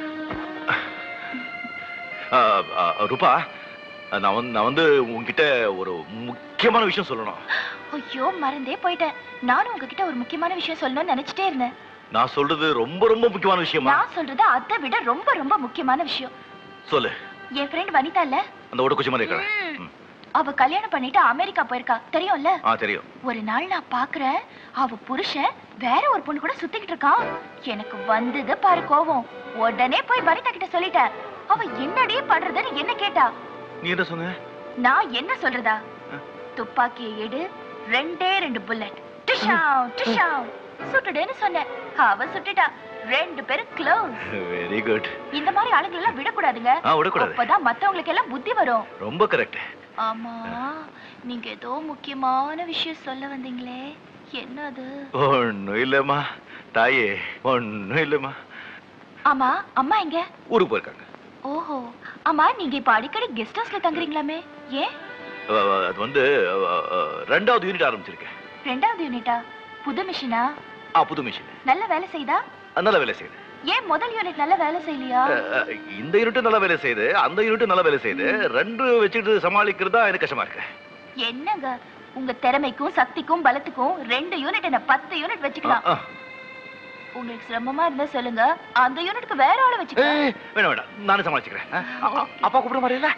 ரூபா, நான் வந்து உங்ககிட்ட ஒரு முக்கியமான விஷயம் சொல்லணும். ஐயோ, மறந்தே போயிட்டேன். நானும் உங்ககிட்ட ஒரு முக்கியமான விஷயம் சொல்லணும்னு நினைச்சிட்டே இருந்தேன். நான் சொல்றது ரொம்ப ரொம்ப முக்கியமான விஷயமா? நான் சொல்றது அதை விட ரொம்ப ரொம்ப முக்கியமான விஷயம். சொல்லு. என் ஃப்ரெண்ட் வனிதா இல்ல, அந்த ஓட குச்சி மாதிரி இருக்கா? அவ கல்யாணம் பண்ணிட்டு அமெரிக்கா போயிருக்கா, தெரியும்ல? தெரியும். ஒரு நாள் நான் பாக்குறேன், அவ புருஷன் வேற ஒரு பொண்ணு கூட சுத்திக்கிட்டு இருக்கான். எனக்கு வந்தது பாரு கோவம். உடனே போய் வனிதா கிட்ட சொல்லிட்டேன். அவ என்னடி பண்றதுன்னு என்ன கேட்டா. நீ என்ன சொன்ன? நான் என்ன சொல்றதா? துப்பாக்கியை எடு, 2 புல்லட், டிஷாவ் டிஷாவ் சுட்டுடுன்னு சொன்னேன். அவ சுட்டுட்டா. 2 பேரும் க்ளோஸ். Very good. இந்த மாதிரி ஆளுங்களை எல்லாம் விடக்கூடாதுங்க. விடக்கூடாது. அப்பதான் மத்தவங்களுக்கு எல்லாம் புத்தி வரும். ரொம்ப கரெக்ட். ஆமா, நீங்க ஏதோ முக்கியமான விஷயம் சொல்ல வந்தீங்களே, என்னது? ஒண்ணும் இல்லம்மா தாயே, ஒண்ணும் இல்லம்மா. ஆமா, அம்மா எங்க? ஊருக்கு போயிருக்காங்க. ஓஹோ. ஆமா, நீங்க இப்ப அடிக்கடி கெஸ்ட் ஹவுஸ்ல தங்குறீங்களாமே, ஏன்? அது வந்து 2வது யூனிட் ஆரம்பிச்சிருக்கேன். 2வது யூனிட்டா? புது மிஷினா? புது மிஷின். நல்ல வேலை செய்தா? நல்ல வேலை செய்யுது. ஏன் முதல் யூனிட் நல்ல வேலை செய்யலையா? இந்த யூனிட் நல்ல வேலை செய்யுது, அந்த யூனிட் நல்ல வேலை செய்யுது. 2 வச்சுட்டு சமாளிக்கிறதா எனக்கு கஷ்டமா இருக்கு. என்னங்க உங்க திறமைக்கும் சக்திக்கும் பலத்துக்கும் 2 யூனிட் என்ன 10 யூனிட் வச்சுக்கலாம். உங்களுக்கு சிரமமா இருந்தா சொல்லுங்க, அந்த யூனிட்க்கு வேற ஆளை வச்சுக்கலாம். வேணாம் வேணாம், நானே சமாளிச்சுக்கிறேன். அப்பா கூப்பிட மாதிரி இல்ல?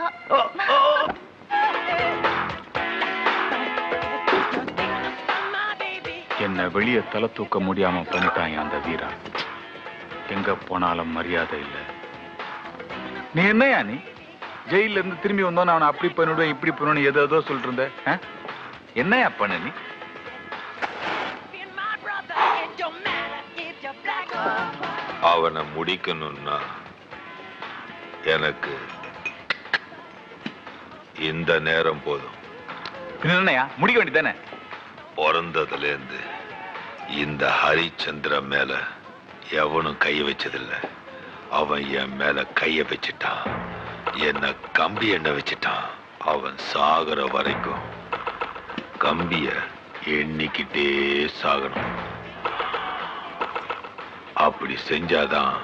என்ன வெளியே தலை தூக்க முடியாம பண்ணிட்டாங்க அந்த வீரா. எங்க போனாலும் மரியாதை இல்லை. நீ என்னையா நீ ஜெயில இருந்து திரும்பி வந்தோன்னு அவனை அப்படி பண்ணிடுவேன் இப்படி பண்ணுவேன் ஏதோ சொல்லிட்டு இருந்த. என்னையா பண்ண நீ? அவனை முடிக்கணும்னா எனக்கு இந்த நேரம் போதும். என்னையா முடிக்க வேண்டியதானே? பிறந்ததுல இருந்து இந்த ஹரிச்சந்திர மேல எவனும் கை வச்சதில்லை. அவன் என் மேல கைய வச்சுட்டான், என்ன கம்பி எண்ண வச்சுட்டான். அவன் சாகுற வரைக்கும் கம்பிய எண்ணிக்கிட்டே சாகணும். அப்படி செஞ்சாதான்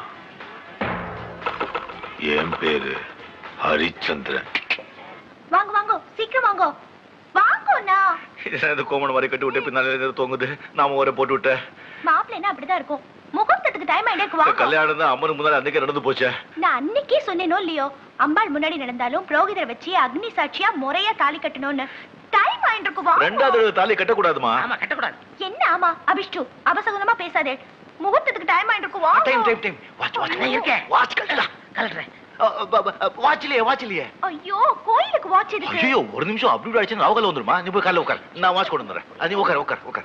என் பேரு ஹரிச்சந்திரன். வாங்க வாங்க, சீக்கிரம் வாங்க வாங்கண்ணா. இது கோமன் மாதிரி கட்டி விட்டு பின்னால தொங்குது. நாம ஒரு போட்டு விட்ட மாப்பிள்ளைன்னா அப்படிதான் இருக்கும். முகூர்த்தத்துக்கு டைம் ஆயிட்டே வாங்க. கல்யாணம் தான் அம்மனுக்கு முன்னாடி அன்னைக்கு நடந்து போச்சே. நான் அன்னைக்கே சொன்னேனோ இல்லையோ, அம்பாள் முன்னாடி நடந்தாலும் புரோகிதரை வச்சு அக்னி சாட்சியா முறையா தாலி கட்டணும்னு. டைம் ஆயிட்டு இருக்கு வாங்க. ரெண்டாவது தாலி கட்டக்கூடாதுமா? ஆமா கட்டக்கூடாது. என்ன ஆமா அபிஷ்டு அபசகுனமா பேசாதே. முகூர்த்தத்துக்கு டைம் ஆயிட்டு இருக்கு வாங்க. டைம் வாட்ச் நான் இருக்கேன். வாட்ச் கழட்டுறேன். வாட்ச்லயே ஐயோ கோயிலுக்கு வாட்ச் இருக்கு. ஐயோ ஒரு நிமிஷம் அப்படி ஆயிடுச்சு. அவங்கள வந்துருமா? நீ போய் காலைல உட்கார், நான் வாட்ச் கொண்டு வந்துடுறேன். நீ உட்கார்.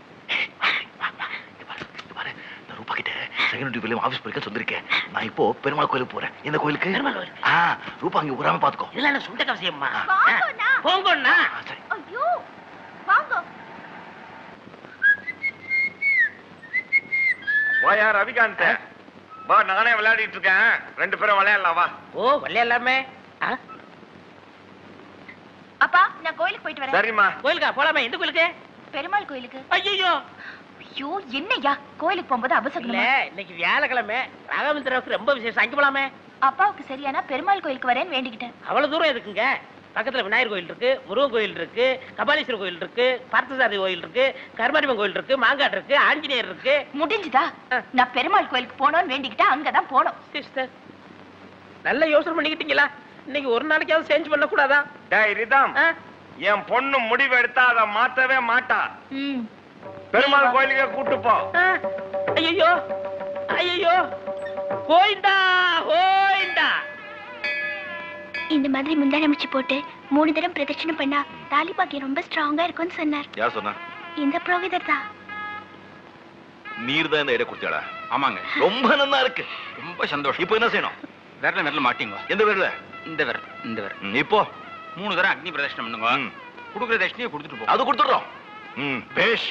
ரூபா கிட்ட செகண்ட் டியூப்ல ஆபீஸ் போய் வந்திருக்கேன். நான் இப்போ பெருமாள் கோயிலுக்கு போறேன். இந்த கோயிலுக்கு ரூபா அங்க உராம பாத்துக்கோ. இல்ல சுண்ட கவசியம்மா. வாங்கண்ணா போங்கண்ணா. ஐயோ வாங்க. வாயா ரவிகாந்த், வா நானே விளையாடிட்டு இருக்கேன். 2 பேரும் விளையாடலாம் வா. ஓ விளையாடலாமே. அப்பா நான் கோயிலுக்கு போயிட்டு வரேன். சரிம்மா. கோயிலுக்கா போலாமே? எந்த கோயிலுக்கு? பெருமாள் கோயிலுக்கு. ஐயோ ஐயோ என்னய்யா கோயிலுக்கு போகும்போது அபசகுனம். இல்ல இன்னைக்கு வியாழக்கிழமை, ராகவேந்திராவுக்கு ரொம்ப விசேஷம். அங்க போலாமே? அப்பாவுக்கு சரியானா பெருமாள் கோயிலுக்கு வரேன்னு வேண்டிக்கிட்டேன். அவ்வளவு தூரம் எதுக்குங்க? பக்கத்துல விநாயகர் கோயில் இருக்கு, முருகன் கோயில் இருக்கு, கபாலீஸ்வரர் கோயில் இருக்கு, பார்த்தசாரதி கோயில் இருக்கு, கருமாரியம்மன் கோயில் இருக்கு, மாங்காடு இருக்கு, ஆஞ்சநேயர் இருக்கு. முடிஞ்சுதா? நான் பெருமாள் கோயிலுக்கு போனோம்னு வேண்டிக்கிட்டா அங்கதான் போனோம். சிஸ்டர் நல்ல யோசனை பண்ணிக்கிட்டீங்களா? இன்னைக்கு ஒரு நாளைக்காவது சேஞ்ச் பண்ண கூடாதா? டேய் ரிதம், என் பொண்ணு முடிவு எடுத்தா அதை மாத்தவே மாட்டா. பெருமாள் கோயிலுக்கே கூட்டு போ. ஐயோ ஐயோ கோயிந்தா கோயிந்தா. இந்த மாதிரி முந்தானை முடிச்சு போட்டு 3 தடவை பிரதட்சணை பண்ணா தாலி பாக்கியம் ரொம்ப ஸ்ட்ராங்கா இருக்கும்னு சொன்னார். யார் சொன்னா? இந்த புரோகிதர் தான். நீர் தான் இந்த இடம் கொடுத்தாடா? ஆமாங்க. ரொம்ப நல்லா இருக்கு. ரொம்ப சந்தோஷம். இப்போ என்ன செய்யணும்? விரல மாட்டிங்க. எந்த விரல? இந்த விரல். இப்போ 3 தடவை அக்னி பிரதட்சணம் பண்ணுங்க. கொடுக்குற தட்சணையை கொடுத்துட்டு போ. அது கொடுத்துடுறோம். பேஷ்.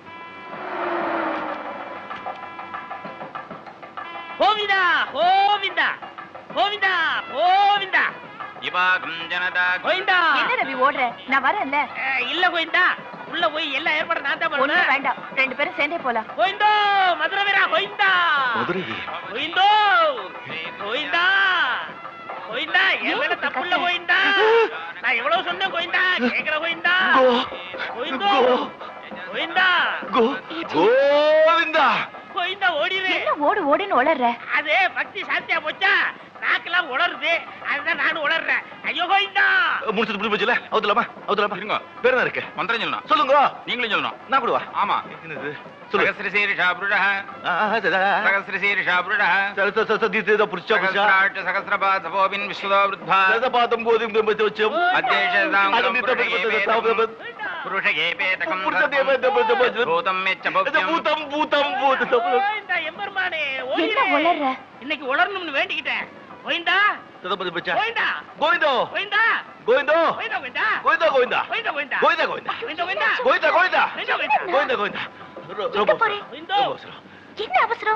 கோவிந்தா கோவிந்தா கோவிந்தா கோவிந்தா. கோவிந்தா. என்ன ரவி ஓடுற? நான் வரேன்ல. இல்ல கோவிந்தா, உள்ள போய் எல்லா ஏற்பாடும் நான் தான் ஒண்ணும் பண்ணுவேன். வேண்டாம், 2 பேரும் சேர்ந்தே போலாம். கோவிந்தோ மதுரை வீரா கோவிந்தா. கோவிந்தோ கோவிந்தா கோவிந்தா. என் மேல தப்புள்ள கோவிந்தா. நான் எவ்வளவு சொன்னேன் கோவிந்தா, கேக்குற கோவிந்தா. கோவிந்தோ கோவிந்தா கோவிந்தா கோவிந்தா. ஓடிடு. என்ன ஓடுன்னு உளர்ற? அது பக்தி சாத்தியா போச்சா? நாக்கெல்லாம் உளருது, அதுதான் நானும் உளர்றேன். ஐயோ கோவிந்தா. முடிச்சது புடி போச்சுல. அவுதலாமா இருங்க. பேர் என்ன இருக்கு? மந்திரம் சொல்லணும். சொல்லுங்க. நீங்களும் சொல்லணும். நான் கூட வா. ஆமா. என்னது? சகஸ்ரசீரிஷா புருஷः சகஸ்ரசீரிஷா புருஷः சகஸ்ரசதீதே புருஷः சகஸ்ராட் சகஸ்ரபாதபோபின் விஸ்வதோ விருத்தா சகஸ்ரபாதம் கோதிம் கம்பச்சம் அத்யேஷதாம் புருஷகேபேதகம் பூதம் மேச்ச பூதம் கோவிந்தா எம்பெருமானே என்ன உளர்ற? இன்னைக்கு உளரணும்னு வேண்டிக்கிட்டேன். கோவிந்தா ததபதி பச்சா கோவிந்தா கோவிந்தோ கோவிந்தா கோவிந்தோ கோவிந்தா கோவிந்தா கோவிந்தா கோவிந்தா கோவிந்தா கோவிந்தா கோவிந்தா கோவிந்தா கோவிந்தா கோவிந்தா எங்க போறே? என்ன அவசரம்?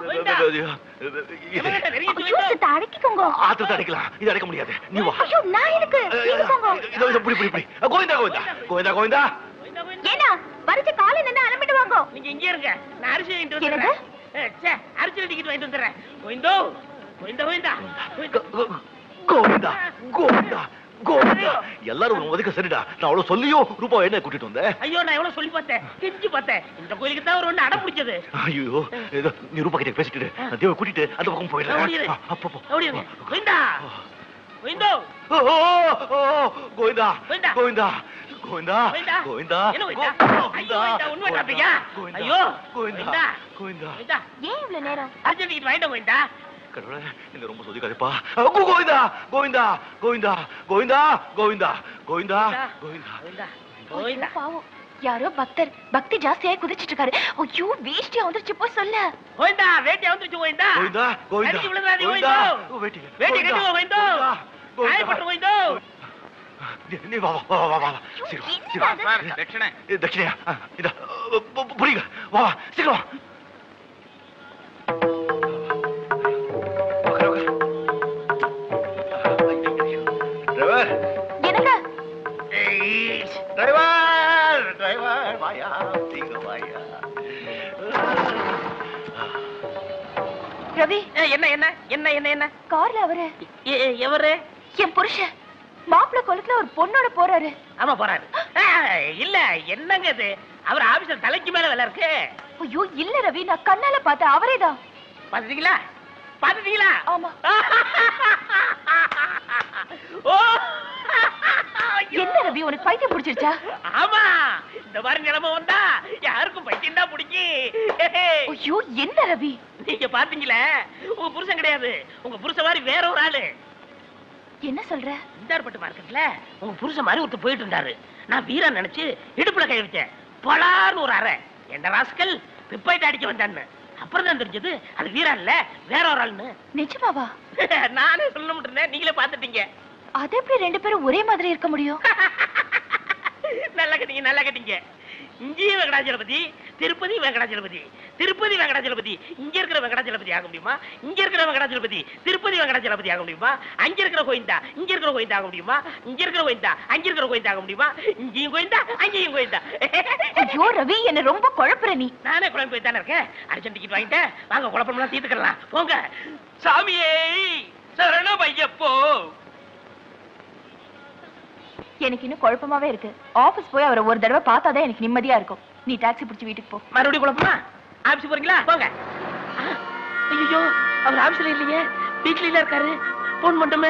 அடக்கிக்கோங்க. ஆத்திரத்தை அடைக்கலாம். இது அடைக்க முடியாது. நீ வா. ஐயோ நான் எனக்கு புடி. கோவிந்தா ஏன்னா வரிச்ச காலை நின்னு அலம்பிடுவாங்க. நீங்க இங்கே இருங்க, நான் அரிசி வாங்கிட்டு வந்துடுறேன். அரிசி டிக்கெட் வாங்கிட்டு வந்துடுறேன். கோவிந்தோ கோவிந்தா கோவிந்தா கோவிந்தா எல்லாரும் ஒதுக்க சரிடா. நான் அவ்வளவு சொல்லியும் ரூபா என்ன கூட்டிட்டு வந்தேன். ஐயோ நான் எவ்வளவு சொல்லி பார்த்தேன், கெஞ்சி பார்த்தேன். இந்த கோயிலுக்கு தான் ஒரு ஒண்ணு அடம் பிடிச்சது. ஐயோ நீ ரூபா கிட்ட பேசிட்டு நான் தேவை கூட்டிட்டு அந்த பக்கம் போயிடுறேன். அப்போ கோவிந்தா கோவிந்தோ கோவிந்தா கோவிந்தா கோவிந்தா கோவிந்தா உண்மை டாபிக்கா? ஐயோ கோவிந்தா கோவிந்தா ஏன் இவ்வளவு நேரம்? அர்ஜென்ட் டிக்கெட் வாங்கிட்டு கோவிந்தா. கடவுளே இந்த ரொம்ப சொதிக்காதேப்பா. கோவிந்தா கோவிந்தா கோவிந்தா கோவிந்தா கோவிந்தா கோவிந்தா கோவிந்தா ஐயோ, பாவம் யாரோ பக்தர் பக்தி ஜாஸ்தியாய் குதிச்சிட்டு இருக்காரு. ஐயோ வேஷ்டியா வந்துருச்சு போ சொல்ல. கோவிந்தா வேட்டியா வந்துருச்சு கோவிந்தா. கோவிந்தா கோவிந்தா அடிச்சு விழுந்தாதே கோவிந்தா. வேட்டி கட்டி கோவிந்தா. காயப்பட்டு கோவிந்தா. நீ வா வா வா வா சீக்கிரம் தட்சணை தட்சணையா இத புரியுங்க வா வா சீக்கிரம் டிரைவர் என்னங்க டிரைவர் டிரைவர் வாயா சீக்கிரம் வாயா. ரவி என்ன என்ன என்ன என்ன என்ன கார்ல அவரு எவரு? என் புருஷன் மாப்பிள்ளை கொலுக்குல ஒரு பொண்ணோட போறாரு. ஆமா போறாரு. இல்ல என்னங்க இது, அவர் ஆபீஸ்ல தலைக்கு மேல வேலை இருக்கு. ஐயோ இல்ல ரவி, நான் கண்ணால பார்த்தேன், அவரேதான். பாத்துட்டீங்களா பாத்துட்டீங்களா? ஆமா. என்ன ரவி உனக்கு பைத்தியம் பிடிச்சிருச்சா? ஆமா இந்த மாதிரி நிலைமை வந்தா யாருக்கும் பைத்தியம் தான் பிடிக்கும். ஐயோ என்ன ரவி நீங்க பாத்தீங்களா, உங்க புருஷன் கிடையாது, உங்க புருஷன் மாதிரி வேற ஒரு ஆளு. என்ன சொல்ற? இந்தார்பட்டு மார்க்கெட்ல உங்க புருஷன் மாதிரி ஒருத்தர் போயிட்டு இருந்தாரு. நான் வீரா நினைச்சு இடுப்புல கை வச்சேன். பலார்னு ஒரு அறை. என்ன ராஸ்கல் பிப்பாயிட்டு அடிக்க வந்தான்னு. அப்புறம் தான் தெரிஞ்சது அது வீரா இல்ல வேற ஒரு ஆள்னு. நிஜமாவா? நானே சொல்லணும் இருந்தேன், நீங்களே பாத்துட்டீங்க. அது எப்படி ரெண்டு பேரும் ஒரே மாதிரி இருக்க முடியும்? நல்லா கேட்டீங்க நல்லா கேட்டீங்க. இங்கேயும் வெங்கடாச்சலபதி, திருப்பதி வெங்கடாச்சலபதி, திருப்பதி வெங்கடாச்சலபதி. இங்க இருக்கிற வெங்கடாச்சலபதி ஆக முடியுமா? இங்க இருக்கிற வெங்கடாச்சலபதி திருப்பதி வெங்கடாச்சலபதி ஆக முடியுமா? அங்க இருக்கிற கோயிந்தா இங்க இருக்கிற கோயிந்தா ஆக முடியுமா? இங்க இருக்கிற கோயிந்தா அங்க இருக்கிற கோயிந்தா ஆக முடியுமா? இங்கேயும் கோயிந்தா அங்கேயும் கோயிந்தா. ஐயோ ரவி என்ன ரொம்ப குழப்புற நீ. நானே குழம்பு போய் தானே இருக்கேன். அர்ஜென்ட் டிக்கெட் வாங்கிட்டேன், வாங்க குழப்பம்லாம் தீர்த்துக்கலாம் போங்க. சாமியே சரணம் ஐயப்போ. எனக்கு இன்னும் குழப்பமாவே இருக்கு. ஆபீஸ் போய் அவரை ஒரு தடவை பார்த்தாதான் எனக்கு நிம்மதியா இருக்கும். நீ டாக்ஸி பிடிச்சி வீட்டுக்கு போ. மறுபடியும் குழப்பமா? ஆபீஸ் போறீங்களா? போங்க. ஐயோ அவர் ஆபீஸ்ல இல்லையே, வீட்ல இருக்காரு. போன் மட்டுமே.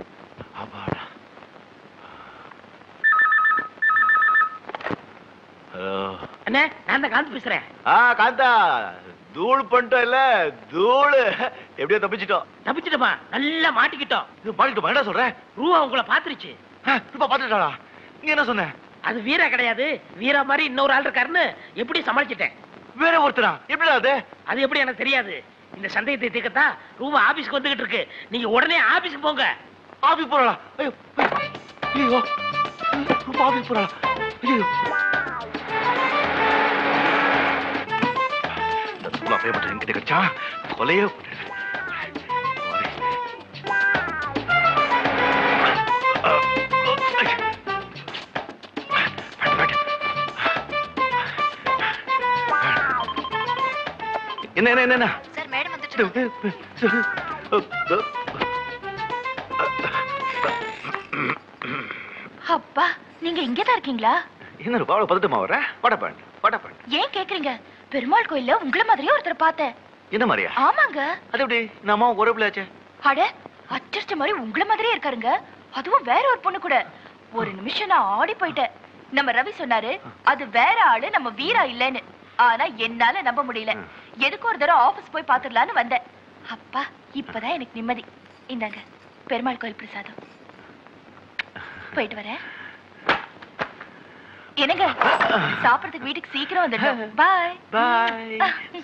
அண்ணே நான் தான் காந்த் பேசுறேன். காந்தா தூள் பண்ணிட்டோம் இல்ல தூள் எப்படியோ தப்பிச்சிட்டோம். தப்பிச்சிட்டோமா? நல்லா மாட்டிக்கிட்டோம். மாட்டிக்கிட்டோம் என்ன சொல்ற? ரூபா உங்களை பாத்துருச்சு. ரூபா பாத்துட்டாளா? நீ என்ன சொன்ன? அது வீரா கிடையாது, வீரா மாதிரி இன்னொரு ஆள் இருக்காருன்னு எப்படி சமாளிச்சிட்டேன். வேற ஒருத்தரா? எப்படி அது? அது எப்படி எனக்கு தெரியாது. இந்த சந்தேகத்தை தீர்க்கத்தான் ரூபா ஆபீஸ்க்கு வந்துகிட்டு இருக்கு. நீங்க உடனே ஆபீஸ்க்கு போங்க. ஆபீஸ் போறா? ஐயோ ஐயோ ரூபா ஆபீஸ் போறா? ஐயோ ரூபா பேப்பர் என்கிட்ட கிடைச்சா கொலையே. என்ன என்ன என்ன சார் மேடம் வந்துட்டு. அப்பா நீங்க இங்கதான் இருக்கீங்களா? என்ன ரூபா அவ்வளவு பதட்டமா வர? படப்பேன் ஏன் கேக்குறீங்க? பெருமாள் கோயில்ல உங்கள மாதிரியே ஒருத்தர் பார்த்தேன். என்ன மாதிரியா? ஆமாங்க. அது எப்படி? நம்ம ஒரே பிள்ளையாச்சே. அட அச்சர்ச்ச மாதிரி உங்கள மாதிரியே இருக்காருங்க. அதுவும் வேற ஒரு பொண்ணு கூட. ஒரு நிமிஷம் நான் ஆடி போயிட்டேன். நம்ம ரவி சொன்னாரு அது வேற ஆளு, நம்ம வீரா இல்லன்னு. ஆனா என்னால நம்ப முடியல. எதுக்கு ஒரு தடவை ஆபீஸ் போய் பாத்துடலான்னு வந்தேன். அப்பா இப்பதான் எனக்கு நிம்மதி. இந்தாங்க பெருமாள் கோயில் பிரசாதம். போயிட்டு வரேன். என்னங்க சாப்பிடறதுக்கு வீட்டுக்கு சீக்கிரம் வந்துடுங்க. பாய் பாய்.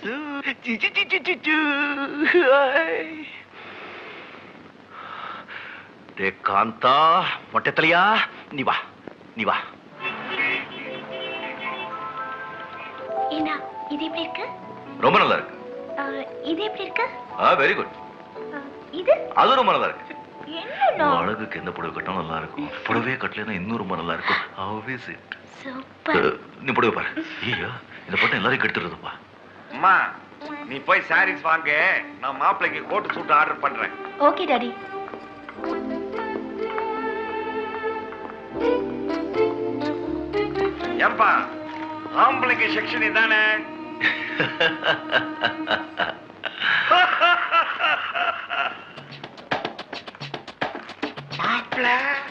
டே காந்தா மொட்டை தலையா, நீ வா நீ வா. ஏன்னா இது எப்படி இருக்கு? ரொம்ப நல்லா இருக்கு. இது எப்படி இருக்கு? Very good. இது அது ரொம்ப நல்லா இருக்கு. என்ன அழகுக்கு எந்த புடவை கட்டினா நல்லா இருக்கும். புடவையே கட்டலைன்னா இன்னும் ரொம்ப நல்லா இருக்கும். Always it. சூப்பர். நீ புடவை பாரு. ஐயோ இந்த பட்டம் எல்லாரையும் கெடுத்துறதுப்பா. அம்மா நீ போய் சாரீஸ் வாங்க, நான் மாப்பிள்ளைக்கு கோட் சூட் ஆர்டர் பண்றேன். Okay daddy. ஏன்பா ஆம்பளைக்கு செக்ஷன் இதானே? மாப்பிள்ள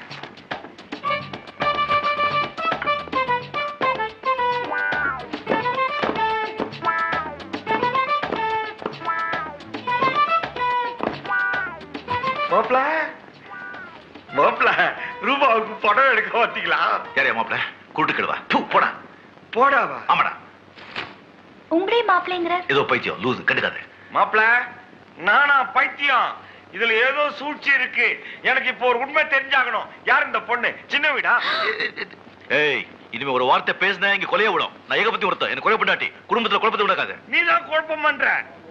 மாப்பிள்ள மாப்பிள்ள ரூபாவுக்கு படம் எடுக்க பார்த்தீங்களா? யாரையா மாப்பிள்ள கூட்டுக்கிடுவா போடா போடாவா? ஆமாடா. உங்களே மாப்பிள்ளைங்கிற ஏதோ பைத்தியம் லூசு கண்டுக்காத. மாப்பிள்ள நானா பைத்தியம்? இதுல ஏதோ சூழ்ச்சி இருக்கு. எனக்கு இப்போ ஒரு உண்மை தெரிஞ்சாகணும். யார் இந்த பொண்ணு? சின்ன வீடா? ஏய் இனிமே ஒரு வார்த்தை பேசினா இங்க கொலைய விடும். நான் ஏக பத்தி ஒருத்தன் எனக்கு கொலை பண்ணாட்டி குடும்பத்துல குழப்பத்தை விடாக்காது. நீ தான் குழப்பம் பண்ற.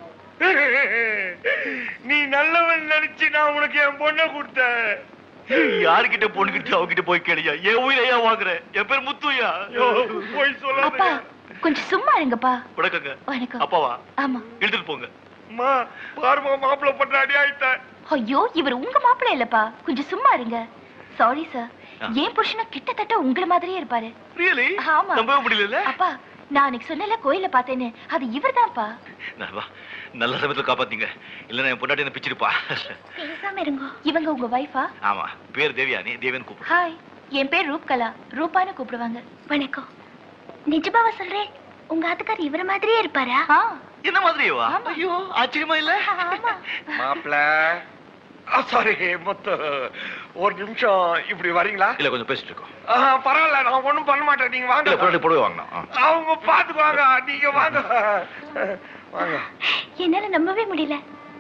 நீ நல்லவன் நினைச்சு நான் உனக்கு என் பொண்ணை கொடுத்தேன். யாருக்கிட்ட பொண்ணுகிட்ட அவகிட்ட போய் கேளியா? என் உயிரையா வாங்குற? என் பேர் முத்துயா. போய் அப்பா சொல்ல கொஞ்சம் சும்மா இருங்கப்பா. வணக்கங்க. வணக்கம். அப்பாவா? ஆமா. எடுத்துட்டு போங்க. அம்மா பாருமா மாப்பிள்ள பண்ற அடி ஆயிட்டேன். ஐயோ இவர் உங்க மாப்பிள்ளை இல்லப்பா, கொஞ்சம் சும்மா இருங்க. சாரி சார், ஏன் புருஷனும் கிட்டத்தட்ட உங்கள மாதிரியே இருப்பாரு. ரியலி? ஆமா. நம்பவே முடியல. அப்பா நான் அன்னைக்கு சொன்னல கோயில பார்த்தேன்னு, அது இவர்தான்ப்பா. நல்ல சமயத்துல காப்பாத்தீங்க. இல்லன்னா என் பொண்டாட்டி என்ன பிச்சிருப்பா. பேசாம இருங்க. இவங்க உங்க வைஃபா? ஆமா. பேர் தேவியானி. தேவன் கூப்பிடு. ஹாய், என் பேர் ரூப்கலா. ரூபான்னு கூப்பிடுவாங்க. வணக்கம். நிஜமாவா சொல்றேன்? உங்க ஆத்துக்கார் இவர மாதிரியே இருப்பாரா? என்ன மாதிரியேவா? ஐயோ ஆச்சரியமா இல்ல? மாப்பிள்ள சாரி முத்து, ஒரு நிமிஷம் இப்படி வரீங்களா? இல்ல கொஞ்சம் பேசிட்டு இருக்கோம். பரவாயில்ல, நான் ஒண்ணும் பண்ண மாட்டேன். நீங்க வாங்க. பொருளை போடுவே வாங்கணும். அவங்க பாத்துக்குவாங்க. நீங்க வாங்க வாங்க. என்னால நம்பவே முடியல.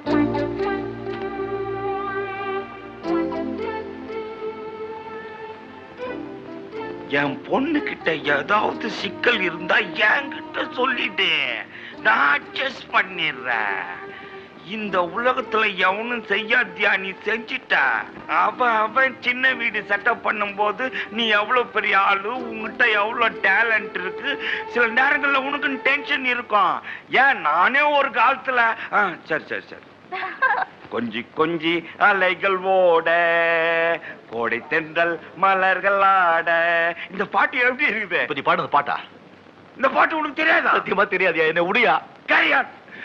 என் பொண்ணு கிட்ட ஏதாவது சிக்கல் இருந்தா என்கிட்ட சொல்லிட்டு நான் அட்ஜஸ்ட் பண்ணிடுறேன். இந்த உலகத்துல எவனும் செய்யாதியா, நீ செஞ்சிட்ட. அவன் சின்ன வீடு செட்டப் பண்ணும் போது நீ எவ்வளவு பெரிய ஆளு, உங்ககிட்ட எவ்வளவு டேலண்ட் இருக்கு. சில நேரங்கள்ல உனக்கு டென்ஷன் இருக்கும். ஏன் நானே ஒரு காலத்துல சரி சரி சரி கொஞ்சி கொஞ்சி அலைகள் ஓட கோடை தென்றல் மலர்கள் ஆட. இந்த பாட்டு எப்படி இருக்குது? இப்ப நீ பாடுறது பாட்டா? இந்த பாட்டு உனக்கு தெரியாதா? சத்தியமா தெரியாதியா. என்ன உடையா? கேரியா.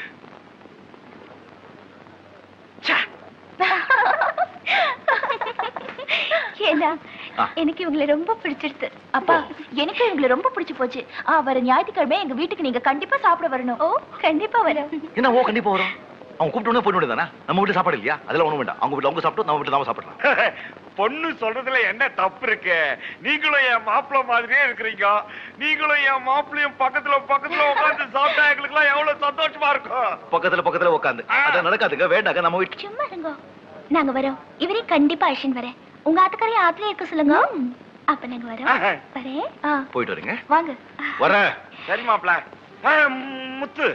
ஏன்னா எனக்கு இவங்களை ரொம்ப பிடிச்சிருச்சு. அப்பா எனக்கு இவங்களை ரொம்ப பிடிச்சு போச்சு. வர ஞாயிற்றுக்கிழமை எங்க வீட்டுக்கு நீங்க கண்டிப்பா சாப்பிட வரணும். ஓ கண்டிப்பா வரோம். என்ன ஓ கண்டிப்பா வரும். அவங்க கூப்பிட்டு போய் வேண்டியதானே? நம்ம வீட்டு சாப்பாடு இல்லையா? அதெல்லாம் ஒண்ணும் வேண்டாம். அவங்க வீட்டுல அவங்க சாப்பிட்டு நம்ம வீட்டுல நாம சாப்பிடலாம். பொண்ணு சொல்றதுல என்ன தப்பு இருக்கு? நீங்களும் என் மாப்பிள்ள மாதிரியே இருக்கிறீங்க. நீங்களும் என் மாப்பிள்ளையும் பக்கத்துல பக்கத்துல உட்காந்து சாப்பிட்டா எங்களுக்கு எல்லாம் எவ்வளவு சந்தோஷமா இருக்கும். பக்கத்துல உட்காந்து அதான் நடக்காதுங்க. வேண்டாங்க. நம்ம வீட்டு சும்மா இருங்க. நாங்க வரோம். இவரே கண்டிப்பா அழிச்சுன்னு வரேன். உங்க ஆத்துக்காரையும் ஆத்துலயே இருக்க சொல்லுங்க. அப்ப நாங்க வரோம். வரேன். போயிட்டு வரீங்க. வாங்க. வரேன். சரி மாப்பிள்ள. முத்து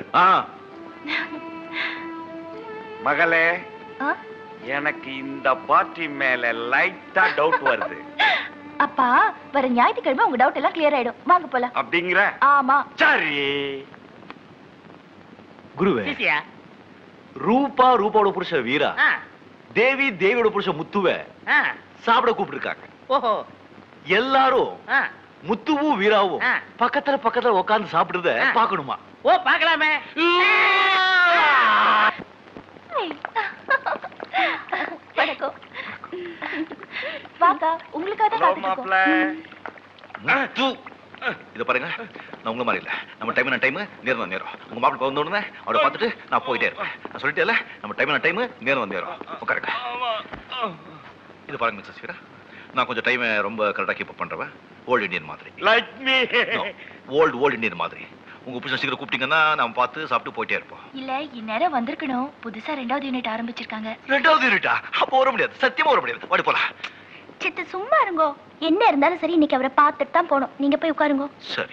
மகளே, எனக்கு இந்த பார்ட்டி மேல லைட்டா டவுட் வருது. அப்பா வர ஞாயிற்றுக்கிழமை உங்க டவுட் எல்லாம் கிளியர் ஆயிடும். வாங்க போலாம். அப்படிங்கிற? ஆமா. சரி. குருவே, ரூபாவோட புருஷ வீரா, தேவியோட புருஷ முத்துவ சாப்பிட கூப்பிட்டுருக்காங்க. ஓஹோ. எல்லாரும் முத்துவும் வீராவும் பக்கத்துல உட்கார்ந்து சாப்பிடுறத பாக்கணுமா? ஓ பார்க்கலாமே. வணக்கம். வாங்க, உங்களுக்காக தான் மாப்பிள்ள. இத பாருங்க, நான் உங்க மாதிரி இல்ல. நம்ம டைம் நேரம் நேரம். உங்க மாப்பிள்ள வந்த உடனே அவரை பார்த்துட்டு நான் போயிட்டே இருப்பேன். நான் சொல்லிட்டேன்ல, நம்ம டைம் நேரம் நேரம். உட்காருங்க. இது பாருங்க மிஸ்ஸஸ் வீரா, நான் கொஞ்சம் டைம் ரொம்ப கரெக்டா கீப் அப் பண்றவன். ஓல்ட் இந்தியன் மாதிரி. Like me. ஓல்ட் இந்தியன் மாதிரி. உங்க புருஷன் சீக்கிரம் கூப்பிட்டீங்கன்னா நாம பார்த்து சாப்பிட்டு போயிட்டே இருப்போம். இல்ல இந்நேரம் வந்திருக்கணும். புதுசா 2வது யூனிட் ஆரம்பிச்சிருக்காங்க. 2வது யூனிட்டா? அப்ப வர முடியாது. சத்தியமா வர முடியாது. வாடி போலாம். சித்து சும்மா இருங்கோ. என்ன இருந்தாலும் சரி, இன்னைக்கு அவரை பார்த்துட்டு தான் போகணும். நீங்க போய் உட்காருங்க. சரி.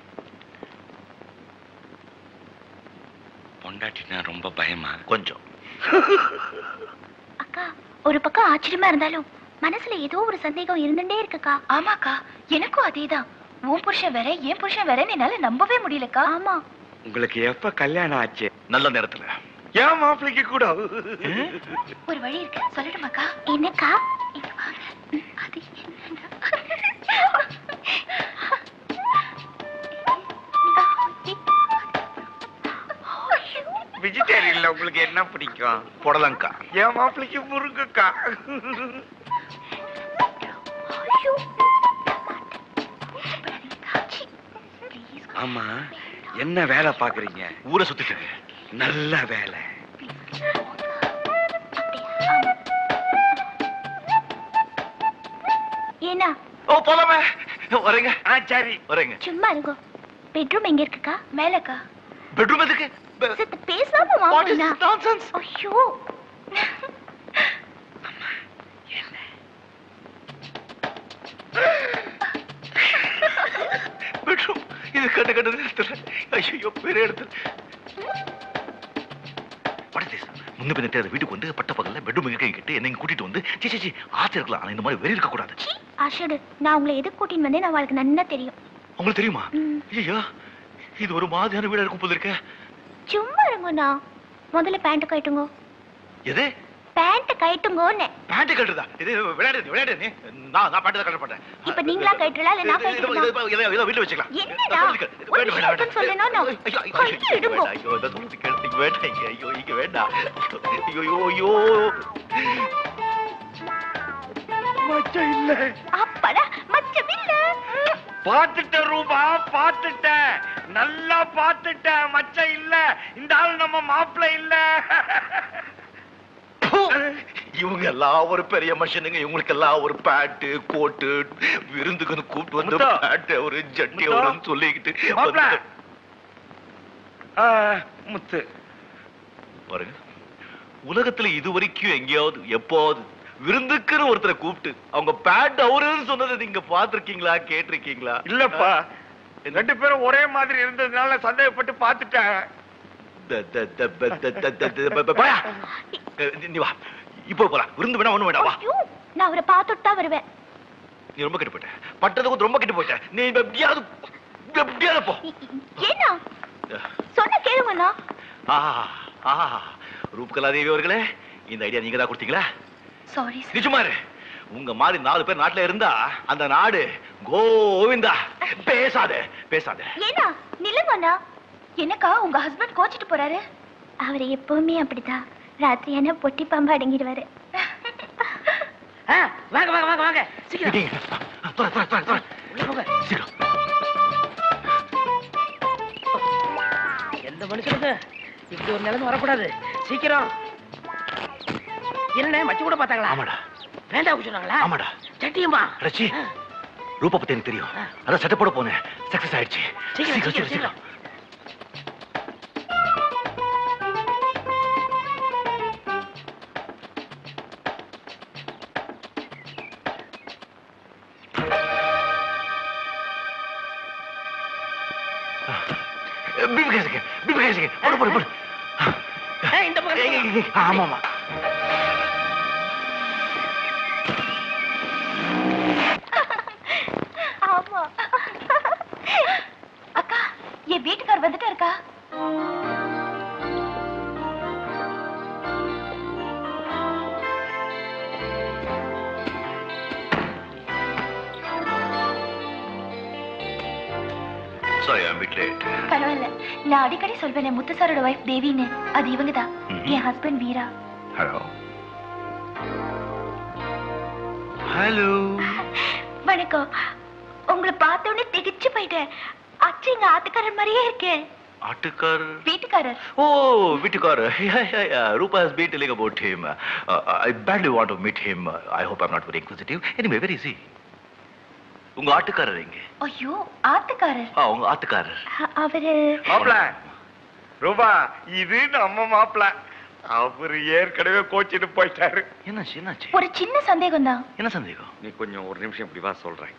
பொண்டாட்டினா ரொம்ப பயமா? கொஞ்சம். அக்கா, ஒரு பக்கம் ஆச்சரியமா இருந்தாலும் மனசுல ஏதோ ஒரு சந்தேகம் இருந்துட்டே இருக்குக்கா. ஆமாக்கா, எனக்கும் அதேதான். உன் புருஷன் வேற என் புருஷன் வேற என்னால நம்பவே முடியலக்கா. ஆமா. உங்களுக்கு எப்ப கல்யாணம் ஆச்சு? நல்ல நேரத்துல. ஏன் மாப்பிளைக்கு கூட ஒரு வழி இருக்கு, சொல்லட்டுமாக்கா? என்னக்கா? அது வெஜிடேரியன்ல உங்களுக்கு என்ன பிடிக்கும்? புடலங்கா. என் மாப்பிளைக்கு முருங்கக்கா. ஆமா, என்ன வேலை பாக்குறீங்க? ஊரை சுத்திட்டு இருக்கேன். நல்ல வேலை. ஏனா ஓ போலாமே. வரேங்க. சரி வரேங்க. சும்மா இருங்க. பெட்ரூம் எங்க இருக்குக்கா? மேலக்கா. பெட்ரூம் எதுக்கு? சத்த பேசாம வாங்கனா. நான்சென்ஸ். ஐயோ. பெட்ரூம் இது கட்ட நேரத்துல ஐயோ பெரிய இடத்துல முன்ன பின்ன தெரியாத வீட்டுக்கு வந்து பட்ட பகல்ல பெட்ரூம் கிட்ட என்ன கூட்டிட்டு வந்து சி ஆசை இருக்கலாம். ஆனா இந்த மாதிரி வெறி இருக்க கூடாது. ஆஷடு, நான் உங்களை எதுக்கு கூட்டிட்டு வந்தேன் நான் உங்களுக்கு நன்னா தெரியும். உங்களுக்கு தெரியுமா? ஐயோ இது ஒரு மாதிரியான வீடா இருக்கும் போல இருக்க. சும்மா இருங்கண்ணா. முதல்ல பேண்ட் கட்டுங்க. எது? பேண்ட் கட்டுங்கோன்னு. பேண்ட் கட்டுறதா? இது விளையாடு நீ. நான் பேண்ட் கட்ட மாட்டேன். இப்ப நீங்களா கட்டறல இல்ல நான் கட்டறேன்? இத வீட்ல வச்சுக்கலாம். என்னடா? வேண்டாம் சொல்றேனோ நான். ஐயோ இத சொல்லிட்டு கேட்டிங்க வேண்டாம். ஐயோ இங்க வேண்டாம். ஐயோ மச்சான் இல்ல. அப்படா மச்சான் இல்ல. பாத்துட்ட ரூபா, பாத்துட்ட. நல்லா பாத்துட்ட. மச்சான் இல்ல. இந்த ஆள் நம்ம மாப்பிள்ளை இல்ல. இவங்க எல்லாம் ஒரு பெரிய மனுஷனுங்க. இவங்களுக்கு எல்லாம் ஒரு பேண்ட் கோட்டு விருந்துக்கு கூப்பிட்டு வந்து பேண்ட் ஒரு ஜட்டி ஒரு சொல்லிக்கிட்டு முத்து பாருங்க. உலகத்துல இது வரைக்கும் எங்கேயாவது எப்போது விருந்துக்குன்னு ஒருத்தரை கூப்பிட்டு அவங்க பேண்ட் அவருன்னு சொன்னதை நீங்க பாத்திருக்கீங்களா, கேட்டிருக்கீங்களா? இல்லப்பா. ரெண்டு பேரும் ஒரே மாதிரி இருந்ததுனால சந்தேகப்பட்டு பாத்துட்டேன். நீ வா இப்போ போலாம். விருந்து வேணா ஒண்ணு வேணா வா. நான் அவரை பார்த்துட்டு தான் வருவேன். நீ ரொம்ப கெட்டு போயிட்ட. பட்டதுக்கு ரொம்ப கெட்டு போயிட்ட. நீ எப்படியாவது போ. ஏன்னா சொன்ன கேளுங்கண்ணா. ரூப்கலாதேவி அவர்களே, இந்த ஐடியா நீங்க தான் கொடுத்தீங்களா? சாரி நிஜமாரு. உங்க மாதிரி 4 பேர் நாட்டுல இருந்தா அந்த நாடு கோவிந்தா. பேசாதே. ஏன்னா நில்லுங்கண்ணா. என்னக்கா உங்க ஹஸ்பண்ட் கோச்சிட்டு போறாரு? அவர் எப்பவுமே அப்படிதான். ராத்திரி என்ன பொட்டி பாம்பு அடங்கிடுவாரு. வாங்க வாங்க வாங்க வாங்க சீக்கிரம். எந்த மனுஷனுக்கு இப்படி ஒரு நிலைமை வரக்கூடாது. சீக்கிரம். என்ன மச்சி கூட பார்த்தாங்களா? ஆமாடா. வேண்டாம் சொன்னாங்களா? ஆமாடா. சட்டியுமா? ரச்சி ரூபா பத்தி எனக்கு தெரியும். அதான் சட்டை போட போனேன். சக்சஸ் ஆயிடுச்சு. சீக்கிரம். போடு. இந்த பக்கம். ஆமாமா. ஆமா. அக்கா என் வீட்டுக்கார் வந்துட்டா இருக்கா? Sorry, I'm a bit late. பரவாயில்ல. நான் அடிக்கடி சொல்வேன் முத்து சாரோட வைஃப் தேவின்னு. அது இவங்க தான். என் ஹஸ்பண்ட் வீரா. Hello. Hello. வணக்கம். உங்களை பார்த்த உடனே திகிச்சு போயிட்டேன். அச்சு எங்க ஆத்துக்காரர் மாதிரியே இருக்கேன். ஆட்டுக்காரர்? வீட்டுக்காரர். Oh, வீட்டுக்காரர். Yeah. Rupa has been telling about him. I badly want to meet him. I hope I'm not very inquisitive. Anyway, where is he? உங்க ஆட்டுக்காரர் எங்க? ஐயோ, ஆத்துக்காரர். உங்க ஆத்துக்காரர். அவரு மாப்ள. ரூபா, இது நம்ம மாப்ள. அவரு ஏற்கனவே கோச்சிட்டு போயிட்டாரு. என்னாச்சு? ஒரு சின்ன சந்தேகம் தான். என்ன சந்தேகம்? நீ கொஞ்சம் ஒரு நிமிஷம் இப்படி வா சொல்றேன்.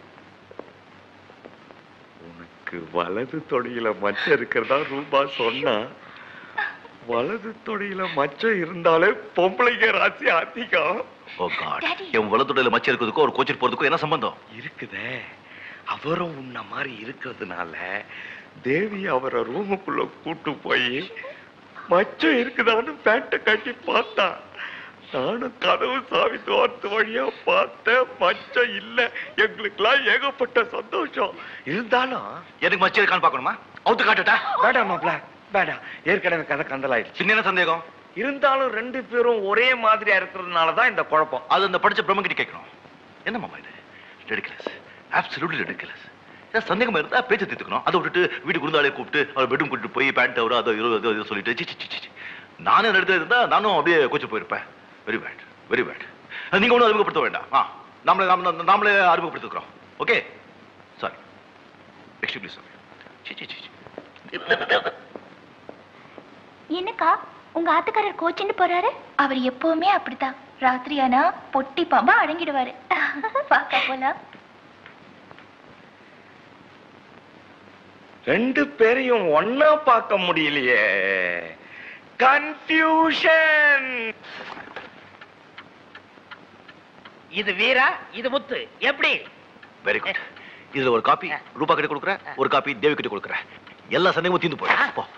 உனக்கு வலது தொடையில மச்சம் இருக்கிறதா ரூபா சொன்னா. வலது தொடையில மச்சம் இருந்தாலே பொம்பளைங்க ராசி அதிகம். ஓ காட். என் வலது தொடையில மச்சம் இருக்கிறதுக்கும் ஒரு கோச்சிட்டு போறதுக்கும் என்ன சம்பந்தம்? இருக்குதே. அவரும் உன்ன மாதிரி இருக்கிறதுனால தேவி அவரை ரூமுக்குள்ள கூட்டு போய் மச்சம் இருக்குதான்னு பேண்ட கட்டி பார்த்தா. நானும் கதவு சாவி தோர்த்து வழியா பார்த்தேன். மச்சம் இல்ல. எங்களுக்கெல்லாம் ஏகப்பட்ட சந்தோஷம். இருந்தாலும் எனக்கு மச்சம் இருக்கான்னு பாக்கணுமா? அவுத்து காட்டுட்டா? வேண்டாம் மாப்ள. வேண்டாம், ஏற்கனவே கதை கந்தலாயிடுச்சு. சின்ன சந்தேகம் இருந்தாலும் 2 பேரும் ஒரே மாதிரியா இருக்கிறதுனால தான் இந்த குழப்பம். அது அந்த படிச்ச பிரம்ம கிட்ட கேட்கணும். என்ன மாமா இது? Ridiculous, absolutely ridiculous. சந்தேகமா இருந்தா பேச்சை தீர்த்துக்கணும். அதை விட்டுட்டு வீட்டுக்கு குருந்தாலே கூப்பிட்டு அவர் பெட்ரூம் கூட்டிட்டு போய் பேண்ட் அவர் அதை இதை சொல்லிட்டு சி நானே இடத்துல இருந்தா நானும் அப்படியே கொச்சு போயிருப்பேன். Very bad, very bad. நீங்க ஒன்றும் அறிமுகப்படுத்த வேண்டாம். நாமளே அறிமுகப்படுத்திக்கிறோம். Okay, sorry, extremely sorry. என்னக்கா உங்க ஆத்துக்காரர் கோச்சின்னு போறாரு? அவர் எப்பவுமே அப்படித்தான். ராத்திரியானா பொட்டி பாம்பா அடங்கிடுவாரு. பாக்க போலாம். 2 பேரையும் ஒன்னா பார்க்க முடியலையே. கன்ஃபியூஷன். இது வீரா, இது முத்து. எப்படி? Very good. இதுல ஒரு காப்பி ரூபா கிட்ட கொடுக்குறேன், ஒரு காப்பி தேவி கிட்ட கொடுக்குறேன். எல்லா சந்தேகமும் தீர்ந்து போயிடும். போ.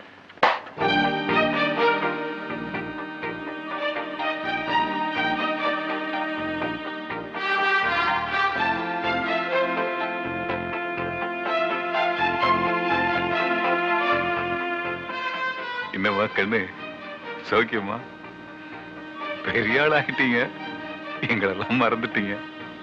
என்னவா கண்ணு, சௌக்கியமா? பெரிய ஆள் ஆகிட்டீங்க, எங்களெல்லாம் மறந்துட்டீங்க.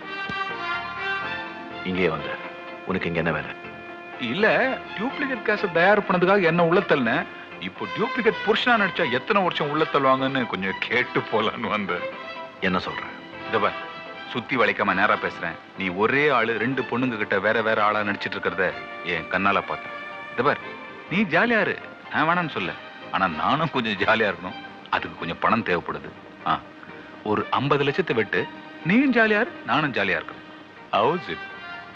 இங்கே வந்த உனக்கு இங்க என்ன வேலை? இல்ல, டூப்ளிகேட் கேஸ தயார் பண்ணதுக்காக என்ன உள்ள தள்ளன. இப்போ டூப்ளிகேட் புருஷனா நடிச்சா எத்தனை வருஷம் உள்ள தள்ளுவாங்கன்னு கொஞ்சம் கேட்டு போலான்னு வந்த. என்ன சொல்ற? இதப்பா, சுத்தி வளைக்காம நேரா பேசுறேன். நீ ஒரே ஆளு 2 பொண்ணுங்க கிட்ட வேற வேற ஆளா நடிச்சிட்டு இருக்கிறத என் கண்ணால பார்த்தேன். இதப்பார், நீ ஜாலியா இரு, நான் வேணான்னு சொல்ல. ஆனா நானும் கொஞ்சம் ஜாலியா இருக்கணும். அதுக்கு கொஞ்சம் பணம் தேவைப்படுது. ஒரு 50 லட்சத்தை விட்டு நீயும் ஜாலியா இரு, நானும் ஜாலியா இருக்கணும். How's it?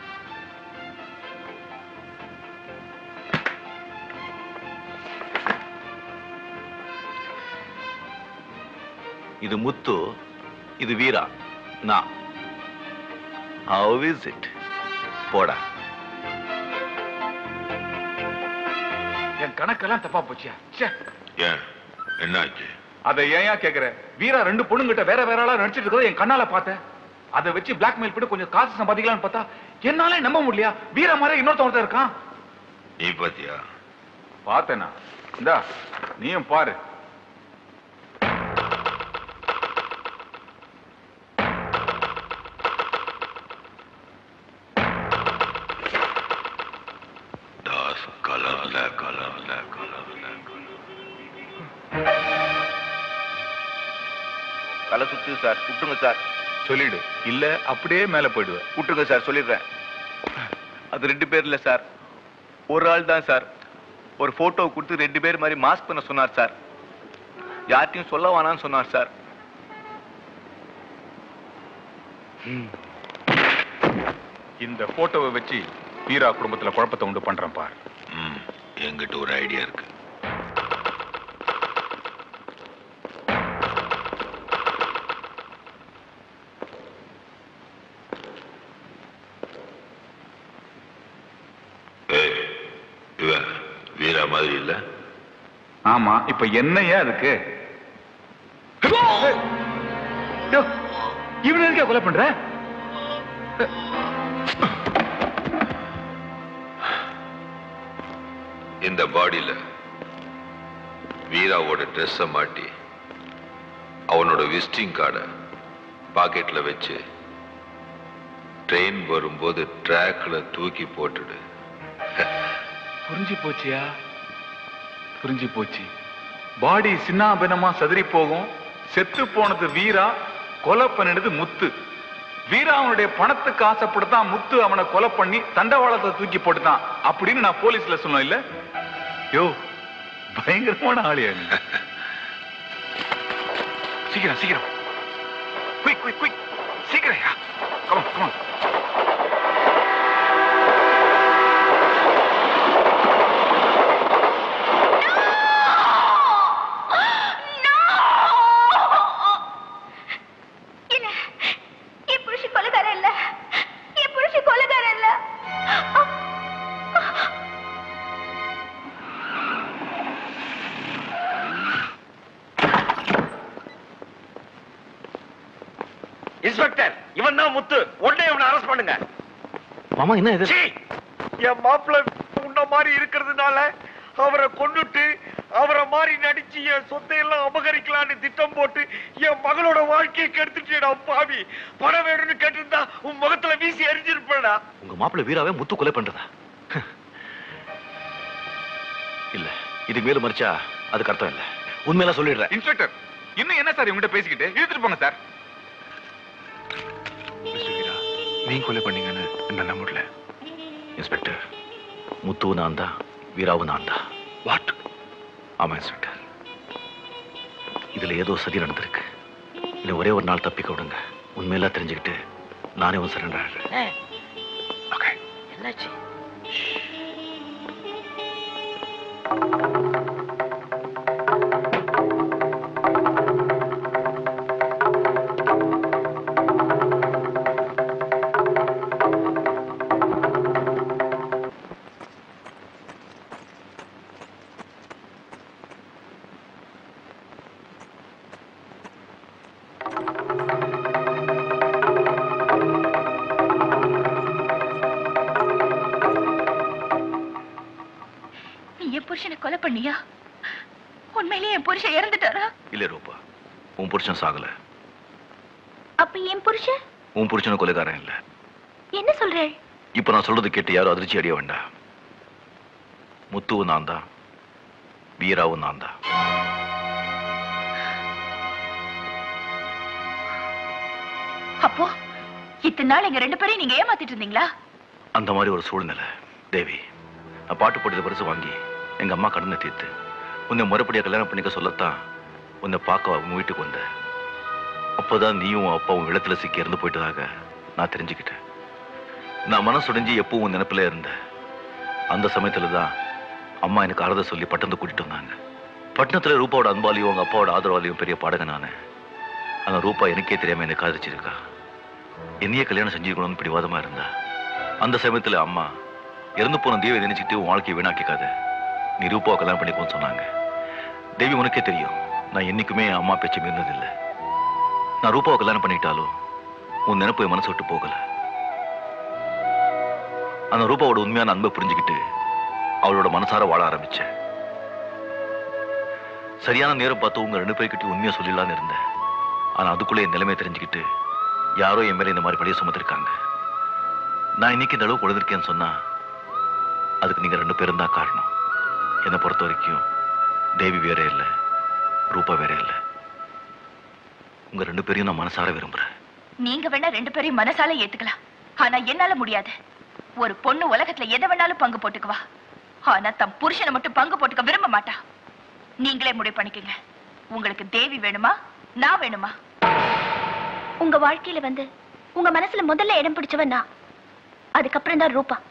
இது முத்து, இது வீரா, நான். How is it? போடா. என் கணக்கெல்லாம் தப்பா போச்சியா? ஏன், என்னாச்சு? அதை ஏன் கேக்குற? வீரா 2 பொண்ணுங்கிட்ட வேற வேற ஆளா நடிச்சிட்டு இருக்கிறத என் கண்ணால பார்த்தேன். அதை வச்சு பிளாக்மெயில் பண்ணி கொஞ்சம் காசு சம்பாதிக்கலாம்னு பார்த்தா என்னால நம்ப முடியலையா? வீரா மாதிரி இன்னொருத்தவன் இருக்கான். நீ பாத்தியா? பார்த்தேனா? இந்தா நீயும் பாரு. தலை சுத்து சார், விட்டுருங்க சார். சொல்லிடு, இல்ல அப்படியே மேல போயிடுவேன். விட்டுருங்க சார், சொல்லிடுறேன். அது 2 பேர் இல்ல சார், ஒரு ஆள் தான் சார். ஒரு போட்டோ கொடுத்து 2 பேர் மாதிரி மாஸ்க் பண்ண சொன்னார் சார். யார்ட்டையும் சொல்ல வேணாம்னு சொன்னார் சார். இந்த போட்டோவை வச்சு வீரா குடும்பத்துல குழப்பத்தை உண்டு பண்றேன் பாரு. என்கிட்ட ஒரு ஐடியா இருக்கு. வீரா மாதிரி இல்ல? ஆமா, இப்ப என்னையா அதுக்கு? இவன் எதுக்கே கொலை பண்ற? இந்த பாடியில வீராவோட ட்ரெஸ்ஸ மாட்டி அவனோட விசிட்டிங் கார்டை பாக்கெட்ல வச்சு ட்ரெயின் வரும்போது ட்ராக்ல தூக்கி போட்டுடு. புரிஞ்சு போச்சியா? புரிஞ்சு போச்சு. பாடி சின்னாபின்னமா சதுரி போகும். செத்து போனது வீரா, கொலை பண்ணினது முத்து. வீரா அவனுடைய பணத்துக்கு ஆசைப்படுத்தான் முத்து அவனை கொலை பண்ணி தண்டவாளத்தை தூக்கி போட்டுதான் அப்படின்னு நான் போலீஸ்ல சொன்னேன் இல்ல? யோ, பயங்கரமான ஆளியா நீ. சீக்கிரம் சீக்கிரம், குயிக் குயிக் குயிக், சீக்கிரம் யா. come on come on. Inspector, இவன் தான் முத்து. உடனே இவனை அரெஸ்ட் பண்ணுங்க. மாமா என்ன இது? என் மாப்பிள்ளை உன்ன மாதிரி இருக்கிறதுனால அவரை கொண்டுட்டு அவரை மாதிரி நடிச்சு என் சொத்தையெல்லாம் அபகரிக்கலான்னு திட்டம் போட்டு என் மகளோட வாழ்க்கையை கெடுத்துட்டேடா பாவி. பணம் வேணும்னு கேட்டிருந்தா உன் முகத்துல வீசி எரிஞ்சிருப்பா. உங்க மாப்பிள்ளை வீராவே முத்து கொலை பண்றதா? இல்ல, இதுக்கு மேல மறிச்சா அதுக்கு அர்த்தம் இல்ல. உண்மையெல்லாம் சொல்லிடுறேன். இன்ஸ்பெக்டர், இன்னும் என்ன சார் இவங்கிட்ட பேசிக்கிட்டு இழுத்துட்டு போங்க சார். நீங்க கொலை பண்ணீங்கன்னு என்ன நம்பல. இன்ஸ்பெக்டர், முத்துவும் நான் தான், வீராவும் நான் தான். வாட்? ஆமா இன்ஸ்பெக்டர், இதுல ஏதோ சதி நடந்திருக்கு. இல்ல ஒரே ஒரு நாள் தப்பிக்க விடுங்க. உண்மையெல்லாம் தெரிஞ்சுக்கிட்டு நானே ஒரு சரண்டர் ஆடுறேன். ஓகே. என்னாச்சு? புருஷனை கொலை பண்ணியா? உண்மையிலேயே என் புருஷன் இறந்துட்டாரா? இல்ல ரூபா, உன் புருஷன் சாகல. அப்ப என் புருஷன்? உன் புருஷன் கொலைகாரன் இல்ல. என்ன சொல்ற? இப்ப நான் சொல்றது கேட்டு யாரும் அதிர்ச்சி அடைய வேண்டாம். முத்துவும் நான் தான், வீராவும் நான் தான். அப்போ இத்தனை நாள் எங்க ரெண்டு பேரையும் நீங்க ஏமாத்திட்டு இருந்தீங்களா? அந்த மாதிரி ஒரு சூழ்நிலை தேவி. நான் பாட்டு போட்டது பரிசு வாங்கி எங்க அம்மா கடனை தீர்த்து உன்னை முறைப்படியா கல்யாணம் பண்ணிக்க சொல்லத்தான் உன்னை பார்க்க உங்க வீட்டுக்கு வந்த. அப்போதான் நீயும் அப்பாவும் வெள்ளத்துல சிக்கி இறந்து போயிட்டதாக நான் தெரிஞ்சுக்கிட்டேன். நான் மனசுடைஞ்சு எப்பவும் உன் நினைப்பில இருந்தேன். அந்த சமயத்துல தான் அம்மா எனக்கு ஆறுதல் சொல்லி பட்டணத்தை கூட்டிட்டு வந்தாங்க. பட்டணத்துல ரூபாவோட அன்பாலையும் உங்க அப்பாவோட ஆதரவாலையும் பெரிய பாடக நானு. ஆனா ரூபா எனக்கே தெரியாம என்னை காதலிச்சிருக்கா. என்னையே கல்யாணம் செஞ்சுக்கணும்னு பிடிவாதமா இருந்தா. அந்த சமயத்துல அம்மா இறந்து போன தேவி நினைச்சுக்கிட்டு உன் வாழ்க்கையை வீணாக்கிக்காத, நீ ரூபாவை கல்யாணம் பண்ணிக்கோன்னு சொன்னாங்க. தேவி, உனக்கே தெரியும் நான் என்னைக்குமே அம்மா பேச்சு மீறினதில்லை. நான் ரூபாவை கல்யாணம் பண்ணிட்டாலும் உன் நினைப்பு என் மனசு விட்டு போகல. அந்த ரூபாவோட உண்மையான அன்பை புரிஞ்சுக்கிட்டு அவளோட மனசார வாழ ஆரம்பிச்சேன். சரியான நேரம் பார்த்து உங்க ரெண்டு பேர்கிட்ட உண்மையா சொல்லிடலான்னு இருந்தேன். ஆனா அதுக்குள்ளே என் நிலைமையை தெரிஞ்சுக்கிட்டு யாரோ என் மேல இந்த மாதிரி பழிய சுமத்திருக்காங்க. நான் இன்னைக்கு இந்த அளவுக்கு உழந்திருக்கேன்னு சொன்னா அதுக்கு நீங்க ரெண்டு பேரும் தான் காரணம். என்னை பொறுத்த வரைக்கும் தேவி வேற இல்லை, ரூபா வேற இல்லை. உங்க ரெண்டு பேரையும் நான் மனசார விரும்புறேன். நீங்க வேணா ரெண்டு பேரையும் மனசால ஏத்துக்கலாம், ஆனா என்னால முடியாது. ஒரு பொண்ணு உலகத்துல எதை வேணாலும் பங்கு போட்டுக்குவா, ஆனா தம் புருஷனை மட்டும் பங்கு போட்டுக்க விரும்ப மாட்டா. நீங்களே முடிவு பண்ணிக்கங்க, உங்களுக்கு தேவி வேணுமா நான் வேணுமா? உங்க வாழ்க்கையில வந்து உங்க மனசுல முதல்ல இடம் பிடிச்சவன் நான், அதுக்கப்புறம் தான் ரூபா.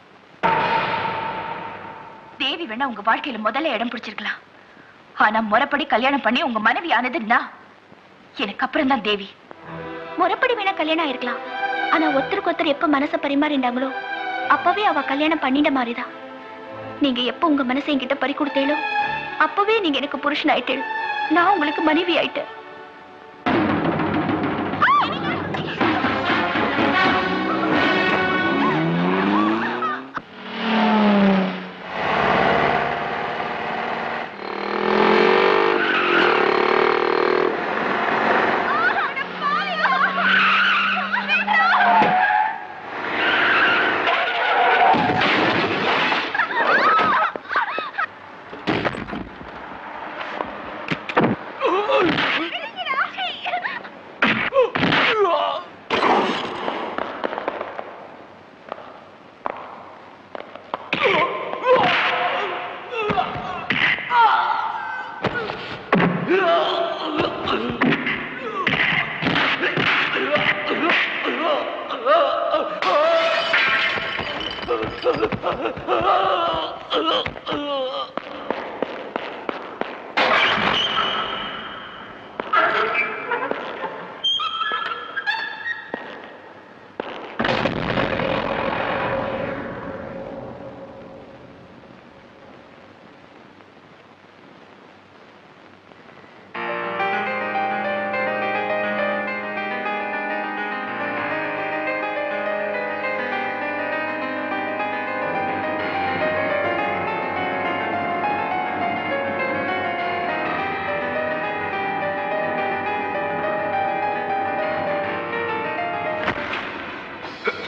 தேவி வேணா உங்க வாழ்க்கையில முதல்ல இடம் பிடிச்சிருக்கலாம், ஆனா முறைப்படி கல்யாணம் பண்ணி உங்க மனைவி ஆனது நான். எனக்கு அப்புறம் தான் தேவி. முறைப்படி வேணா கல்யாணம் ஆயிருக்கலாம், ஆனா ஒருத்தருக்கு ஒருத்தர் எப்ப மனசை பரிமாறிண்டாங்களோ அப்பவே அவ கல்யாணம் பண்ணிட்ட மாதிரிதான். நீங்க எப்ப உங்க மனசை என்கிட்ட பறி கொடுத்தேளோ அப்பவே நீங்க எனக்கு புருஷன் ஆயிட்டேன், நான் உங்களுக்கு மனைவி ஆயிட்டேன்.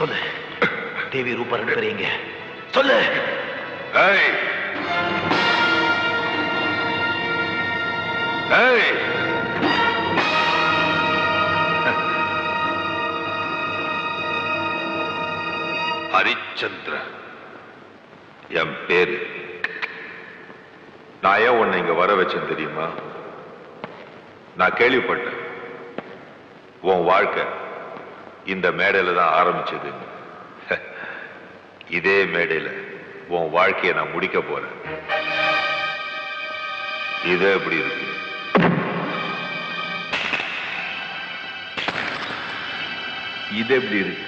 சொல்லு, தேவி ரூபா 2 பேரும் எங்க? சொல்லு. ஹரிச்சந்திர என் பேரு. நான் ஏன் உன்னை இங்க வர வச்சேன் தெரியுமா? நான் கேள்விப்பட்டேன் உன் வாழ்க்கை இந்த மேடையில தான் ஆரம்பிச்சது. இதே மேடையில உன் வாழ்க்கையை நான் முடிக்க போறேன். இது எப்படி இருக்கு? இது எப்படி இருக்கு?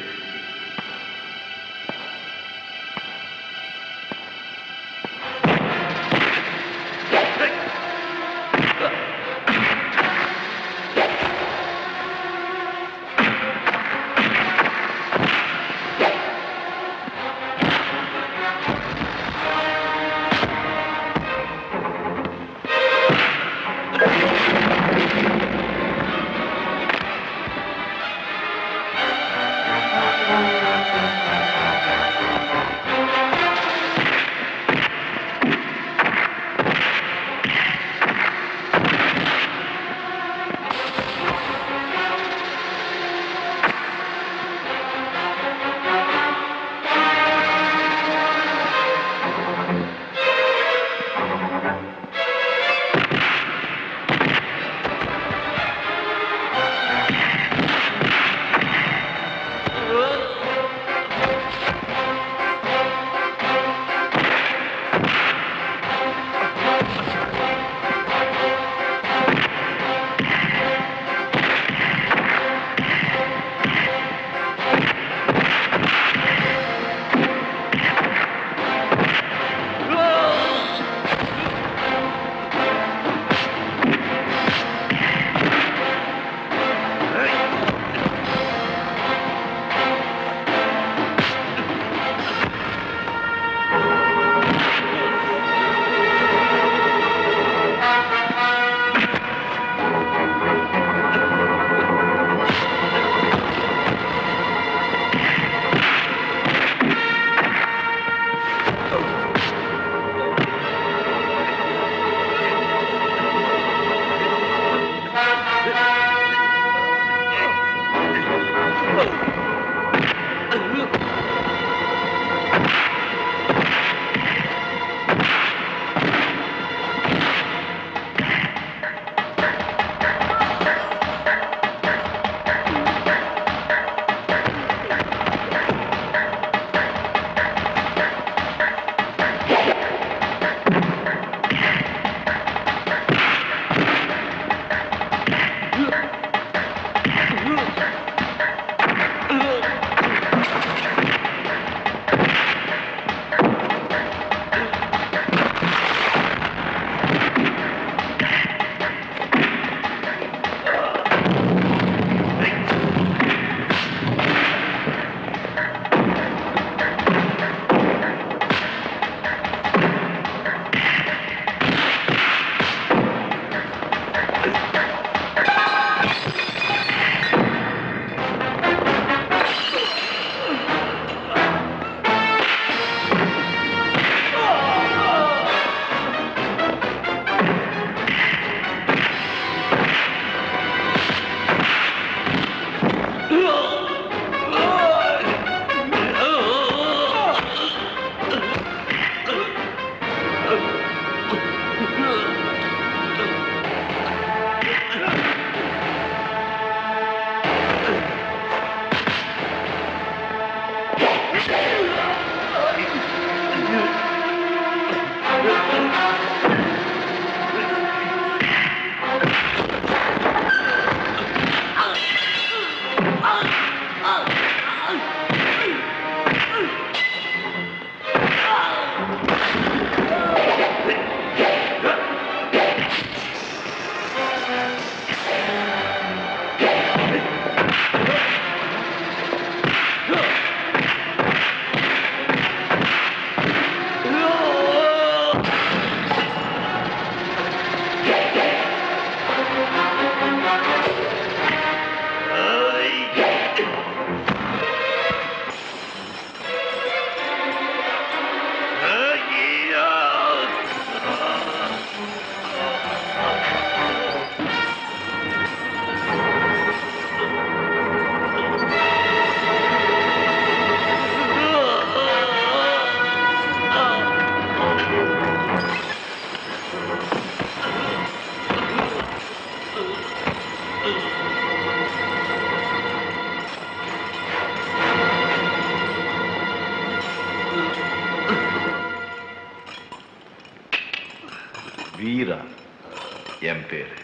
வீரா என் பேரு.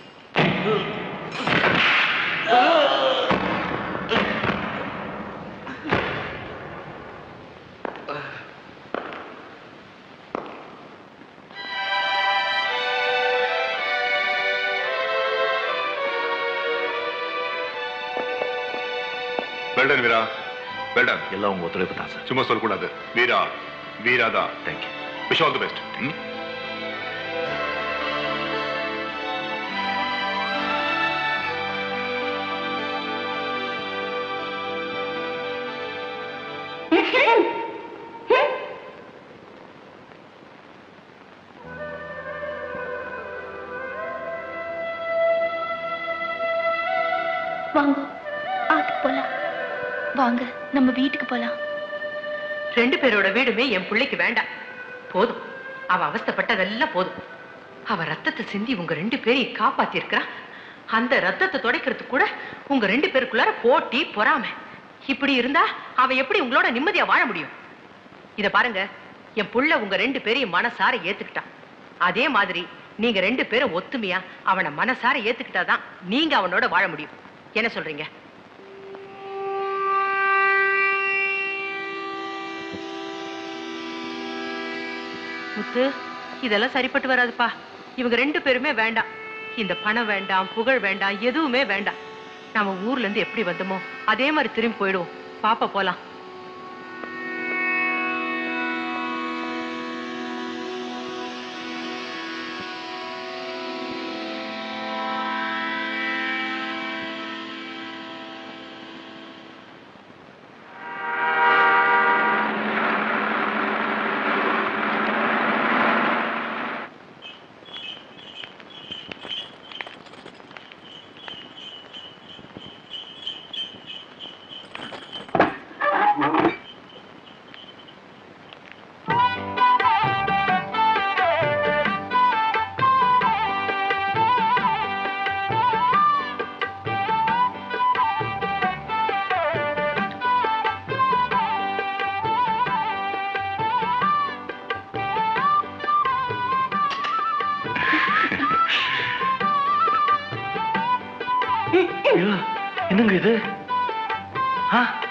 Well done Veera, well done. எல்லாம் உங்க ஒத்துழைப்பு தான் சார். சும்மா சொல்லக்கூடாது. வீரா வீரா தான். Thank you. Wish all the best. வாங்க ஆத்துக்கு போலாம். வாங்க நம்ம வீட்டுக்கு போலாம். ரெண்டு பேரோட வீடுமே என் பிள்ளைக்கு வேண்டாம். போதும், அவ அவஸ்தைப்பட்டதெல்லாம் போதும். அவ ரத்தத்தை சிந்தி உங்க ரெண்டு பேரையும் காப்பாத்தி இருக்கிறா. அந்த ரத்தத்தை துடைக்கிறதுக்கு கூட உங்க ரெண்டு பேருக்குள்ளார போட்டி பொறாமை. இப்படி இருந்தா அவ எப்படி உங்களோட நிம்மதியா வாழ முடியும்? இத பாருங்க, என் புள்ள உங்க ரெண்டு பேரையும் மனசார ஏத்துக்கிட்டான். அதே மாதிரி நீங்க ரெண்டு பேரும் ஒத்துமையா அவனை மனசார ஏத்துக்கிட்டாதான் நீங்க அவனோட வாழ முடியும். என்ன சொல்றீங்க? முத்து, இதெல்லாம் சரிப்பட்டு வராதுப்பா. இவங்க ரெண்டு பேருமே வேண்டாம். இந்த பணம் வேண்டாம், புகழ் வேண்டாம், எதுவுமே வேண்டாம். நாம ஊர்ல இருந்து எப்படி வந்தோமோ அதே மாதிரி திரும்பி போயிடுவோம். பாப்பா போலாம். என்னங்க இது?